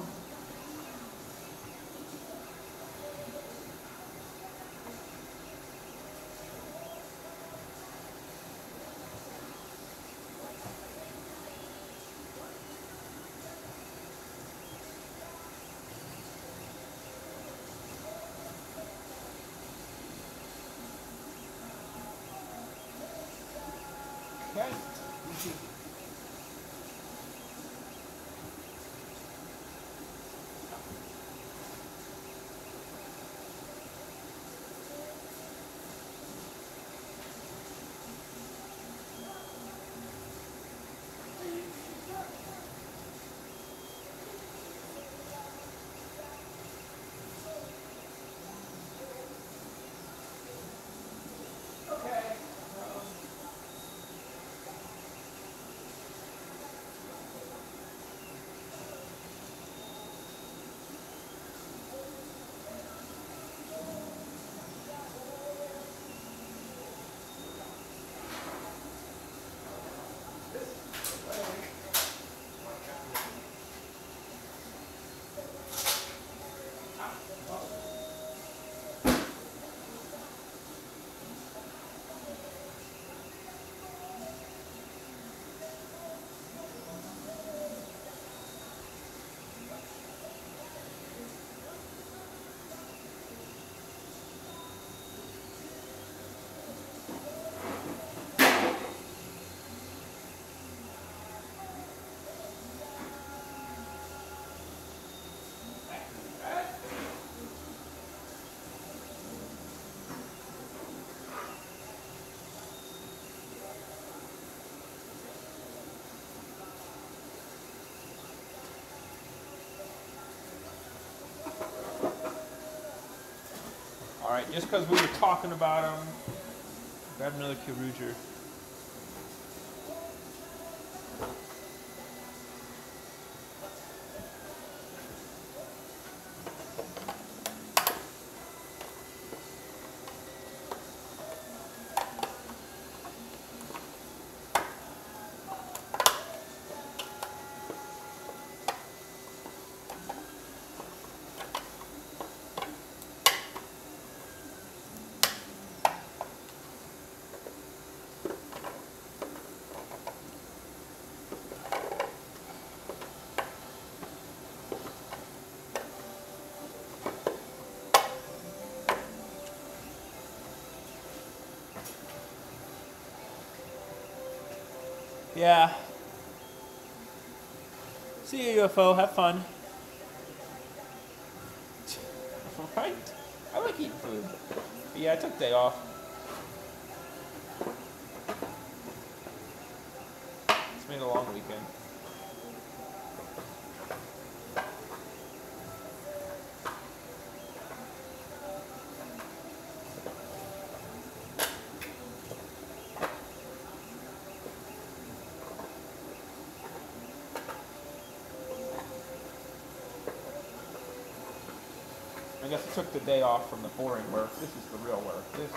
Okay. Just because we were talking about him. Grab another Kyruger. Yeah. See you, U F O. Have fun. Right? I like eating food. But yeah, I took day off. It's made a long weekend. I guess I took the day off from the boring work. This is the real work. This is...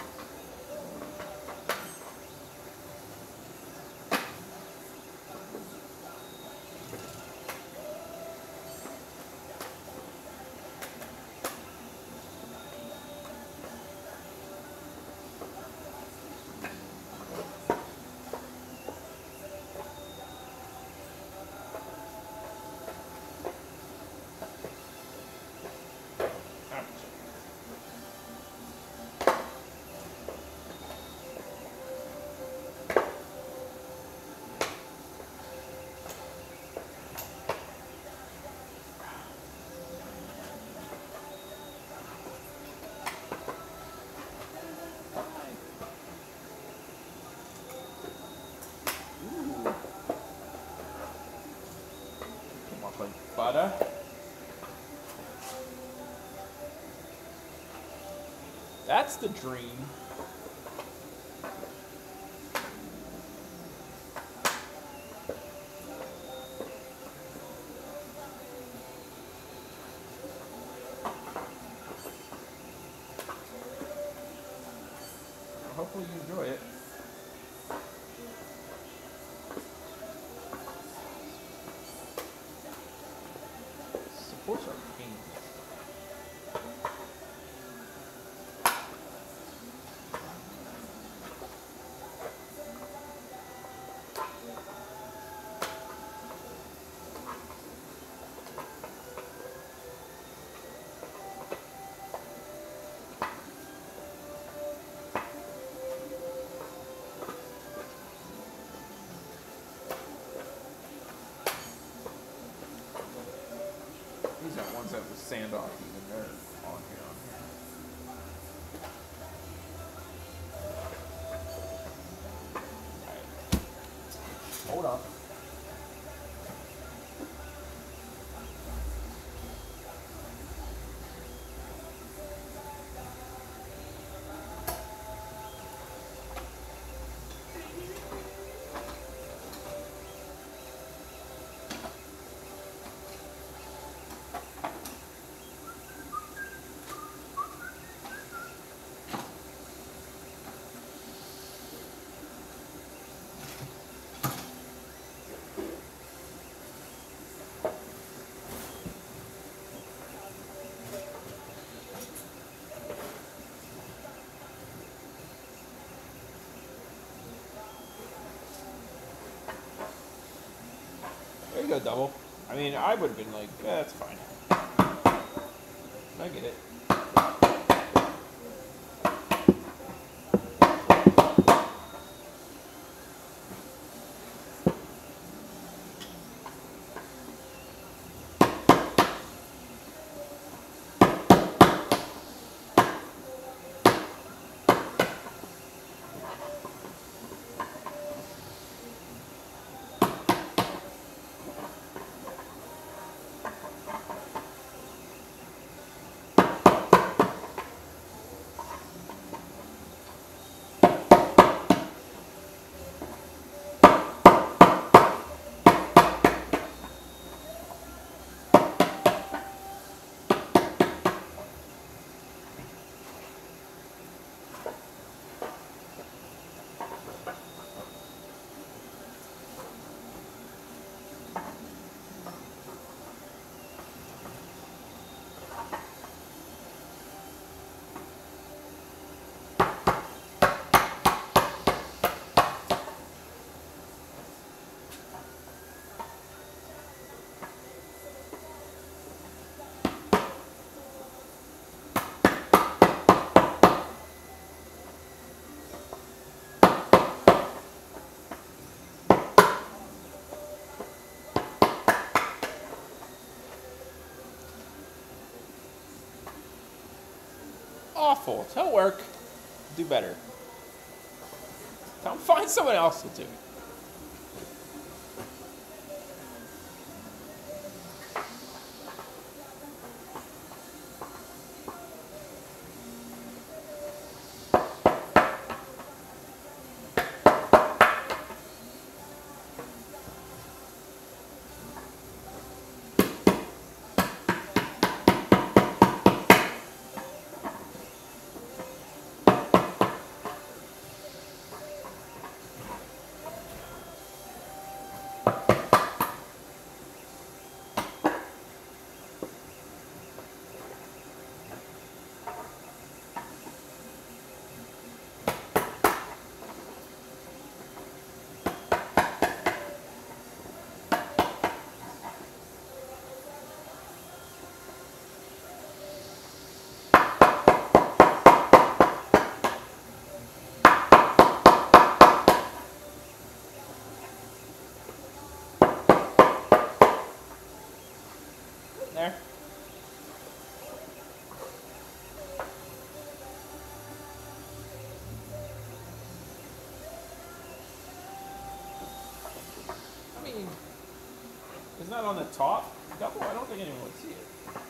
Butter. That's the dream. Hopefully you enjoy it. Supports our pain. These are ones that was sand off even. They're on here, on here. Alright. Hold on. There you go, double. I mean, I would have been like, yeah, that's fine. I get it. awful. Tell work. Do better. Tell them find someone else to do it. There. I mean, it's not on the top double. I don't think anyone would see it.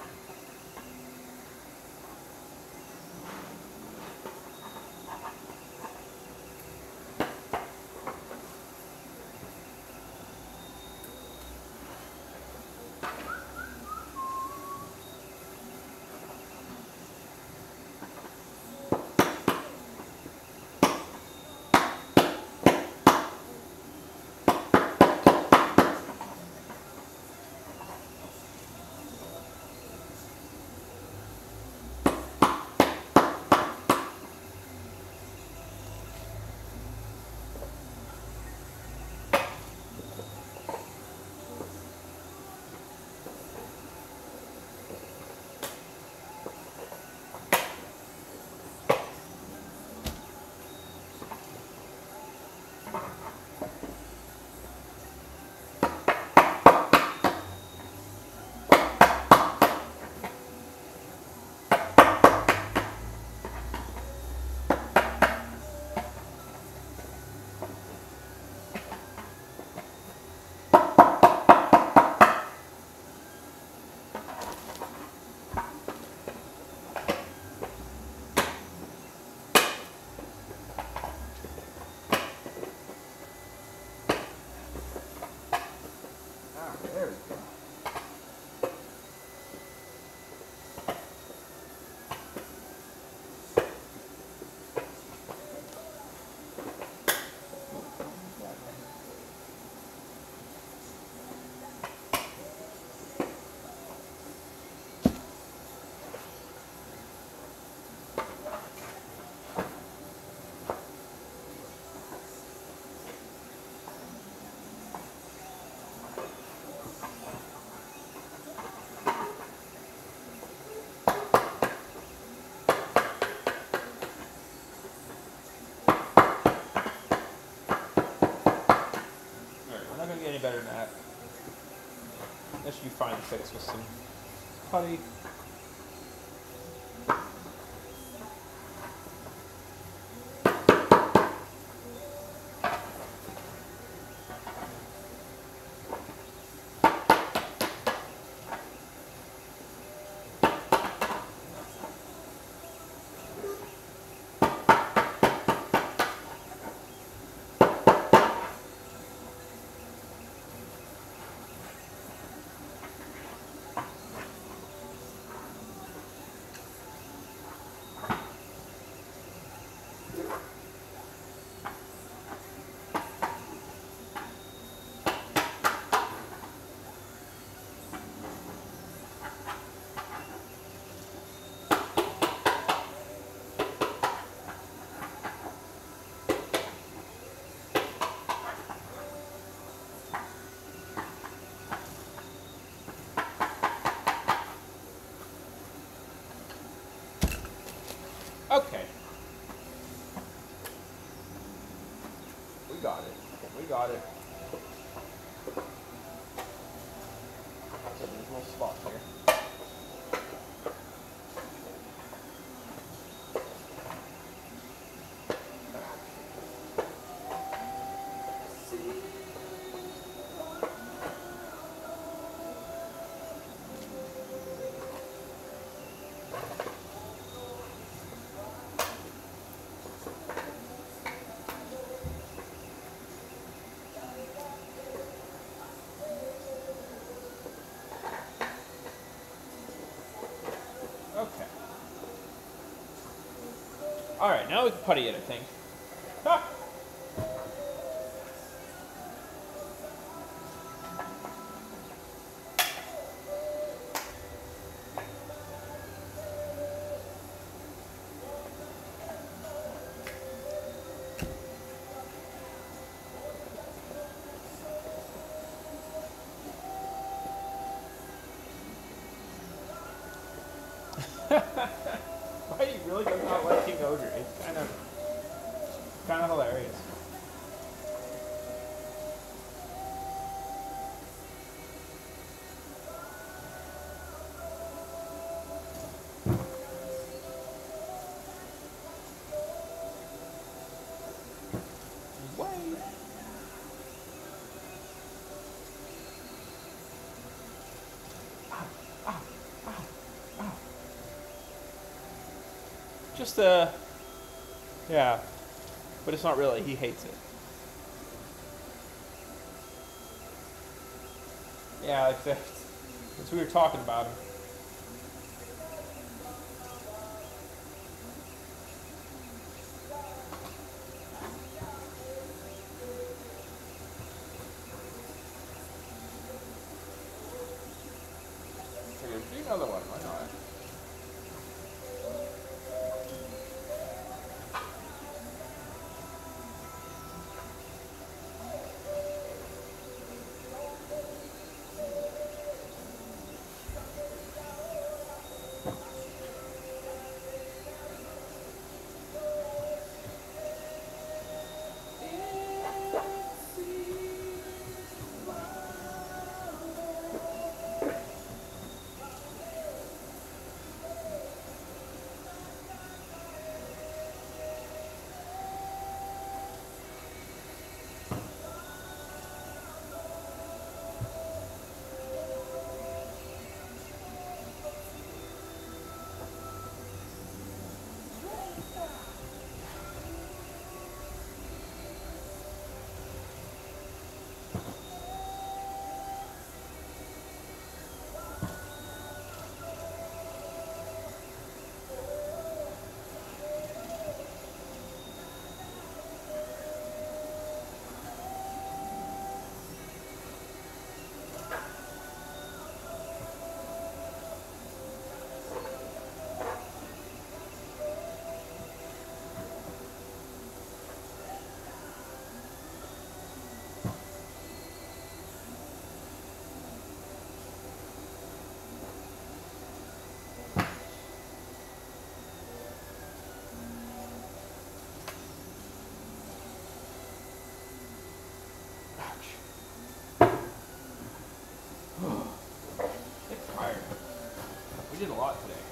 Better than that. Unless you find the fix with some putty. All right, now we can putty it, I think. Ah. Why he really does not like King Ogre? It's kind of, kind of hilarious. Wait. Ah, ah, ah, ah. Just uh, yeah, but it's not really. He hates it. Yeah, like that. Since we were talking about him. Do another one. Why not? We did a lot today.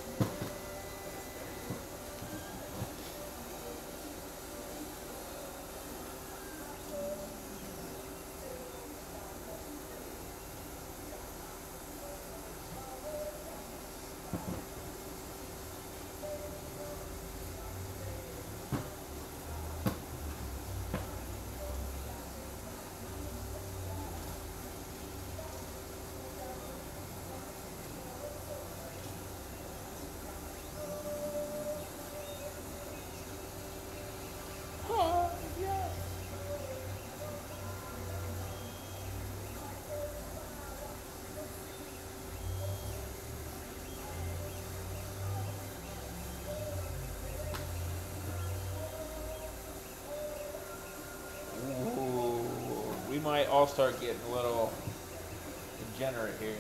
We might all start getting a little degenerate here.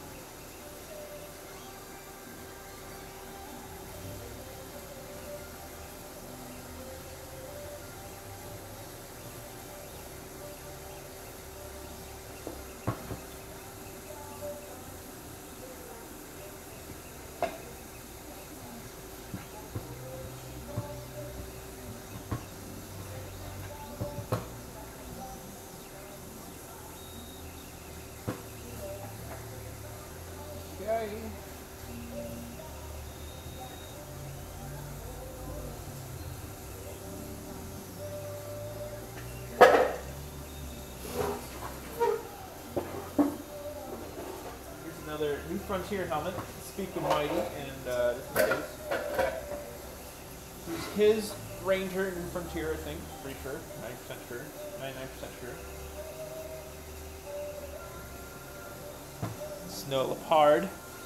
Okay. Here's another New Frontier helmet. Speak of Mighty, and uh, this is his. He's his Ranger and Frontier, I think. Pretty sure. ninety percent sure. ninety-nine percent sure. Snow Leopard.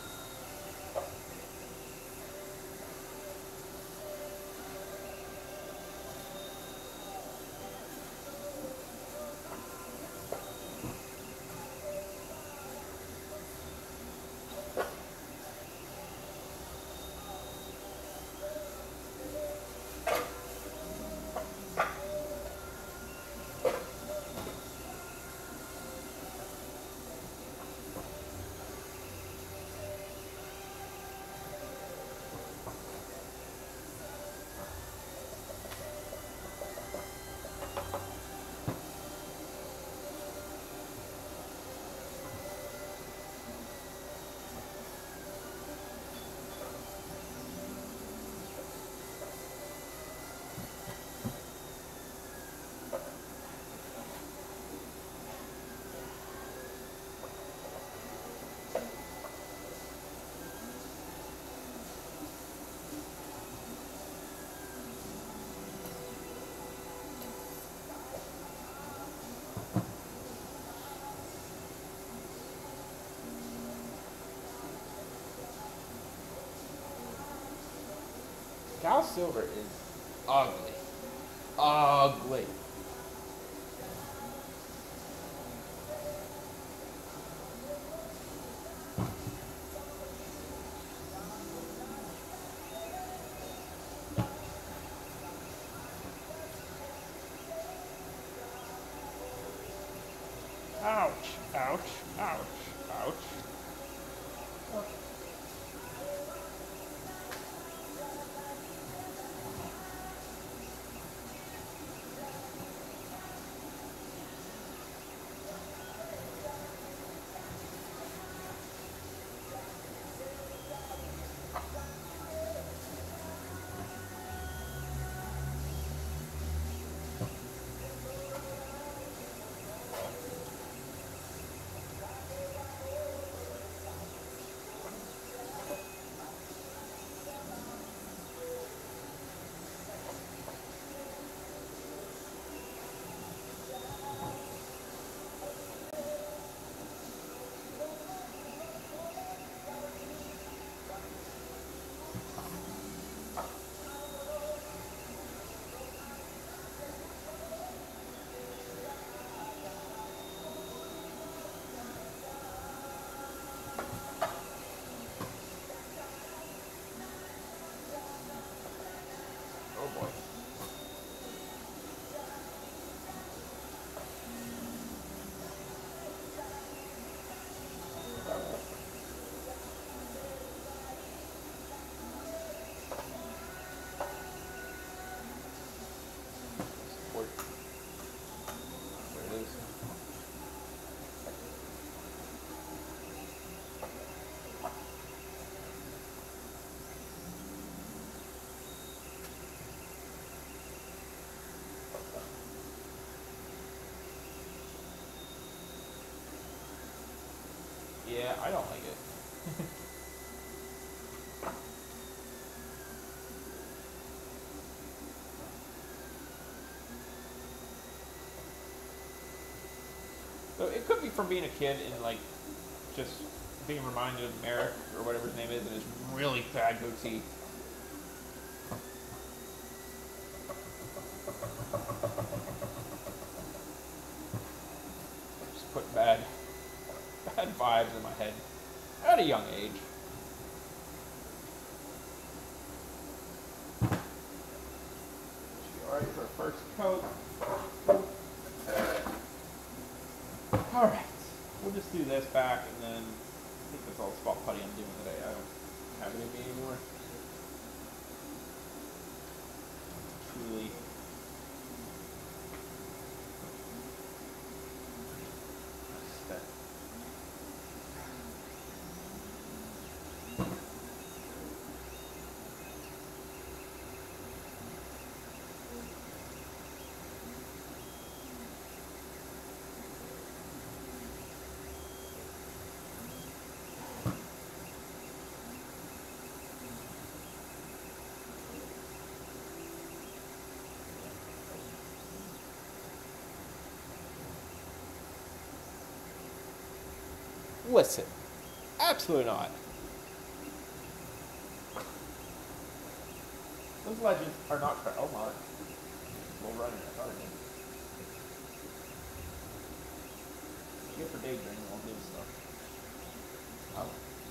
Gal Silver is ugly. Ugly. Ouch, ouch, ouch, ouch. Oh boy. Support. There it is. Yeah, I don't like it. So it could be from being a kid and like just being reminded of Merrick or whatever his name is and his really bad goatee. Just put bad, bad vibes in my head at a young age. Alright, for our first coat. Alright, we'll just do this back and then I think that's all the spot putty I'm doing today. I don't have it in me anymore. Truly. explicit. Absolutely not. Those legends are not correct. Oh my. We'll run in it, already. Get for daydreaming, we'll do stuff. Oh.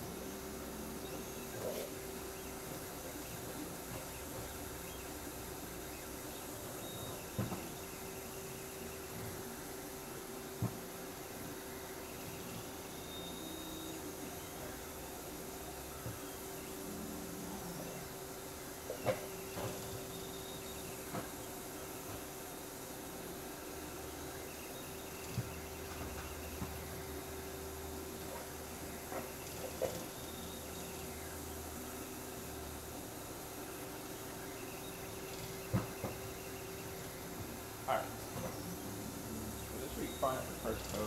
Alright. So this week, find the first code.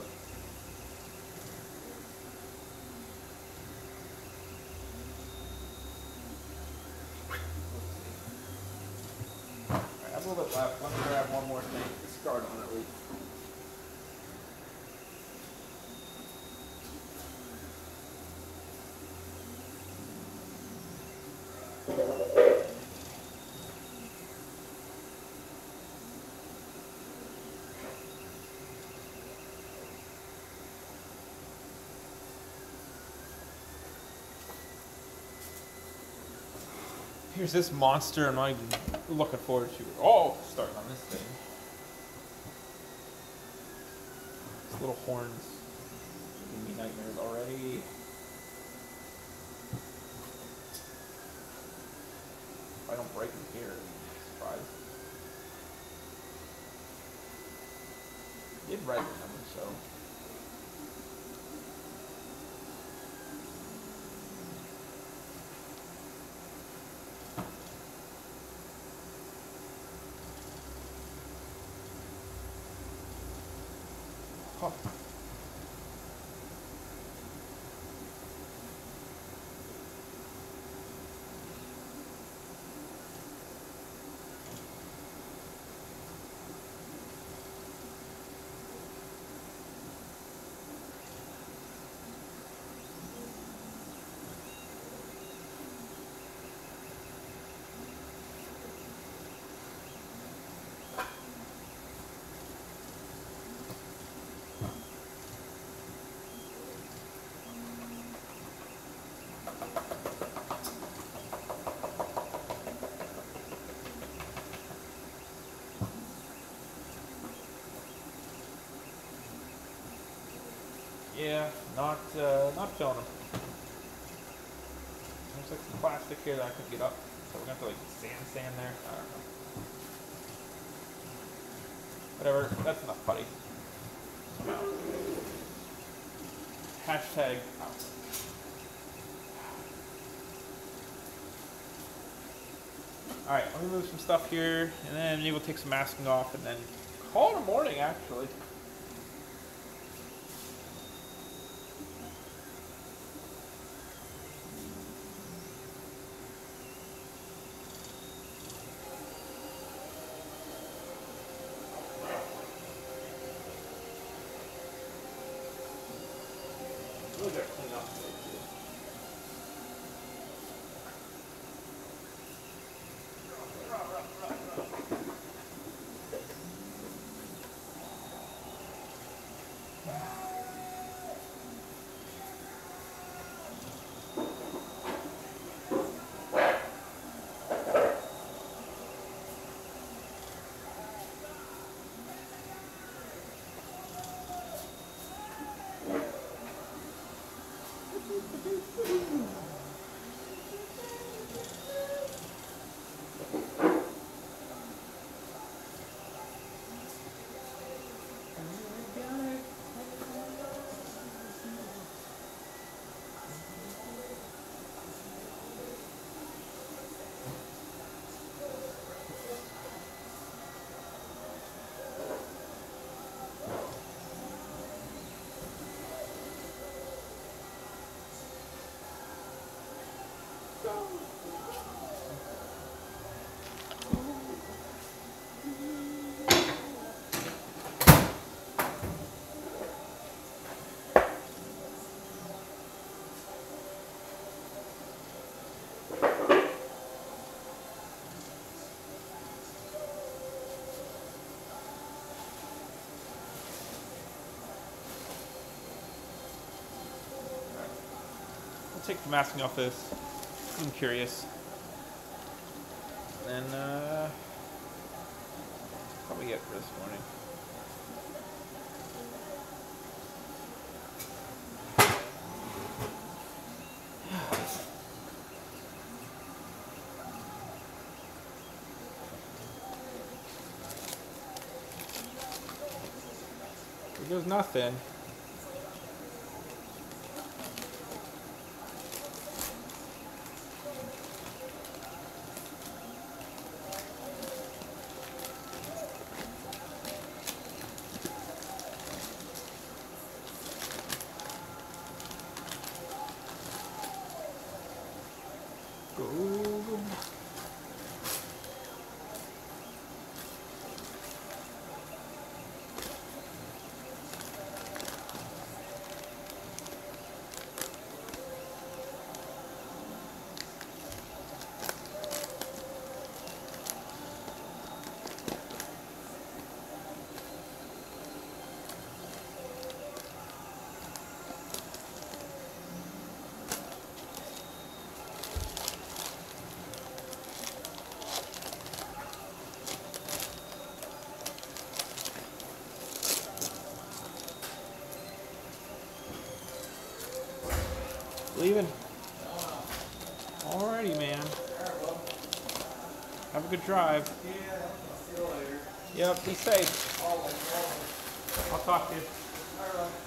Alright, I have a little bit left. Let me grab one more thing to start on at least. Here's this monster I'm not even looking forward to. Oh, starting on this thing. These little horns give me nightmares already. If I don't break them here, I'm surprised. Did red them, so. Huh. Yeah, not uh, not feeling them. There's like some plastic here that I couldn't get up, so we're gonna have to like sand sand there. I don't know. Whatever, that's enough putty. Hashtag out. Alright, let me move some stuff here, and then maybe we'll take some masking off, and then call it a morning, actually. Really gotta clean up today, too. take the masking off this. I'm curious. And uh, what we get for this morning? There goes nothing. Leaving. Alrighty, man. Have a good drive. Yeah, I'll see you later. Yep, be safe. Always, always. I'll talk to you. All right.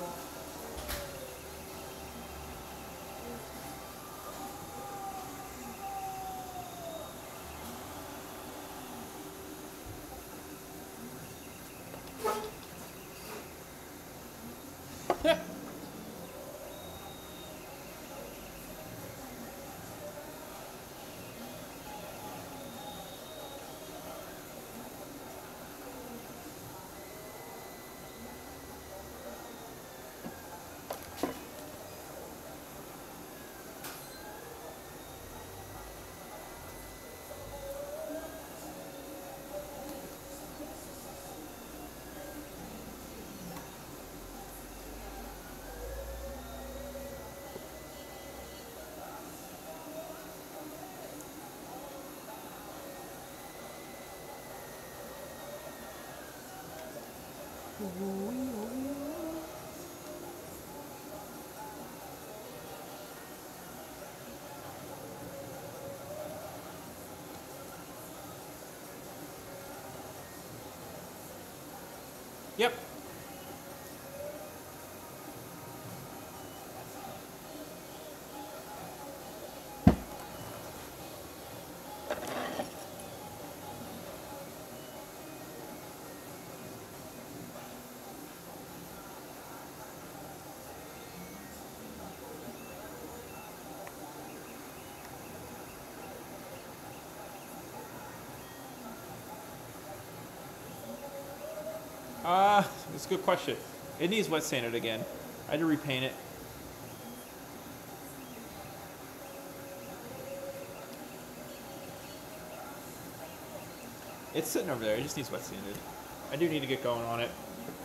Yep. Uh, it's a good question. It needs wet sanded again. I had to repaint it. It's sitting over there. It just needs wet sanded. I do need to get going on it.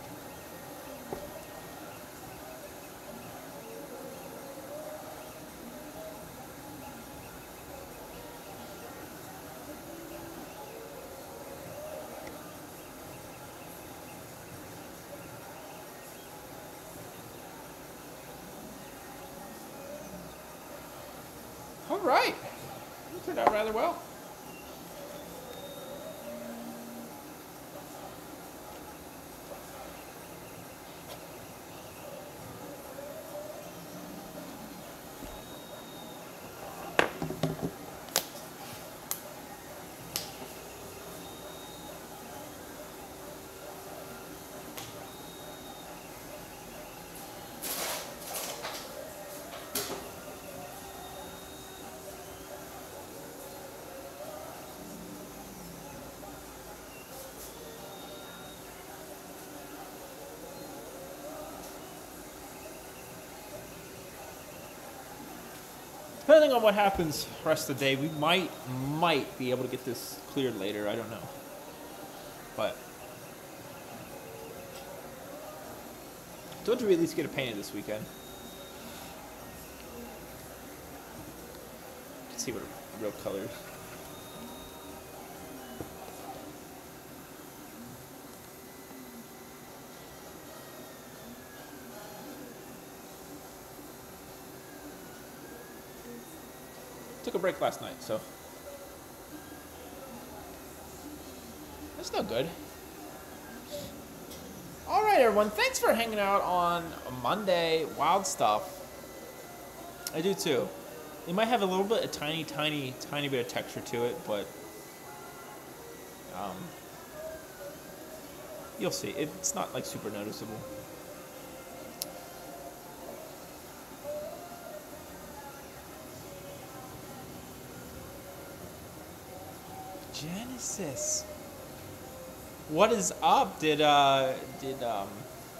All right. It turned out rather well. Depending on what happens the rest of the day, we might might be able to get this cleared later. I don't know. But don't we at least get it painted this weekend? Let's see what real colors. Took a break last night, so that's still good. All right, everyone. Thanks for hanging out on Monday. Wild stuff. I do too. It might have a little bit, a tiny, tiny, tiny bit of texture to it, but um, you'll see. It's not like super noticeable. Genesis. What is up? Did uh did um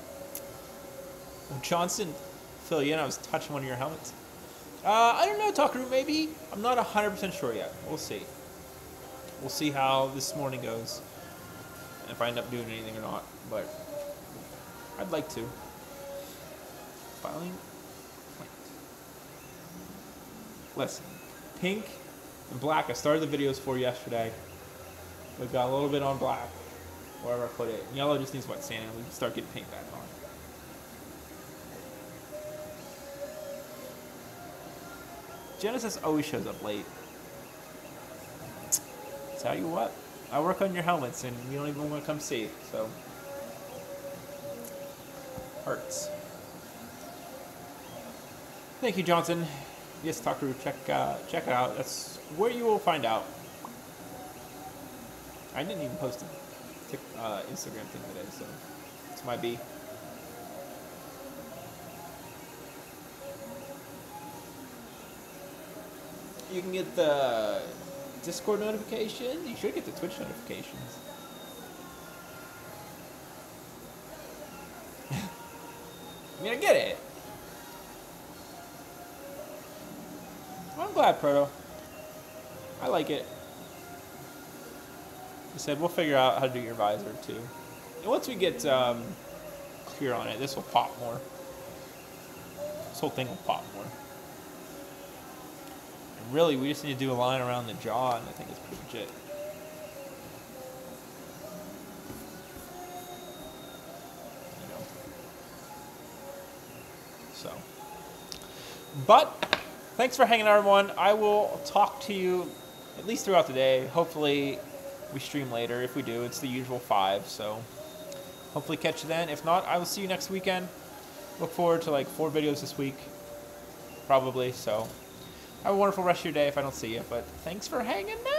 Johnson fill you in? I was touching one of your helmets. Uh, I don't know, Takaru, maybe. I'm not one hundred percent sure yet. We'll see. We'll see how this morning goes. And if I end up doing anything or not. But I'd like to. Filing plant. Listen. Pink and black. I started the videos for yesterday. We've got a little bit on black. Wherever I put it. Yellow just needs wet sand and we can start getting paint back on. Genesis always shows up late. Tell you what, I work on your helmets and you don't even want to come see, so hurts. Thank you, Johnson. Yes, Takaru, check uh, check it out. That's where you will find out. I didn't even post a tic, uh, Instagram thing today, so this might be. You can get the Discord notifications. You should get the Twitch notifications. I mean, I get it. Well, I'm glad, Proto. I like it. You said we'll figure out how to do your visor, too. And once we get um, clear on it, this will pop more. This whole thing will pop more. Really, we just need to do a line around the jaw, and I think it's pretty much it. You know. So. But, thanks for hanging out, everyone. I will talk to you at least throughout the day. Hopefully, we stream later. If we do, it's the usual five, so hopefully catch you then. If not, I will see you next weekend. Look forward to like four videos this week, probably, so. Have a wonderful rest of your day if I don't see you, but thanks for hanging out.